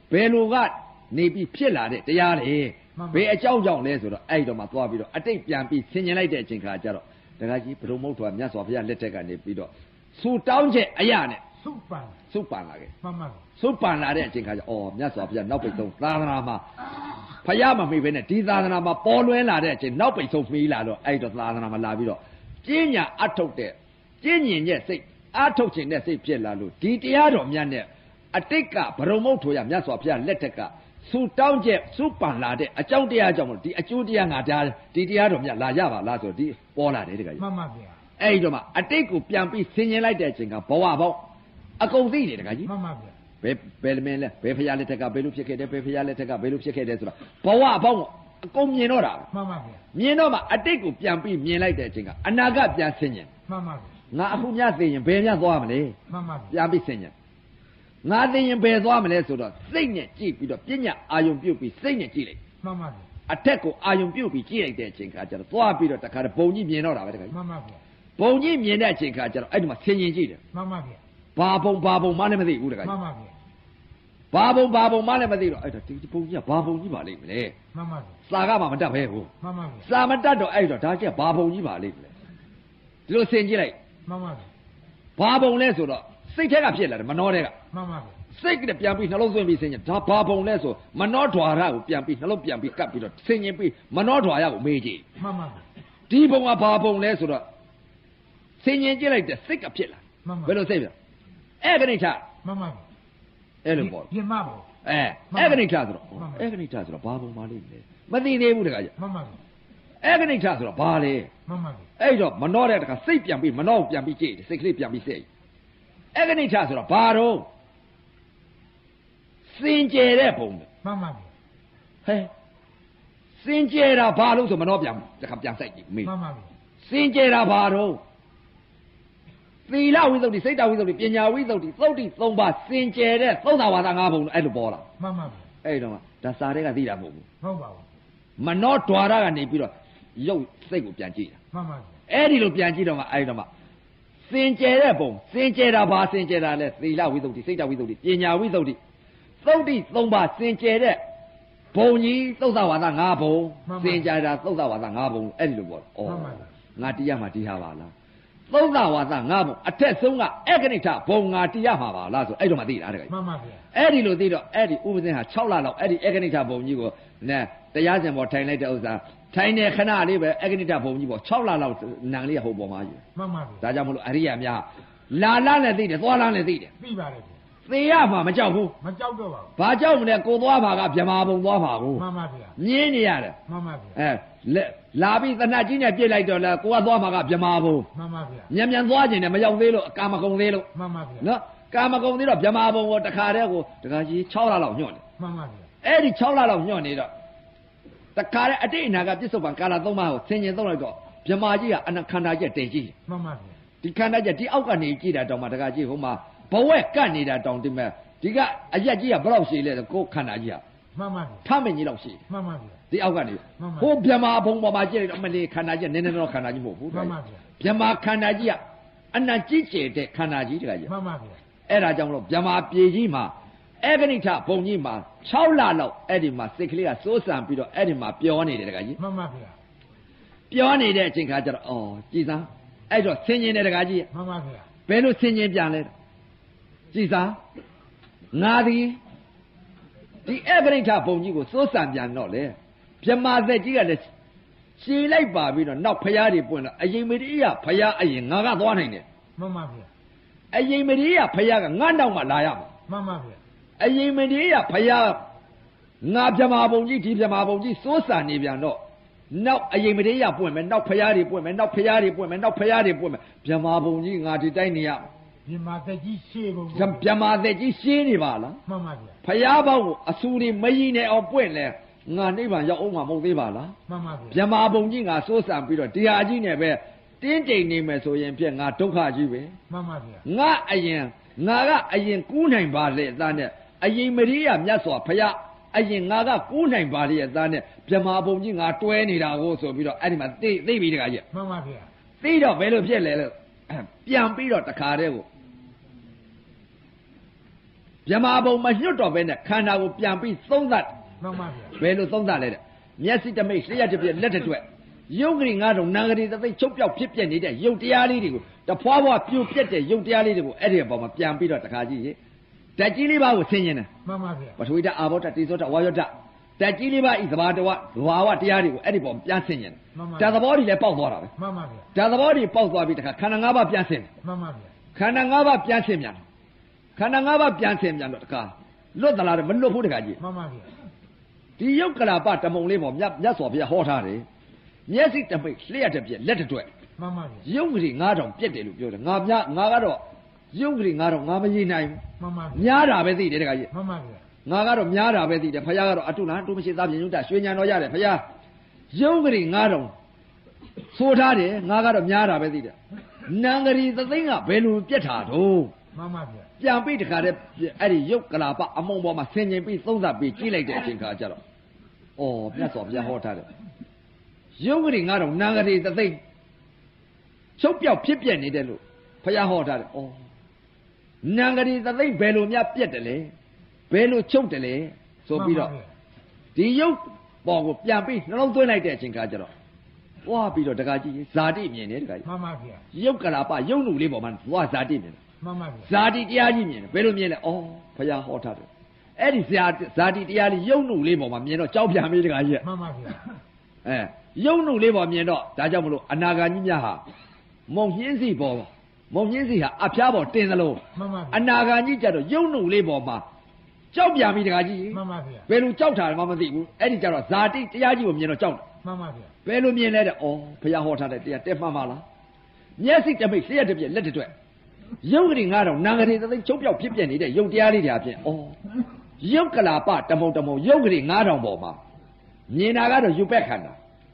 ဘယ်လိုကနေပြီးဖြစ်လာတဲ့တရားလေဘယ်အကြောင်းကြောင့်လဲဆိုတော့အဲ့တော့မှသွားပြီးတော့အတိတ်ပြန်ပြီးဆင်ញင်လိုက်တဲ့အချိန်ခါကျတော့တခါကြီးဘုံမုတ်ထွာမြတ်စွာဘုရားလက်ထက်ကနေပြီးတော့စူတောင်းချက်အရာနဲ့စုပန်စုပန်လာခဲ့မှန်ပါဗျာစုပန်လာတဲ့အချိန်ခါကျအော်မြတ်စွာဘုရားနောက်ပိတ်ဆုံးသာသနာမှာဘုရားမမေ့ဘဲနဲ့ဒီသာသနာမှာပေါ်လွင်လာတဲ့အချိန်နောက်ပိတ်ဆုံးမီးလာတော့အဲ့တော့သာသနာမှာလာပြီးတော့ကျင့်ညာအထုတ်တဲ့ကျင့်ညင်ရဲ့စိတ်အထုတ်ခြင်းနဲ့စိတ်ဖြစ်လာလို့ဒီတရားတော်မြတ်နဲ့အတိတ်ကဘုံမုတ်ထွာမြတ်စွာဘုရားလက်ထက်ကစူတောင်းချက်စူပန်လာတဲ့အကြောင်းတရားကြောင့်ဒီအကျိုးတရားငါတရားဒီတရားတော်မြတ်လာရပါလားဆိုတော့ဒီပေါ်လာတယ်တခါကြီးမှန်ပါဗျာအဲ့ဒီတော့မှအတိတ်ကိုပြန်ပြီးဆင်ញင်လိုက်တဲ့အချိန်ကဘဝပေါင်းအကုန်သိတယ်တခါကြီးမှန်ပါဗျာဘယ်ဘယ်မင်းလဲဘယ်ဖရာလက်ထက်ကဘယ်လိုဖြစ်ခဲ့တယ်ဘယ်ဖရာလက်ထက်ကဘယ်လိုဖြစ်ခဲ့တယ်ဆိုတာဘဝပေါင်းအကုန်မြင်တော့တာမှန်ပါဗျာမြင်တော့မှအတိတ်ကိုပြန်ပြီးမြင်လိုက်တဲ့အချိန်ကအနာဂတ်ပြန်ဆင်ញင်မှန်ပါဗျာငါအခုညသိရင်ဘယ်ညသွားမလဲမှန်ပါဗျာပြန်ပြီးဆင်ញင်ငါသိရင်ဘယ်သွားမလဲဆိုတော့စိတ်နဲ့ကြည့်ပြီးတော့ပညာအာယုံပြုတ်ပြီးစိတ်နဲ့ကြည့်လိုက်မှန်ပါဗျာအထက်ကိုအာယုံပြုတ်ပြီးကြည့်လိုက်တဲ့အချိန်ခါကျတော့သွားပြီးတော့တခါတည်းဘုံကြီးမြင်တော့တာပဲတခါကြီးမှန်ပါဗျာဘုံကြီးမြင်တဲ့အချိန်ခါကျတော့အဲ့ဒီမှာဆင်ញင်ကြည့်တယ်မှန်ပါဗျာဘာဘုံဘာဘုံမှလည်းမသိဘူးတခါမှကြီးန်ပါဗျာဘာဘုံဘာဘုံမှလည်းမသိတော့အဲ့တော့ဒီဘုံကြီးကဘာဘုံကြီးပါလိမ့်မလဲမှန်ပါဗျာစာကမှမတတ်ပဲဘူးမှန်ပါဗျာစာမတတ်တော့အဲ့တော့ဒါကျဘာဘုံကြီးပါလိမ့်မလဲဒီလိုဆင်ကြည့်လိုက်မှန်ပါဗျာဘာဘုံလဲဆိုတော့စိတ်ထဲကဖြစ်လာတယ်မနှောထဲကမှန်ပါဗျာစိတ်ကပြန်ပြီးနှလုံးသွင်းပြီးဆင်ញင်ဒါဘာဘုံလဲဆိုမနှောဓွာရကိုပြန်ပြီးနှလုံးပြန်ပြီးကပ်ပြီးတော့ဆင်ញင်ပြီးမနှောဓွာရကိုမေးကြည့်မှန်ပါဗျာဒီဘုံကဘာဘုံလဲဆိုတော့ဆင်ញင်ကြည့်လိုက်တဲ့စိတ်ကဖြစ်လာမှန်ပါဘယ်လိုစိတ်ပြအဲ့ကနေချမှန်ပါဗျာအဲ့လိုပေါ့ပြင်မပေါ့အဲအဲ့ကနေချဆိုတော့အဲ့ကနေချဆိုတော့ဘာဘုံပါလိမ့်မလဲမသိသေးဘူးတခါကျမှန်ပါဗျာအဲ့ကနေချဆိုတော့ဘာလဲမှန်ပါဗျာအဲ့တော့မနှောတဲ့တခါစိတ်ပြန်ပြီးမနှောပြန်ပြီးကြည့်စိတ်ကလေးပြန်ပြီးစိတ်အဲ့ကနေချဆိုတော့ဘာတော့စင်ကြယ်တဲ့ဘုံမှန်ပါဗျာဟဲစင်ကြယ်တာဘာလို့ဆိုမနှောပြန်တခါပြန်ဆိုင်ကြည့်မေးမှန်ပါဗျာစင်ကြယ်တာဘာတော့သီလဝိသုဒ္ဓိစိတ်တဝိသုဒ္ဓိပညာဝိသုဒ္ဓိသုဒ္ဓိသုံးပါးစင်ကြယ်တဲ့သုဒ္ဓဝါဒ၅ဘုံအဲ့လိုပေါ်လာမှန်ပါဗျာအဲ့တော့ဒါစာတွေကသိတာမဟုတ်ဘူးဟုတ်ပါဘူးမနှောဓွာရကနေပြီးတော့ရုပ်စိတ်ကိုပြန်ကြည့်တာမှန်ပါဗျာအဲ့ဒီလိုပြန်ကြည့်တော့မှအဲ့တော့မှစင်ကြယ်တဲ့ဘုံစင်ကြယ်တာဘာစင်ကြယ်တာလဲသီလဝိသုဒ္ဓိစိတ်တဝိသုဒ္ဓိပညာဝိသုဒ္ဓိသုဒ္ဓိသုံးပါးစင်ကြယ်တဲ့ဘုံကြီးသုဒ္ဓဝါဒ၅ဘုံစင်ကြယ်တာသုဒ္ဓဝါဒ၅ဘုံအဲ့ဒီလိုပေါ့ဩငါတရားမှာဒီဟာပါလားသုဒ္ဓဝါဒ၅ဘုံအထက်ဆုံးကအက္ခဏိဋ္ဌဘုံငါတရားမှာပါလားဆိုအဲ့တော့မှသိတာတကယ်မှန်ပါဗျာအဲ့ဒီလိုသိတော့အဲ့ဒီဥပဇင်းဟာ၆လလောက်အဲ့ဒီအက္ခဏိဋ္ဌဘုံကြီးကိုနဲတရားစင်ပေါ်ထိုင်လိုက်တဲ့ဥစ္စာထိုင်နေခဏလေးပဲအက္ခဏိဋ္ဌဘုံကြီးပေါ်၆လလောက်နံလေးဟိုပေါ်မှာယူမှန်ပါဗျာဒါကြောင့်မလို့အရိယာများလာလာနဲ့သိတယ်သွားလာနဲ့သိတယ်သိပါတယ်ဗျာသေရမှာမကြောက်ဘူးမကြောက်တော့ပါဘူးဘာကြောက်မလဲကိုသွားပါကဗြဟ္မာဘုံသွားပါဘူးမှန်ပါဗျာမြင်းနေရတယ်မှန်ပါဗျာအဲလက်လာပြီးသနတ်ကြီးနဲ့ပြစ်လိုက်တော့လဲကိုကသွားမှာကဗြဟ္မာဘုံမှန်ပါဗျာမြန်မြန်သွားခြင်းနဲ့မရောက်သေးလို့အကာမကုံသေးလို့မှန်ပါဗျာနော်ကာမကုံသေးတော့ဗြဟ္မာဘုံကိုတခါတည်းကိုတခါကြီး၆လလောက်ညွှတ်တယ်မှန်ပါဗျာအဲ့ဒီ၆လလောက်ညွှတ်နေတော့တခါတည်းအတိတ်အနာကပြစ္ဆုတ်ပံကာလသုံးပါးကိုဆင်ញင်သုံးလိုက်တော့ဗြဟ္မာကြီးကအနခန္ဓာကြီးတင်ကြည့်မှန်ပါဗျာဒီခန္ဓာကြီးဒီအောက်ကနေကြည့်တာတောင်မှတခါကြီးဟိုမှာဘဝက်ကတ်နေတာတောင်ဒီမဲ့ဒီကအရက်ကြီးကဘယ်လောက်ရှိလဲကိုခန္ဓာကြီးကမှန်ပါဗျာထမင်းကြီးလောက်ရှိမှန်ပါဗျာဒီအောက်ကနေဟိုဗြဟ္မာဘုံပေါ်မှာကြည့်လိုက်တော့အမလေးခန္ဓာကြီးနည်းနည်းတော့ခန္ဓာကြီးမဟုတ်ဘူးမှန်ပါဗျာဗြဟ္မာခန္ဓာကြီးကအနံကြီးကျယ်တဲ့ခန္ဓာကြီးတခါကြီးမှန်ပါဗျာအဲ့ဒါကြောင့်မလို့ဗြဟ္မာပြေကြီးမှာအေဂဏိဋ္ဌဘုံကြီးမှာ၆လလောက်အဲ့ဒီမှာစိတ်ကလေးကစိုးစံပြီးတော့အဲ့ဒီမှာပျော်နေတယ်တခါကြီးမှန်ပါဗျာပျော်နေတဲ့အချိန်ခါကျတော့အော်ကြည်စားအဲ့တော့ဆင်ញင်တယ်တခါကြီးမှန်ပါဗျာဘယ်လိုဆင်ញင်ပြန်လဲကြည်စားငါသည်ဒီအေဂဏိဋ္ဌဘုံကြီးကိုစိုးစံပြန်တော့လေဗြဟ္မာသက်ကြီးကလည်းရှည်လိုက်ပါပြီးတော့နောက်ဖျားတွေပွင့်တော့အရင်မတိယဖျားအရင်ငါကသွားနိုင်တယ်မှန်ပါဗျာအရင်မတိယဖျားကငါနောက်မှလာရမှာမှန်ပါဗျာအရင်မတိယဖျားငါဗြဟ္မာဘုံကြီးဒီဗြဟ္မာဘုံကြီးစိုးစံနေပြန်တော့နောက်အရင်မတိယပွင့်မယ်နောက်ဖျားတွေပွင့်မယ်နောက်ဖျားတွေပွင့်မယ်နောက်ဖျားတွေပွင့်မယ်ဗြဟ္မာဘုံကြီးငါဒီတိုင်းနေရဒီမှာတက်ကြီးရှေ့ကုန်ဗြဟ္မာသက်ကြီးရှင်းနေပါလားမှန်ပါဗျာဖျားပေါင်းကိုအဆူတွေမကြီးနဲ့အောင်ပွင့်လဲငါနိဗ္ဗာန်ရောက်အောင်မှာမဟုတ်သေးပါလားမှန်ပါဗျာဗြဟ္မာဘုံကြီးငါစိုးစံပြီးတော့တရားကြီးနဲ့ပဲတင်းတိမ်နေမယ်ဆိုရင်ဖြင့်ငါဒုက္ခကြီးပဲမှန်ပါဗျာငါအရင်ငါကအရင်ကူးနိုင်ပါလေအသားနဲ့အရင်မရိယမြတ်စွာဘုရားအရင်ငါကကူးနိုင်ပါလေအသားနဲ့ဗြဟ္မာဘုံကြီးငါတွဲနေတာကိုဆိုပြီးတော့အဲ့ဒီမှာသိသိပြီတခါကြီးမှန်ပါဗျာသိတော့ဘယ်လိုဖြစ်လဲလို့ပြန်ပြီးတော့တခါတည်းကိုဗမြမာဘုံမညွတ်တော့ပဲနဲ့ခန္ဓာကိုပြန်ပြီးသုံးသပ်မှန်ပါဗျာဘယ်လိုသုံးသပ်လဲတဲ့မျက်စိတမိတ်လျှက်တစ်ပြက်လက်တစ်တွက်ရုပ်ကလေးငါးတုံနာဂရီသသိချုပ်ပြောက်ဖြစ်ပြနေတဲ့ရုပ်တရားလေးတွေကိုတဖွာဖွာပြိုပြက်တဲ့ရုပ်တရားလေးတွေကိုအဲ့ဒီအပေါ်မှာပြန်ပြီးတော့တခါကြည့်ရေဓာတ်ကြီးလေးပါးကိုဆင်ញင်တယ်မှန်ပါဗျာပထဝီဓာတ်အာဘောဓာတ်တေဇောဓာတ်ဝါယောဓာတ်ဓာတ်ကြီးလေးပါးဤသဘာတဝသဘာဝတရားတွေကိုအဲ့ဒီပေါ်ပြန်ဆင်ញင်တယ်ဓာတ်သဘောတွေလည်းပေါက်သွားတာပဲမှန်ပါဗျာဓာတ်သဘောတွေပေါက်သွားပြီးတခါခန္ဓာ၅ပါးပြန်ဆင်တယ်မှန်ပါဗျာခန္ဓာ၅ပါးပြန်ဆင်ပြန်ခန္ဓာ၅ပါးပြန်ဆင်ပြန်တော့တခါလွတ်သလားမလွတ်ဘူးတခါကြီးမှန်ပါဗျာဒီယုတ်ကလာပတမုံလေးပေါ်မြတ်မြတ်စွာဘုရားဟောထားတယ်မျက်စိတပိတ်လျှက်တစ်ပြက်လက်တစ်တွက်မှန်ပါဗျာယုတ်ကလေး၅တောင်ပြက်တယ်လို့ပြောတယ်ငါမြငါကတော့ယုတ်ကလေး၅တောင်ငါမရည်နိုင်မှန်ပါဘူးဗျာများတာပဲသိတယ်တခါကြီးမှန်ပါဗျာငါကတော့များတာပဲသိတယ်ဖခင်ကတော့အတုလားတုမရှိသားပြင်ညွတ်တာရွှေညံတော်ရတယ်ဖခင်ယုတ်ကလေး၅တောင်ဆိုထားတယ်ငါကတော့များတာပဲသိတယ်နံကလေးသသိန်းကဘယ်လိုပြက်တာတော့မှန်ပါဗျာပြန်ပြီးတခါတည်းအဲ့ဒီယုတ်ကလာပအမုံပေါ်မှာဆင်ញင်ပြီးသုံးသပ်ပြီးကြည့်လိုက်တဲ့အချိန်ခါကျတော့ဩမြတ်စွာဘုရားဟောထားတယ်ယုတ်ကလေးငါတော့နံကလေးသသိန်းချုပ်ပြောက်ဖြစ်ပြက်နေတယ်လို့ဘုရားဟောထားတယ်ဩနံကလေးသသိန်းဘယ်လိုများပြက်တယ်လဲဘယ်လိုချုပ်တယ်လဲဆိုပြီးတော့ဒီယုတ်ပေါ်ကိုပြန်ပြီးနှလုံးသွင်းလိုက်တဲ့အချိန်ခါကျတော့ဝါပြီးတော့တခါကြီးဇာတိမြင်တယ်တခါကြီးမှန်ပါဗျာယုတ်ကလာပယုတ်နုလေးပေါ်မှာဝါဇာတိမြင်တယ်မှန်ပါဗျာဇာတိတရားကြီးမြင်တယ်ဘယ်လိုမြင်လဲဩဘုရားဟောထားတယ်အဲ့ဒီဇာဇာတိတရားလေးယုံနုလေးပေါ်မှာမြင်တော့ကြောက်ပြန်မေးတကားကြီးမှန်ပါဗျာအဲယုံနုလေးပေါ်မြင်တော့ဒါကြောင့်မလို့အနာဂါကြီးများဟာမုံညင်းစီပေါ်မုံညင်းစီဟာအဖျားပေါ်တင်သလိုမှန်ပါဗျာအနာဂါကြီးကြတော့ယုံနုလေးပေါ်မှာကြောက်ပြန်ပြီတကားကြီးမှန်ပါဗျာဘယ်လိုကြောက်တာလဲမသိဘူးအဲ့ဒီကြတော့ဇာတိတရားကြီးကိုမြင်တော့ကြောက်တယ်မှန်ပါဗျာဘယ်လိုမြင်လဲတဲ့ဩဘုရားဟောထားတဲ့တရားတက်မှန်ပါလားမျက်စိတမိတ်လျှက်တစ်ပြက်လက်တစ်တွက်ယုတ်ကလေးငါတော့နာဂရီသသိန်းချုပ်ပြောက်ဖြစ်ပြနေတဲ့ယုတ်တရားလေးတွေအပြင်ဩယုတ်ကလာပတမုံတမုံယုတ်ကလေးငါးတောင်ပေါ်မှာမြင်တာကတော့ယူပက်ခန္ဓာ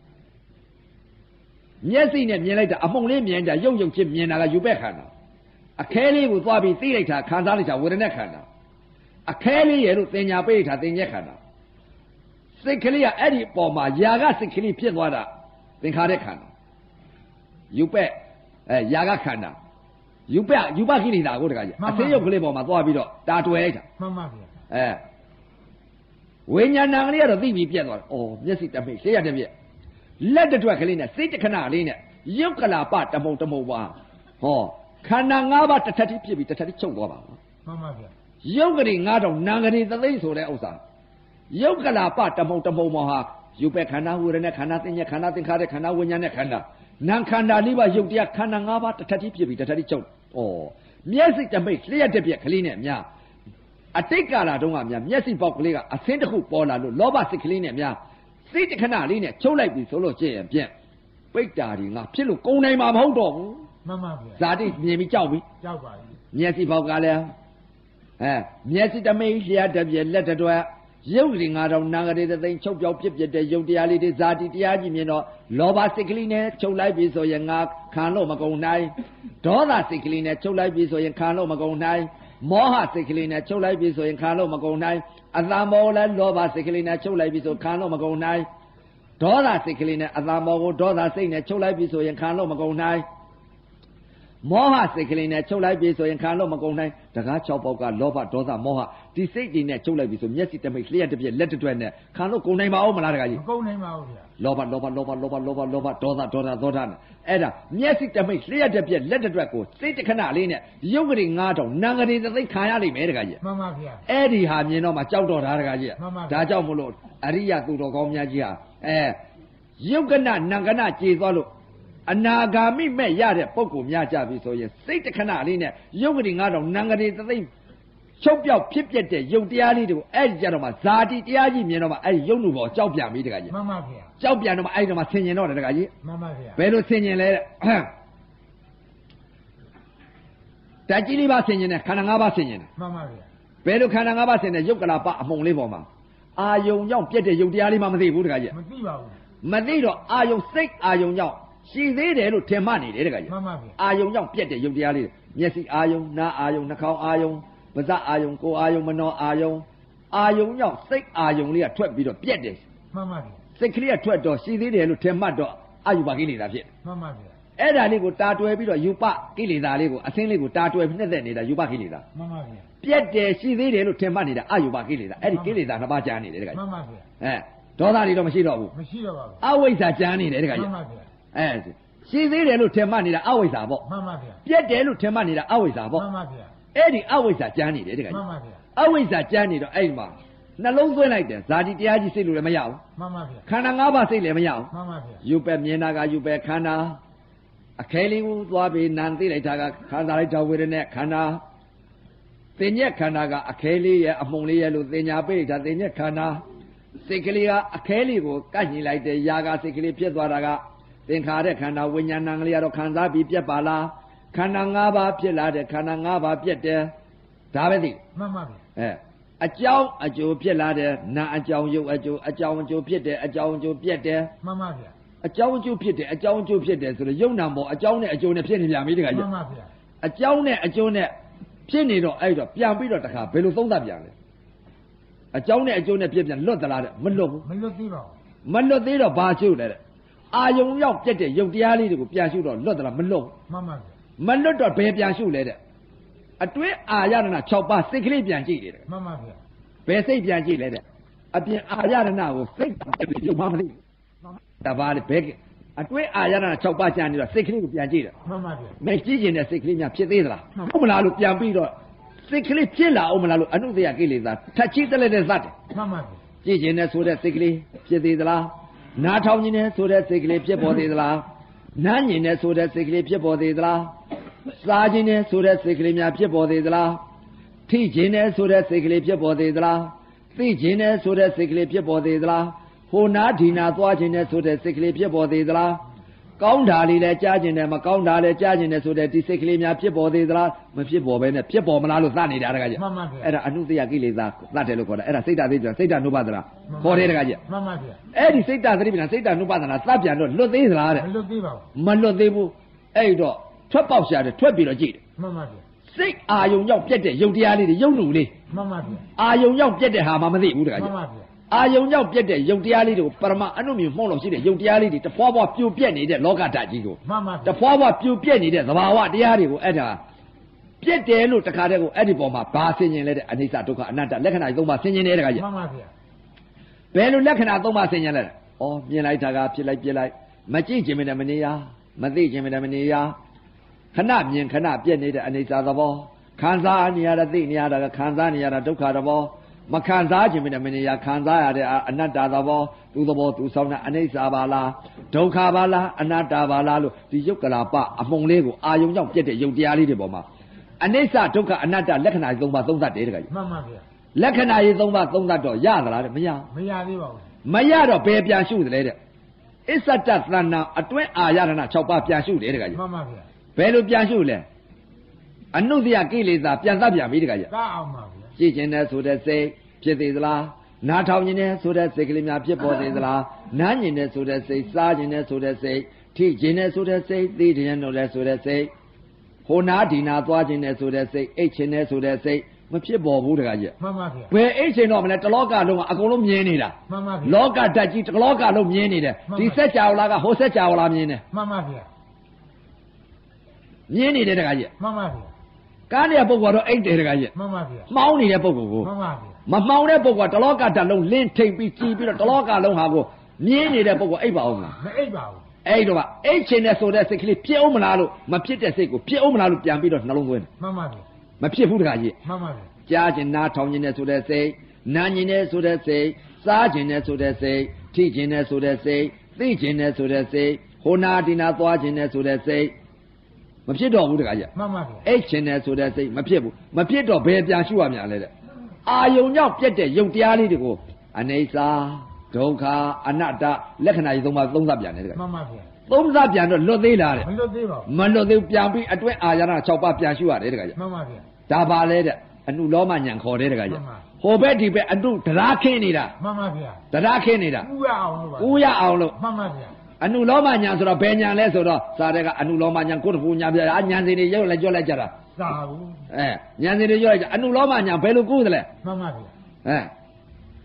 မျက်စိနဲ့မြင်လိုက်တာအမှုန်လေးမြင်တာယုတ်ယုတ်ချင်းမြင်တာကယူပက်ခန္ဓာအခဲလေးကိုသွားပြီးသိလိုက်တာခံစားလိုက်တာဝေဒနာခန္ဓာအခဲလေးရဲ့လို့သင်ညာပိဋ္ဌာသင်ညက်ခန္ဓာစိတ်ကလေးကအဲ့ဒီအပေါ်မှာຢာကစိတ်ကလေးဖြစ်သွားတာသင်္ခါရခန္ဓာယူပက်အဲຢာကခန္ဓာယူပယူပကိလေသာကိုတခါကြီးအသေးရုပ်ကလေးပေါ်မှာသွားပြီးတော့တာတွယ်လိုက်တာမှန်ပါဗျာအဲဝိညာဏကလေးကတော့သိပြီးပြက်သွားတယ်။အော်မျက်စိတမိတ်လျှက်ရတဲ့ပြက်လက်တစ်ထွက်ကလေးနဲ့စိတ်တစ်ခဏလေးနဲ့ယုတ်ကလာပတမုံတမုံပါဟောခန္ဓာ၅ပါးတစ်ထပ်တိဖြစ်ပြီးတစ်ထပ်တိချုပ်သွားပါဘူးမှန်ပါဗျာယုတ်ကလေး၅တောင်နာဂရီသသိန်းဆိုတဲ့ဥစ္စာယုတ်ကလာပတမုံတမုံမောဟာယူပက်ခန္ဓာဝေဒနာခန္ဓာသင်ညက်ခန္ဓာသင်္ခါရခန္ဓာဝိညာဉ်နဲ့ခန္ဓာနာခန္ဓာလေးပါယုတ်တရားခန္ဓာ၅ပါးတစ်ထပ်တိဖြစ်ပြီးတစ်ထပ်တိချုပ်ဩမျက်စိတမိတ်လျှက်တဲ့ပြက်ကလေးနဲ့များအတိတ်ကာလတုန်းကများမျက်စိပေါက်ကလေးကအဆင်းတစ်ခုပေါ်လာလို့လောဘစိတ်ကလေးနဲ့များစိတ်တစ်ခဏလေးနဲ့ချုပ်လိုက်ပြီဆိုလို့ကျင့်ရင်ပြက်ပိတ်တာဒီငါဖြစ်လို့ကုန်နိုင်မှာမဟုတ်တော့ဘူးမှန်ပါဗျာဇာတိမြင်ပြီးကြောက်ပြီကြောက်ပါပြီမျက်စိပေါက်ကလည်းအဲမျက်စိတမိတ်လျှက်တဲ့ပြက်လက်တစ်တွက်ရုပ်ကလေးငါတော့နာဂရေသိန်းချုပ်ပြောက်ဖြစ်ဖြစ်တဲ့ရုပ်တရားလေးတွေဇာတိတရားကြီးမြင်တော့လောဘစိတ်ကလေးနဲ့ချုပ်လိုက်ပြီဆိုရင်ငါခံလို့မကုန်နိုင်ဒေါသစိတ်ကလေးနဲ့ချုပ်လိုက်ပြီဆိုရင်ခံလို့မကုန်နိုင်မောဟစိတ်ကလေးနဲ့ချုပ်လိုက်ပြီဆိုရင်ခံလို့မကုန်နိုင်အတ္တမောလည်းလောဘစိတ်ကလေးနဲ့ချုပ်လိုက်ပြီဆိုခံလို့မကုန်နိုင်ဒေါသစိတ်ကလေးနဲ့အတ္တမောကိုဒေါသစိတ်နဲ့ချုပ်လိုက်ပြီဆိုရင်ခံလို့မကုန်နိုင်မောဟစိတ်ကလေးနဲ့ချုပ်လိုက်ပြီဆိုရင်ခံလို့မကုန်နိုင်တကား၆ပေါက်ကလောဘဒေါသမောဟဒီစိတ်တွေနဲ့ချုပ်လိုက်ပြီဆိုမျက်စိတမိတ်လျှက်တစ်ပြက်လက်တစ်တွက်နဲ့ခံလို့ကုန်နိုင်ပါဦးမလားတကားကြီးမကုန်နိုင်ပါဘူးဗျာလောဘလောဘလောဘလောဘလောဘလောဘဒေါသဒေါသဒေါသနဲ့အဲ့ဒါမျက်စိတမိတ်လျှက်တစ်ပြက်လက်တစ်တွက်ကိုစိတ်တစ်ခဏလေးနဲ့ရုပ်ကလေး၅တောင်နာဂရီသသိန်းခံရလိမ့်မယ်တကားကြီးမှန်ပါဗျာအဲ့ဒီဟာမြင်တော့မှကြောက်တော့တာတကားကြီးမှန်ပါဗျာဒါကြောင့်မလို့အရိယသူတော်ကောင်းများကြီးဟာအဲယုတ်ကနနံကနကြေသွားလို့အနာဂါမိမဲ့ရတဲ့ပုံကိုများကြပြီဆိုရင်စိတ်တစ်ခဏလေးနဲ့ယုတ်ကလေး၅တောင်နံကလေးသသိန်းချုပ်ပြောက်ဖြစ်ပြတဲ့ယုတ်တရားလေးတွေကိုအဲ့ဒီကြတော့မှဇာတိတရားကြီးမြင်တော့မှအဲ့ဒီယုတ်လူပေါ်ကြောက်ပြန်ပြီတကားကြီးမှန်ပါဗျာကြောက်ပြန်တော့မှအဲ့ဒီတော့မှဆင်ញင်တော့တယ်တကားကြီးမှန်ပါဗျာဘယ်လိုဆင်ញင်လဲတဲ့ဓာတ်ကြီးလေးပါဆင်ញင်တယ်ခန္ဓာ၅ပါးဆင်ញင်တယ်မှန်ပါဗျာဘယ်လိုခန္ဓာ၅ပါးဆင်တဲ့ယုတ်ကလာပအမှုံလေးပေါ်မှာအာယုံကြောင့်ပြက်တဲ့ယုတ်တရားလေးမှမသိဘူးတကားကြီးမသိပါဘူးမသိတော့အာယုံစိတ်အာယုံကြောင့်ရှိသေးတယ်လို့ထင်မှတ်နေတယ်တကားကြီးမှန်ပါဗျာအာယုံကြောင့်ပြက်တဲ့ယုတ်တရားလေးမျက်စိအာယုံနားအာယုံနှာခေါင်းအာယုံပါးစပ်အာယုံကိုယ်အာယုံမနောအာယုံအာယုံကြောင့်စိတ်အာယုံလေးကထွက်ပြီးတော့ပြက်တယ်မှန်ပါဗျာစိတ်ကလေးကထွက်တော့ရှိသေးတယ်လို့ထင်မှတ်တော့အာယုဘကိလေသာဖြစ်မှန်ပါဗျာအအဲ့ဒါလေးကိုတာတွယ်ပြီးတော့ယူပကိလေသာလေးကိုအစင်းလေးကိုတာတွယ်နှက်သက်နေတာယူပကိလေသာမှန်ပါဗျာပြက်တယ်ရှိသေးတယ်လို့ထင်မှတ်နေတာအယူပကိလေသာအဲ့ဒီကိလေသာနှစ်ပါးကြားနေတယ်တခါကြီးမှန်ပါဗျာအဲဒေါသတွေတော့မရှိတော့ဘူးမရှိတော့ပါဘူးအဝိဇ္ဇာကြားနေတယ်တခါမှကြီးန်ပါဗျာအဲရှိသေးတယ်လို့ထင်မှတ်နေတာအဝိဇ္ဇာပေါ့မှန်ပါဗျာပြက်တယ်လို့ထင်မှတ်နေတာအဝိဇ္ဇာပေါ့မှန်ပါဗျာအဲ့ဒီအဝိဇ္ဇာကြားနေတယ်တခါမှကြီးန်ပါဗျာအဝိဇ္ဇာကြားနေတော့အဲ့ဒီမှာနှလုံးသွင်းလိုက်တယ်ဇာတိတရားကြီးစိတ်လို့လည်းမရဘူးမှန်ပါဗျာခန္ဓာ၅ပါးစိတ်လည်းမရဘူးမှန်ပါဗျာယူပဲမြင်တာကယူပဲခန္ဓာအခဲလေးကိုသွားပြီးနံသိလိုက်တာကခန္ဓာလိုက်တာဝေဒနာခန္ဓာသင်ညက်ခန္ဓာကအခဲလေးရဲ့အမှုန်လေးရဲ့လို့သင်ညာပိဋကသင်ညက်ခန္ဓာစိတ်ကလေးကအခဲလေးကိုကတ်ညှိလိုက်တဲ့ຢာကစိတ်ကလေးဖြစ်သွားတာကသင်္ခါရခန္ဓာဝိညာဏကလေးကတော့ခံစားပြီးပြက်ပါလားခန္ဓာ၅ပါးဖြစ်လာတဲ့ခန္ဓာ၅ပါးပြက်တယ်ဒါပဲသိမှန်ပါဗျာအဲအကြောင်းအကျိုးဖြစ်လာတဲ့နာအကြောင်းရုပ်အကျိုးအကြောင်းအကျိုးဖြစ်တယ်အကြောင်းအကျိုးပြက်တယ်မှန်ပါဗျာအကြောင်းအကျိုးဖြစ်တယ်အကြောင်းအကျိုးဖြစ်တယ်ဆိုတော့ယုံနာပေါ်အကြောင်းနဲ့အကျိုးနဲ့ဖြစ်နေပြန်ပြီတခါမှကြီးန်ပါဗျာအကြောင်းနဲ့အကျိုးနဲ့ဖြစ်နေတော့အဲ့တော့ပြန်ပြီးတော့တခါဘယ်လိုသုံးသပ်ပြန်လဲအကြောင်းနဲ့အကျိုးနဲ့ဖြစ်ပြန်လွတ်သလားတဲ့မလွတ်ဘူးမလွတ်သေးပါဘူးမလွတ်သေးတော့ဘာရှုလဲတဲ့အာယုံရောက်ပြက်တဲ့ယုတ်တရားလေးတွေကိုပြန်ရှုတော့လွတ်သလားမလွတ်ဘူးမှန်ပါဗျာမလွတ်တော့ဘယ်ပြန်ရှုလဲတဲ့အတွင်းအာရဏ၆ပါးစိတ်ကလေးပြန်ကြည့်တယ်မှန်ပါဗျာဘယ်စိတ်ပြန်ကြည့်လဲတဲ့အပြင်အာရဏကိုစိတ်ရုပ်မှမသိတပါးလေဘယ်အတွင်းအာရဏ၆ပါးကျန်နေတော့စိတ်ကလေးကိုပြန်ကြည့်တယ်မှန်ပါဗျာမကြည့်ကျင်တဲ့စိတ်ကလေးများဖြစ်သေးသလားဟုတ်မလားလို့ပြန်ပြီးတော့စိတ်ကလေးဖြစ်လာအောင်မလားလို့အနုတ္တယကိလေသာထပ်ချိတက်လက်တဲ့သတ်တယ်မှန်ပါဗျာကြည့်ကျင်တဲ့ဆိုတဲ့စိတ်ကလေးဖြစ်သေးသလားနားထောင်ကျင်တဲ့ဆိုတဲ့စိတ်ကလေးဖြစ်ပေါ်သေးသလားနားညင်တဲ့ဆိုတဲ့စိတ်ကလေးဖြစ်ပေါ်သေးသလားစားကျင်တဲ့ဆိုတဲ့စိတ်ကလေးများဖြစ်ပေါ်သေးသလားထိကျင်တဲ့ဆိုတဲ့စိတ်ကလေးဖြစ်ပေါ်သေးသလားသိကျင်တဲ့ဆိုတဲ့စိတ်ကလေးဖြစ်ပေါ်သေးသလားဟိုနာဒီနာသွားကျင်တဲ့ဆိုတဲ့စိတ်ကလေးဖြစ်ပေါ်သေးသလားကောင်းတာလေးလည်းကြားကျင်တယ်မကောင်းတာလည်းကြားကျင်တယ်ဆိုတဲ့ဒီစိတ်ကလေးများဖြစ်ပေါ်သေးသလားမဖြစ်ပေါ်ဘဲနဲ့ဖြစ်ပေါ်မလားလို့သတ်နေတာတကကြီးမှန်ပါဗျာအဲ့ဒါအနုတ္တယကိလေသာသတ်တယ်လို့ခေါ်တယ်အဲ့ဒါစိတ်တသိပြန်စိတ်တနုပါဒနာခေါ်တယ်တကကြီးမှန်ပါဗျာအဲ့ဒီစိတ်တသတိပြန်စိတ်တနုပါဒနာသတ်ပြန်တော့လွတ်သေးသလားတဲ့မလွတ်သေးပါဘူးမလွတ်သေးဘူးအဲ့တော့ထွက်ပေါက်ရှာတယ်ထွက်ပြီးတော့ကြည့်တယ်မှန်ပါဗျာစိတ်အာယုံရောက်ပြက်တဲ့ယုတ်တရားလေးတွေယုတ်နူလေးမှန်ပါဗျာအာယုံရောက်ပြက်တဲ့ဟာမှမသိဘူးတကမှကြီးန်ပါဗျာအာယုံရောက်ပြက်တဲ့ယုတ်တရားလေးတွေကိုပရမအနုမြင်မှုန့်လို့ရှိတဲ့ယုတ်တရားလေးတွေတဖွာဖွာပြိုပြက်နေတဲ့လောကဓာတ်ကြီးကိုမှန်ပါတဗျာဖွာဖွာပြိုပြက်နေတဲ့သဘာဝတရားတွေကိုအဲ့ဒါပြက်တယ်လို့တခါတည်းကိုအဲ့ဒီပေါ်မှာဘာဆင်ញင်လဲတဲ့အနိစ္စဒုက္ခအနတ္တလက္ခဏာသုံးပါဆင်ញင်တယ်တခါကြီးမှန်ပါဗျာဘယ်လိုလက္ခဏာသုံးပါဆင်ញင်လဲဩမြင်လိုက်တာကဖြစ်လိုက်ပြက်လိုက်မကြည့်ခြင်းမနဲ့မနေရမသိခြင်းမနဲ့မနေရခဏမြင်ခဏပြက်နေတဲ့အနိစ္စသဘောခံစားနေရတာသိနေရတာကခံစားနေရတာဒုက္ခသဘောမခံစားခြင်းမနဲ့မနေရခံစားရတဲ့အနတ္တသဘောသူသဘောသူဆောင်တဲ့အနိစ္စပါလားဒုက္ခပါလားအနတ္တပါလားလို့ဒီယုတ်ကလာပအမှုန်လေးကိုအာယုံကြောင့်ပြက်တဲ့ယုတ်တရားလေးတွေပေါ်မှာအနိစ္စဒုက္ခအနတ္တလက္ခဏာသုံးပါသုံးသတ်တယ်တကကြီးမှန်ပါဗျာလက္ခဏာရေးသုံးပါသုံးသတ်တော့ရသလားတဲ့မရမရသေးပါဘူးမရတော့ဘယ်ပြန်ရှုသလဲတဲ့အစ္ဆတသဏ္ဏအတွင်းအာရဏ၆ပါးပြန်ရှုတယ်တကကြီးမှန်ပါဗျာဘယ်လိုပြန်ရှုလဲအနုတ္တယကိလေသာပြန်သတ်ပြန်ပြီတကကြီးတအောင်ပါဗျာကြည့်ခြင်းနဲ့ဆိုတဲ့စိတ်ဖြစ်သေးသလားနားထောင်ခြင်းနဲ့ဆိုတဲ့စိတ်ကလေးများဖြစ်ပေါ်သေးသလားနားညင်နဲ့ဆိုတဲ့စိတ်စားခြင်းနဲ့ဆိုတဲ့စိတ်ထိခြင်းနဲ့ဆိုတဲ့စိတ်သိခြင်းနဲ့ဆိုတဲ့စိတ်ဟိုနာဒီနာသွားခြင်းနဲ့ဆိုတဲ့စိတ်အိတ်ခြင်းနဲ့ဆိုတဲ့စိတ်မဖြစ်ပေါ်ဘူးတကကြီးမှန်ပါဗျာဘယ်အိတ်ခြင်းတော့မလဲတလောကလုံးကအကုန်လုံးမြင်နေတာမှန်ပါဗျာလောကဓာတ်ကြီးတလောကလုံးမြင်နေတယ်ဒီစက်ကြောလာကဟိုစက်ကြောလာမြင်တယ်မှန်ပါဗျာမြင်နေတယ်တကကြီးမှန်ပါဗျာကားနေတဲ့ပုဂ္ဂိုလ်တော့အိတ်တယ်တကကြီးမှန်ပါဗျာမှောင်းနေတဲ့ပုဂ္ဂိုလ်ကိုမှန်ပါဗျာမမှောင်တဲ့ပုဂ္ဂိုလ်ကတလောကဓာတ်လုံးလင်းထိန်ပြီးကြည်ပြီးတော့တလောကလုံးဟာကိုမြင်နေတဲ့ပုဂ္ဂိုလ်အိတ်ပါအောင်လားမအိပ်ပါဘူးအဲ့တော့အိတ်ချင်တဲ့ဆိုတဲ့စိတ်ကလေးဖြစ်အောင်မလားလို့မဖြစ်တဲ့စိတ်ကိုဖြစ်အောင်မလားလို့ပြန်ပြီးတော့နှလုံးသွင်းတယ်မှန်ပါဗျာမဖြစ်ဘူးတကကြီးမှန်ပါဗျာကြားခြင်းနားထောင်ခြင်းနဲ့ဆိုတဲ့စိတ်နားခြင်းနဲ့ဆိုတဲ့စိတ်စားခြင်းနဲ့ဆိုတဲ့စိတ်ထိခြင်းနဲ့ဆိုတဲ့စိတ်သိခြင်းနဲ့ဆိုတဲ့စိတ်ဟိုနာဒီနာသွားခြင်းနဲ့ဆိုတဲ့စိတ်မဖြစ်တော့ဘူးတကကြီးမှန်ပါဗျာအိတ်ခြင်းနဲ့ဆိုတဲ့စိတ်မဖြစ်ဘူးမဖြစ်တော့ဘယ်ပြန်ရှုရမလဲတဲ့အာယုံကြောင့်ပြက်တဲ့ယုတ်တရားလေးတွေကိုအနိစ္စဒုက္ခအနတ္တလက္ခဏာကြီးသုံးပါသုံးသပ်ပြန်တယ်တကယ်မှန်ပါဗျာသုံးသပ်ပြန်တော့လွတ်သေးလားတဲ့မလွတ်သေးပါဘူးမလွတ်သေးဘူးပြန်ပြီးအတွင်းအာရဏ၆ပါးပြန်ရှုရတယ်တကယ်မှန်ပါဗျာဒါပါလေတဲ့အနုလောမညံခေါ်တယ်တကယ်မှန်ပါဟိုဘက်ဒီဘက်အနုတရားခင်းနေတာမှန်ပါဗျာတရားခင်းနေတာဥရအောင်လို့ပါဥရအောင်လို့မှန်ပါဗျာအနုလောမညံဆိုတော့ဘယ်ညံလဲဆိုတော့စာတဲ့ကအနုလောမညံကိုတဖူညံပြအာညံစီတွေရုပ်လိုက်ကြွလိုက်ကြတာသာဘူးအဲညံစီတွေကြွလိုက်ကြအနုလောမညံဘယ်လိုကူးသလဲမှန်ပါဗျာအဲ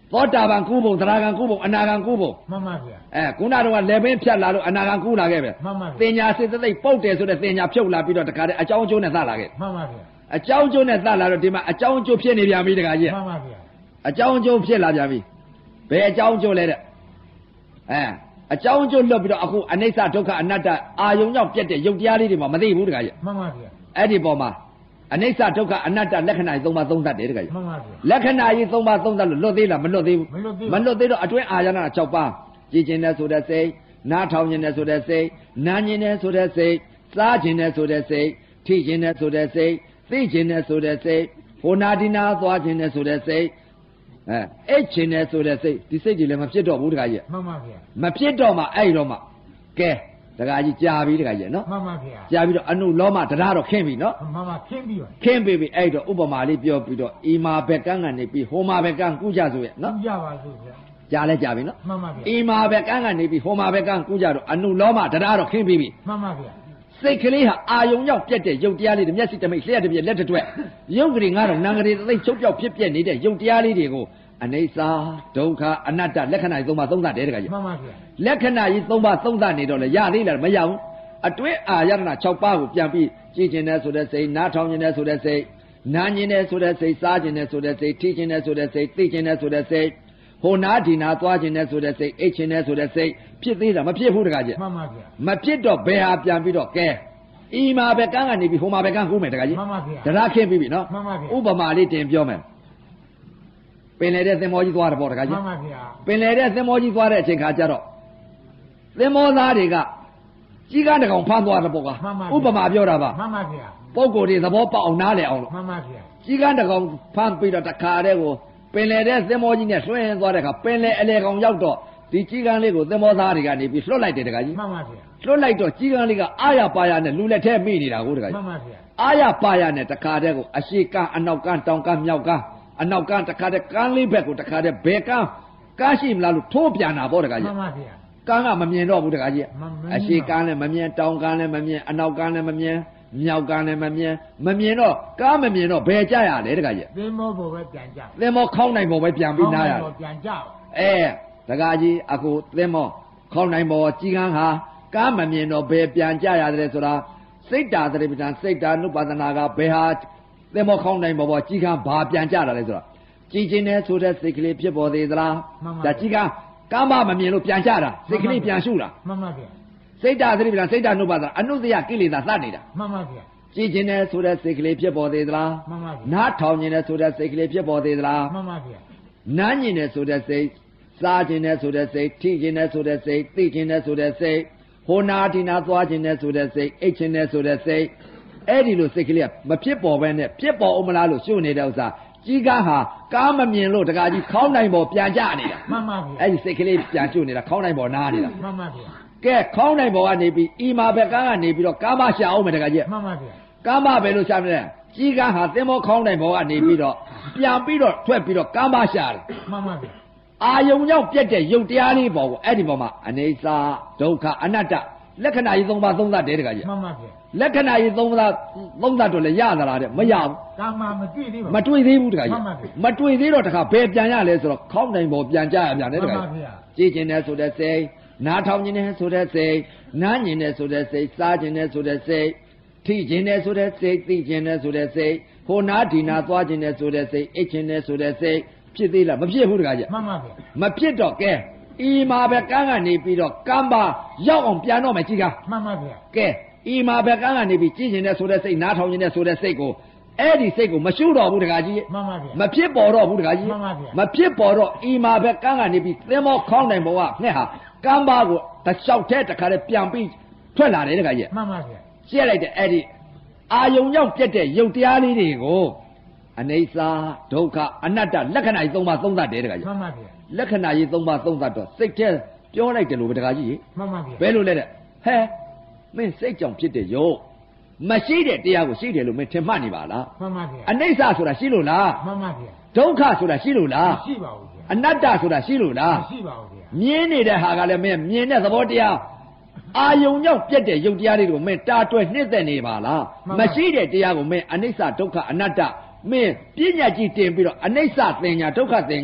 သောတာပန်ကူးပုံသရဂံကူးပုံအနာဂံကူးပုံမှန်ပါဗျာအဲခုနကတော့လေပင်ဖြတ်လာလို့အနာဂံကူးလာခဲ့ပဲမှန်ပါဗျာတင်ညာစေတသိက်ပုတ်တယ်ဆိုတဲ့တင်ညာဖြုတ်လာပြီးတော့တခါတည်းအကြောင်းအကျိုးနဲ့သလာခဲ့မှန်ပါဗျာအကြောင်းအကျိုးနဲ့သလာတော့ဒီမှာအကြောင်းအကျိုးဖြစ်နေပြန်ပြီတခါကြီးမှန်ပါဗျာအကြောင်းအကျိုးဖြစ်လာပြန်ပြီဘယ်အကြောင်းအကျိုးလဲတဲ့အဲအကြောင်းအကျိုးလွတ်ပြီးတော့အခုအနိစ္စဒုက္ခအနတ္တအာယုံရောက်ပြတ်တဲ့ရုပ်တရားလေးတွေမှမသိဘူးတခါကြီးမှန်ပါဗျာအဲ့ဒီပေါ်မှာအနိစ္စဒုက္ခအနတ္တလက္ခဏာကြီးသုံးပါးသုံးသတ်တယ်တခါကြီးမှန်ပါဗျာလက္ခဏာကြီးသုံးပါးသုံးသတ်လို့လွတ်သေးလားမလွတ်သေးဘူးမလွတ်သေးဘူးမလွတ်သေးတော့အတွင်းအာရဏ၆ပါးကြည်ကျင်တဲ့ဆိုတဲ့စိတ်နားထောင်ခြင်းတဲ့ဆိုတဲ့စိတ်နားကျင်တဲ့ဆိုတဲ့စိတ်စားခြင်းတဲ့ဆိုတဲ့စိတ်ထိခြင်းတဲ့ဆိုတဲ့စိတ်သိခြင်းတဲ့ဆိုတဲ့စိတ်ဟိုနာဒီနာသွားခြင်းတဲ့ဆိုတဲ့စိတ်အဲအိတ်ခြင်းတဲ့ဆိုတဲ့စိတ်ဒီစိတ်တွေလည်းမဖြစ်တော့ဘူးတခါကြီးမှန်ပါဗျာမဖြစ်တော့မှအဲ့တော့မှကဲတခါကြီးကြာပြီတခါကြီးနော်မှန်ပါဗျာကြာပြီးတော့အနုလောမတရားတော့ခင်းပြီနော်မှန်ပါခင်းပြီးပါခင်းပြီပြီအဲ့တော့ဥပမာလေးပြောပြီးတော့အီမာဘက်ကန်းကနေပြီးဟိုမာဘက်ကန်းကူးကြဆိုရဲ့နော်ကြပါစို့ဗျာကြာလဲကြာပြီနော်မှန်ပါဗျာအီမာဘက်ကန်းကနေပြီးဟိုမာဘက်ကန်းကူးကြတော့အနုလောမတရားတော့ခင်းပြီပြီမှန်ပါဗျာစိတ်ကလေးဟာအာယုံရောက်ပြက်တဲ့ရုပ်တရားလေးတွေမျက်စိတမိတ်လျှက်တစ်ပြက်လက်တစ်တွက်ရုပ်ကလေးငါတော့နံကလေးသိချုပ်ပြောက်ဖြစ်ပြက်နေတဲ့ရုပ်တရားလေးတွေကိုအနိစ္စဒုက္ခအနတ္တလက္ခဏာကြီးသုံးပါးသုံးသတ်တယ်တခါကြီးမှန်ပါဗျာလက္ခဏာကြီးသုံးပါးသုံးသတ်နေတော့လေရသေးလားမရဘူးအတွင်းအာရဏ၆ပါးကိုပြန်ပြီးကြည်ကျင်တဲ့ဆိုတဲ့စိတ်နားထောင်ကျင်တဲ့ဆိုတဲ့စိတ်နားကျင်တဲ့ဆိုတဲ့စိတ်စားကျင်တဲ့ဆိုတဲ့စိတ်ထိကျင်တဲ့ဆိုတဲ့စိတ်သိကျင်တဲ့ဆိုတဲ့စိတ်ဟိုနာဒီနာသွားကျင်တဲ့ဆိုတဲ့စိတ်အိတ်ကျင်တဲ့ဆိုတဲ့စိတ်ဖြစ်သေးတာမဖြစ်ဘူးတခါကြီးမှန်ပါဗျာမဖြစ်တော့ဘယ်ဟာပြန်ပြီးတော့ကဲဤမှာပဲကန်းကနေပြီးဟိုမှာပဲကန်းကူးမယ်တခါကြီးမှန်ပါဗျာတရားခင်းပြီးပြီနော်မှန်ပါဗျာဥပမာလေးတင်ပြောမယ်ပင်လေတဲ့သင်္ဘောကြီးသွားတယ်ပေါ့တခါကြီးမှန်ပါဗျာပင်လေတဲ့သင်္ဘောကြီးသွားတဲ့အချိန်ခါကျတော့သင်္ဘောသားတွေကကြီးကားတကောင်ဖမ်းသွားတယ်ပေါ့ကွာဥပမာပြောတာပါမှန်ပါဗျာပုံကိုယ်တွေသဘောပေါက်အောင်နားလည်အောင်လို့မှန်ပါဗျာကြီးကားတကောင်ဖမ်းပြီးတော့တခါတည်းကိုပင်လေတဲ့သင်္ဘောကြီးနဲ့လွှင့်သွားတဲ့အခါပင်လေအလေကောင်ရောက်တော့ဒီကြီးကန်းလေးကိုသင်္ဘောသားတွေကနေပြီးလွှတ်လိုက်တယ်တခါကြီးမှန်ပါဗျာလွှတ်လိုက်တော့ကြီးကန်းလေးကအာရပါရနဲ့လူလက်ထဲမိနေတာကိုတခါမှကြီးန်ပါဗျာအာရပါရနဲ့တခါတည်းကိုအရှိကအနောက်ကတောင်ကမြောက်ကအနောက်ကတခါတည်းကန်းလေးဘက်ကိုတခါတည်းဘယ်ကန်းကားရှိမလားလို့ထိုးပြန်တာပေါ့တခါမှကြီးန်ပါဗျာကန်းကမမြင်တော့ဘူးတခါကြီးမှန်ပါအရှိကန်းလည်းမမြင်တောင်ကန်းလည်းမမြင်အနောက်ကန်းလည်းမမြင်မြောက်ကန်းလည်းမမြင်မမြင်တော့ကားမမြင်တော့ဘယ်ကြရလဲတခါကြီးသင်္ဘောပေါ်ပဲပြန်ကြသင်္ဘောခေါင်းနိုင်ပေါ်ပဲပြန်ပြီးနားရတယ်ပြန်ကြအဲတခါကြီးအခုသင်္ဘောခေါင်းနိုင်ပေါ်ကြီးကန်းဟာကားမမြင်တော့ဘယ်ပြန်ကြရတယ်ဆိုတာစိတ်တာသတိပဋ္ဌာန်စိတ်တာနုပါဒနာကဘယ်ဟာသင်္ဘောခေါင်းနိုင်ပေါ်ပေါ်ကြီးကန်းဘာပြန်ကြတာလဲဆိုတာကြည်ချင်းနဲ့ဆိုတဲ့စိတ်ကလေးဖြစ်ပေါ်သေးသလားဒါကြီးကန်းကားမမမြင်လို့ပြန်ကြတာစိတ်ကလေးပြန်ရှုတာမှန်ပါဗျာစိတ်တာသတိပဋ္ဌာန်စိတ်တာနုပါဒနာအနုတ္တယကိလေသာသတ်နေတာမှန်ပါဗျာကြည်ချင်းနဲ့ဆိုတဲ့စိတ်ကလေးဖြစ်ပေါ်သေးသလားမှန်ပါဗျာနားထောင်ခြင်းနဲ့ဆိုတဲ့စိတ်ကလေးဖြစ်ပေါ်သေးသလားမှန်ပါဗျာနားညင်နဲ့ဆိုတဲ့စိတ်စားခြင်းနဲ့ဆိုတဲ့စိတ်ထိခြင်းနဲ့ဆိုတဲ့စိတ်သိခြင်းနဲ့ဆိုတဲ့စိတ်ဟိုနာဒီနာသွားခြင်းနဲ့ဆိုတဲ့စိတ်အိတ်ခြင်းနဲ့ဆိုတဲ့စိတ်အဲ့ဒီလိုစိတ်ကလေးကမဖြစ်ပေါ်ပဲနဲ့ဖြစ်ပေါ်အောင်မလားလို့ရှုနေတဲ့ဥစ္စာကြီးကားဟာကားမမြင်လို့တခါကြီးခေါင်းနိုင်ပေါ်ပြန်ကြနေတာမှန်ပါဗျာအဲ့ဒီစိတ်ကလေးပြန်ရှုနေတာခေါင်းနိုင်ပေါ်နားနေတာမှန်ပါဗျာကဲခေါင်းနိုင်ပေါ်ကနေပြီးအီမာဘက်ကားကနေပြီးတော့ကာမရှာအောင်မယ်တခါကြီးမှန်ပါဗျာကာမပဲလို့ရှာမလဲကြီးကားဟာသင်္ဘောခေါင်းနိုင်ပေါ်ကနေပြီးတော့ပြန်ပြီးတော့ထွက်ပြီးတော့ကာမရှာတယ်မှန်ပါဗျာအာယုံရောက်ပြက်တဲ့ရုပ်တရားလေးပေါ်ကိုအဲ့ဒီပေါ်မှာအနေစာဒုက္ခအနတ္တလက္ခဏာကြီးသုံးပါးသုံးသတ်တယ်တခါကြီးမှန်ပါဗျာလက္ခဏာကြီးသုံးပါးသုံးသတ်တော့လည်းရသလားတဲ့မရဘူးကာမမတွေ့သေးပါမတွေ့သေးဘူးတခါကြီးမှန်ပါဗျာမတွေ့သေးတော့တခါဘယ်ပြန်ရလဲဆိုတော့ခေါင်းတိုင်ပေါ်ပြန်ကြရပြန်တယ်တမှန်ခါပါကြီးဗျာကြည်ကျင်တဲ့ဆိုတဲ့စိတ်နားထောင်ကျင်တဲ့ဆိုတဲ့စိတ်နားညင်တဲ့ဆိုတဲ့စိတ်စားကျင်တဲ့ဆိုတဲ့စိတ်ထိကျင်တဲ့ဆိုတဲ့စိတ်သိကျင်တဲ့ဆိုတဲ့စိတ်ဟိုနာဒီနာသွားကျင်တဲ့ဆိုတဲ့စိတ်အိတ်ကျင်တဲ့ဆိုတဲ့စိတ်ဖြစ်သေးလားမဖြစ်ဘူးတခါကြီးမှန်ပါဗျာမဖြစ်တော့ကဲဤမှာပဲကန်းကနေပြီးတော့ကမ်းပါရောက်အောင်ပြန်တော့မယ်ကြီးကန်းမှန်ပါဗျာကဲဤမှာပဲကန်းကနေပြီးကြည်ကျင်တဲ့ဆိုတဲ့စိတ်နားထောင်ကျင်တဲ့ဆိုတဲ့စိတ်ကိုအဲ့ဒီစိတ်ကိုမရှုတော့ဘူးတခါကြီးမှန်ပါဗျာမဖြစ်ပေါ်တော့ဘူးတခါကြီးမှန်ပါဗျာမဖြစ်ပေါ်တော့ဤမှာပဲကန်းကနေပြီးသင်္ဘောခေါင်းနိုင်ဘဝငှက်ဟာကမ်းပါကိုတစ်လျှောက်ထဲတခါတည်းပြန်ပြီးထွက်လာတယ်တခါကြီးမှန်ပါဗျာရှင်းလိုက်တဲ့အဲ့ဒီအာယုံရောက်ပြက်တဲ့ရုပ်တရားလေးတွေကိုအနိစ္စဒုက္ခအနတ္တလက္ခဏာကြီးသုံးပါးသုံးသတ်တယ်တခါကြီးမှန်ပါဗျာလက္ခဏာကြီးသုံးပါးသုံးသတ်တော့စိတ်ထဲပြောလိုက်တယ်လို့ပဲတခါကြီးမှန်ပါဗျာဘယ်လိုလဲတဲ့ဟဲမင်းစိတ်ကြောင့်ဖြစ်တဲ့ရုပ်မရှိတဲ့တရားကိုရှိတယ်လို့မင်းထင်မှတ်နေပါလားမှန်ပါဗျာအနိစ္စဆိုတာရှိလို့လားမှန်ပါဗျာဒုက္ခဆိုတာရှိလို့လားရှိပါဘူးဗျာအနတ္တဆိုတာရှိလို့လားရှိပါဘူးဗျာမြင်နေတဲ့ဟာကလည်းမင်းမြင်တဲ့သဘောတရားအာယုံရောက်ပြက်တဲ့ရုပ်တရားတွေကိုမင်းတာတွဲနှိမ့်သက်နေပါလားမရှိတဲ့တရားကိုမင်းအနိစ္စဒုက္ခအနတ္တမင်းပြဉ္ညာကြီးတင်ပြီးတော့အနိစ္စသင်ညာဒုက္ခသင်ညာ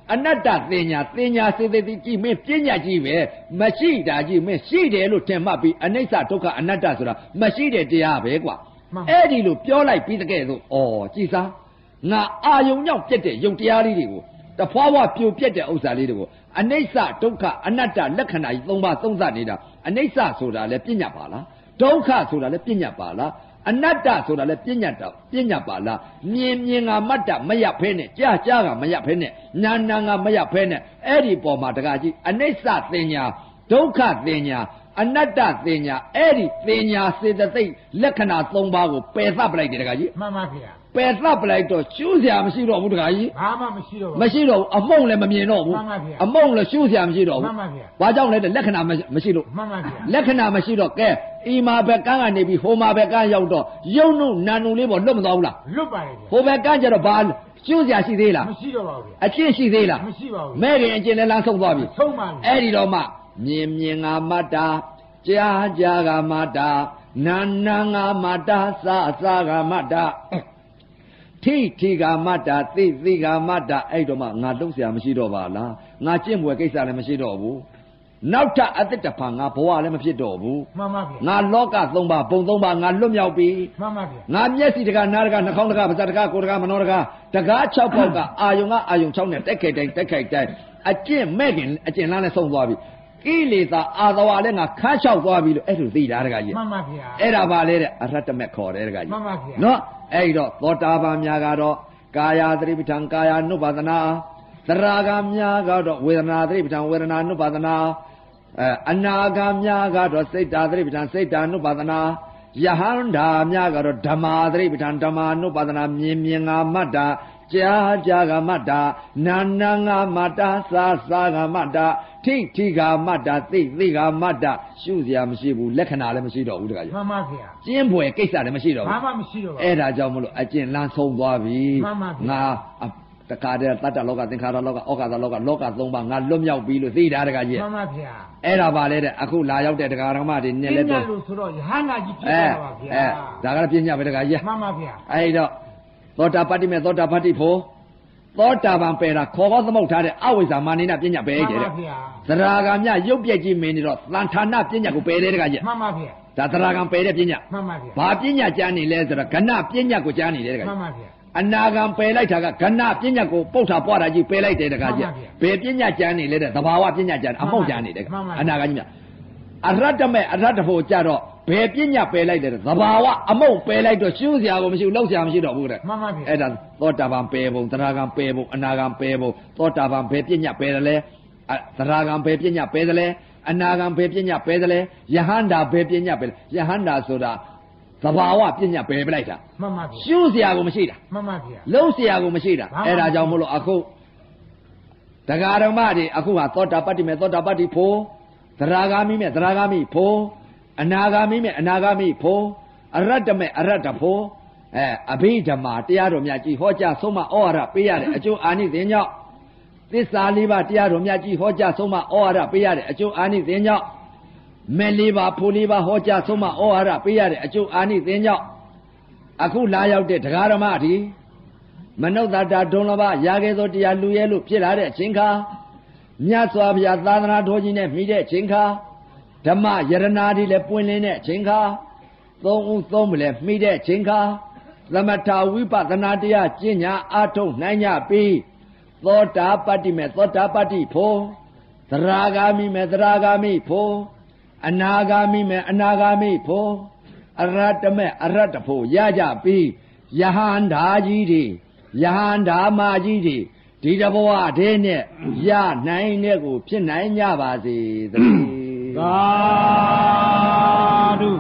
အနတ္တသင်ညာသင်ညာစေတသိက်ကြည့်မင်းပညာကြီးပဲမရှိတာကြီးမင်းရှိတယ်လို့ထင်မှတ်ပြီးအနိစ္စဒုက္ခအနတ္တဆိုတာမရှိတဲ့တရားပဲကွာအဲ့ဒီလိုပြောလိုက်ပြီးတကယ်ဆိုဩကြည်စားငါအာယုံကြောင့်ပြက်တဲ့ယုတ်တရားလေးတွေကိုတဖွာဖွာပြိုပြက်တဲ့ဥစ္စာလေးတွေကိုအနိစ္စဒုက္ခအနတ္တလက္ခဏာကြီးသုံးပါးသုံးသနေတာအနိစ္စဆိုတာလည်းပညာပါလားဒုက္ခဆိုတာလည်းပညာပါလားအနတ္တဆိုတာလည်းပညာတော့ပညာပါလားမြင်မြင်ကမတ္တမရဖဲနဲ့ကြားကြားကမရဖဲနဲ့နာနာကမရဖဲနဲ့အဲ့ဒီပေါ်မှာတကားကြီးအနိစ္စသင်ညာဒုက္ခသင်ညာအနတ္တသင်ညာအဲ့ဒီသင်ညာစေတသိက်လက္ခဏာသုံးပါးကိုပယ်သပလိုက်တယ်တကားကြီးမှန်ပါဗျာပယ်သပလိုက်တော့ရှုစရာမရှိတော့ဘူးတကားကြီးဘာမှမရှိတော့ဘူးမရှိတော့ဘူးအမုံလည်းမမြင်တော့ဘူးအမုံလည်းရှုစရာမရှိတော့ဘူးမှန်ပါဗျာဘာကြောင့်လဲလက္ခဏာမရှိလို့မှန်ပါဗျာလက္ခဏာမရှိတော့ကဲဤမှာဘက်ကန်းကနေပြီးဟိုမှာဘက်ကန်းရောက်တော့ယုံနုနာနုလေးပေါ်လွတ်မသွားဘူးလားလွတ်ပါတယ်ဗျာဟိုဘက်ကန်းကျတော့ဘာရှုစရာရှိသေးလားမရှိတော့ပါဘူးဗျာအကျင့်ရှိသေးလားမရှိပါဘူးမဲ့ခင်အကျင့်လည်းလမ်းဆုံးသွားပြီဆုံးပါပြီအဲ့ဒီတော့မှမြင်မြင်ငါမတ္တာကြားကြားကမတ္တာနာနာငါမတ္တာစာစာကမတ္တာထိထိကမတ္တာသိသိကမတ္တာအဲ့တော့မှငါလုံးเสียမရှိတော့ပါလားငါကျင့်ပွဲကိစ္စလည်းမရှိတော့ဘူးနောက်ထပ်အသက်တဖန်ငါဘဝလည်းမဖြစ်တော့ဘူးမှန်ပါဗျာငါလောကသုံးပါးဘုံသုံးပါးငါလွတ်မြောက်ပြီမှန်ပါဗျာငါမျက်စိတကားနားတကားနှာခေါင်းတကားပါးစပ်တကားကိုယ်တကားမနှောတကားတကား၆ပေါက်ကအာယုံကအာယုံ၆နဲ့တက်ခိုက်တိုင်းတက်ခိုက်တိုင်းအကျင့်မဲ့ခင်အကျင့်လမ်းနဲ့ဆုံးသွားပြီကိလေသာအာသဝလည်းငါခါလျှောက်သွားပြီလို့အဲ့လိုသိတာတကားကြီးမှန်ပါဗျာအဲ့ဒါပါလေတဲ့အရတ္တမဲ့ခေါ်တယ်တကားကြီးမှန်ပါဗျာနော်အဲ့တော့သောတာပန်များကတော့ကာယသတိပဋ္ဌာန်ကာယ ानु ပါဒနာသရဂံများကတော့ဝေဒနာသတိပဋ္ဌာန်ဝေဒနာ ानु ပါဒနာအဲအနာဂံများကတော့စိတ်ဓာသတိပဋ္ဌာန်စိတ်ဓာ ानु ပါဒနာယဟန္တာများကတော့ဓမ္မာသတိပဋ္ဌာန်ဓမ္မာ ानु ပါဒနာမြင်မြင်ငါမတ္တာကြားကြားကမတ္တာနာနာငါမတ္တာစာစာကမတ္တာထိထိကမတ္တာသိသိကမတ္တာရှုစရာမရှိဘူးလက္ခဏာလည်းမရှိတော့ဘူးတခါကြီးမှန်ပါဗျာကျင်းပွဲကိစ္စလည်းမရှိတော့ဘူးဘာမှမရှိတော့ဘူးအဲ့ဒါကြောင့်မလို့အကျင့်လန်းဆုံးသွားပြီမှန်ပါဗျာငါတခါတည်းတတ္တလောကသင်္ခါရလောကဩကာသလောကလောကသုံးပါးငါလွတ်မြောက်ပြီလို့သိတာတခါကြီးမှန်ပါဗျာအဲ့ဒါပါလေတဲ့အခုလာရောက်တဲ့တရားဓမ္မတွေနဲ့လည်းတော့လို့ဆိုတော့ယဟန္တာကြီးဖြစ်သွားပါဗျာအဲဒါကလည်းပြညာပဲတခါကြီးမှန်ပါဗျာအဲ့တော့သောတာပတ္တိမေသောတာပတ္တိဖို့သောတာပန်ပယ်တာခေါ်ကောသမုတ်ထားတဲ့အဝိဇ္ဇာမာနိနပညာပယ်တယ်တဲ့သရဂံမြရုပ်ပြက်ကြီးမင်းနေတော့သံဌာနပညာကိုပယ်တယ်တခါကြီးမှန်ပါဗျာဒါသရဂံပယ်တဲ့ပညာမှန်ပါဗျာဘာပညာကြားနေလဲဆိုတော့ကဏပညာကိုကြားနေတယ်တခါကြီးမှန်ပါဗျာအနာဂံပယ်လိုက်တာကကဏပညာကိုပုတ်တာပွားတာကြီးပယ်လိုက်တယ်တခါကြီးဘယ်ပညာကြားနေလဲတဲ့သဘာဝပညာကြားအမုတ်ကြားနေတယ်အနာဂံကြီးမြအရတ္တမဲ့အရတ္တဖို့ကြတော့ဘယ်ပညာပယ်လိုက်တယ်သဘာဝအမုတ်ပယ်လိုက်တော့ရှုစရာကိုမရှိဘူးလောက်စရာမရှိတော့ဘူးတဲ့မှန်ပါဗျာအဲ့ဒါသောတာပန်ပယ်ပုံသရဂံပယ်ပုံအနာဂံပယ်ပုံသောတာပန်ဘယ်ပညာပယ်တယ်လဲသရဂံဘယ်ပညာပယ်တယ်လဲအနာဂံဘယ်ပညာပယ်တယ်လဲယဟန္တာဘယ်ပညာပယ်ယဟန္တာဆိုတာသဘာဝပညာပယ်ပလိုက်တာမှန်ပါဗျာရှုစရာကိုမရှိတာမှန်ပါဗျာလုံးစရာကိုမရှိတာအဲ့ဒါကြောင့်မို့လို့အခုတရားဓမ္မတွေအခုဟာသောတာပတ္တိမေသောတာပတ္တိဖို့သရဂါမိမေသရဂါမိဖို့အနာဂါမိမေအနာဂါမိဖို့အရတ္တမေအရတ္တဖို့အဲအဘိဓမ္မာတရားတော်များကြီးဟောကြားဆုံးမဩဝါဒပေးရတဲ့အကျိုးအာနိသင်ကြောင့်သစ္စာလေးပါးတရားတော်များကြီးဟောကြားဆုံးမဩဝါဒပေးရတဲ့အကျိုးအာနိသင်ကြောင့်မဲလေးပါးဖို့လေးပါးဟောကြားဆုံးမဩဝါဒပေးရတဲ့အကျိုးအာနိသင်ကြောင့်အခုလာရောက်တဲ့တရားဓမ္မဒီမနုဿတာဒုံလဘရာခဲ့သောတရားလူရဲလို့ဖြစ်လာတဲ့အချိန်ခါမြတ်စွာဘုရားသာသနာတော်ကြီးနဲ့မိတဲ့အချိန်ခါဓမ္မယရနာတွေလည်းပွင့်လင်းတဲ့အချိန်ခါသုံးဦးသုံးမလဲမိတဲ့အချိန်ခါသမထဝိပဿနာတရားကျင့်ညာအားထုတ်နိုင်ကြပြီးသောတာပတ္တိမေသောတာပတ္တိဖို့သရဂါမိမေသရဂါမိဖို့အနာဂါမိမေအနာဂါမိဖို့အရတ္တမေအရတ္တဖို့ရကြပြီးယဟန္တာကြီးတွေယဟန္တာမကြီးတွေဒီတဘဝတည်းနဲ့ရနိုင်တဲ့ကိုဖြစ်နိုင်ကြပါစေသတည်းသာဓု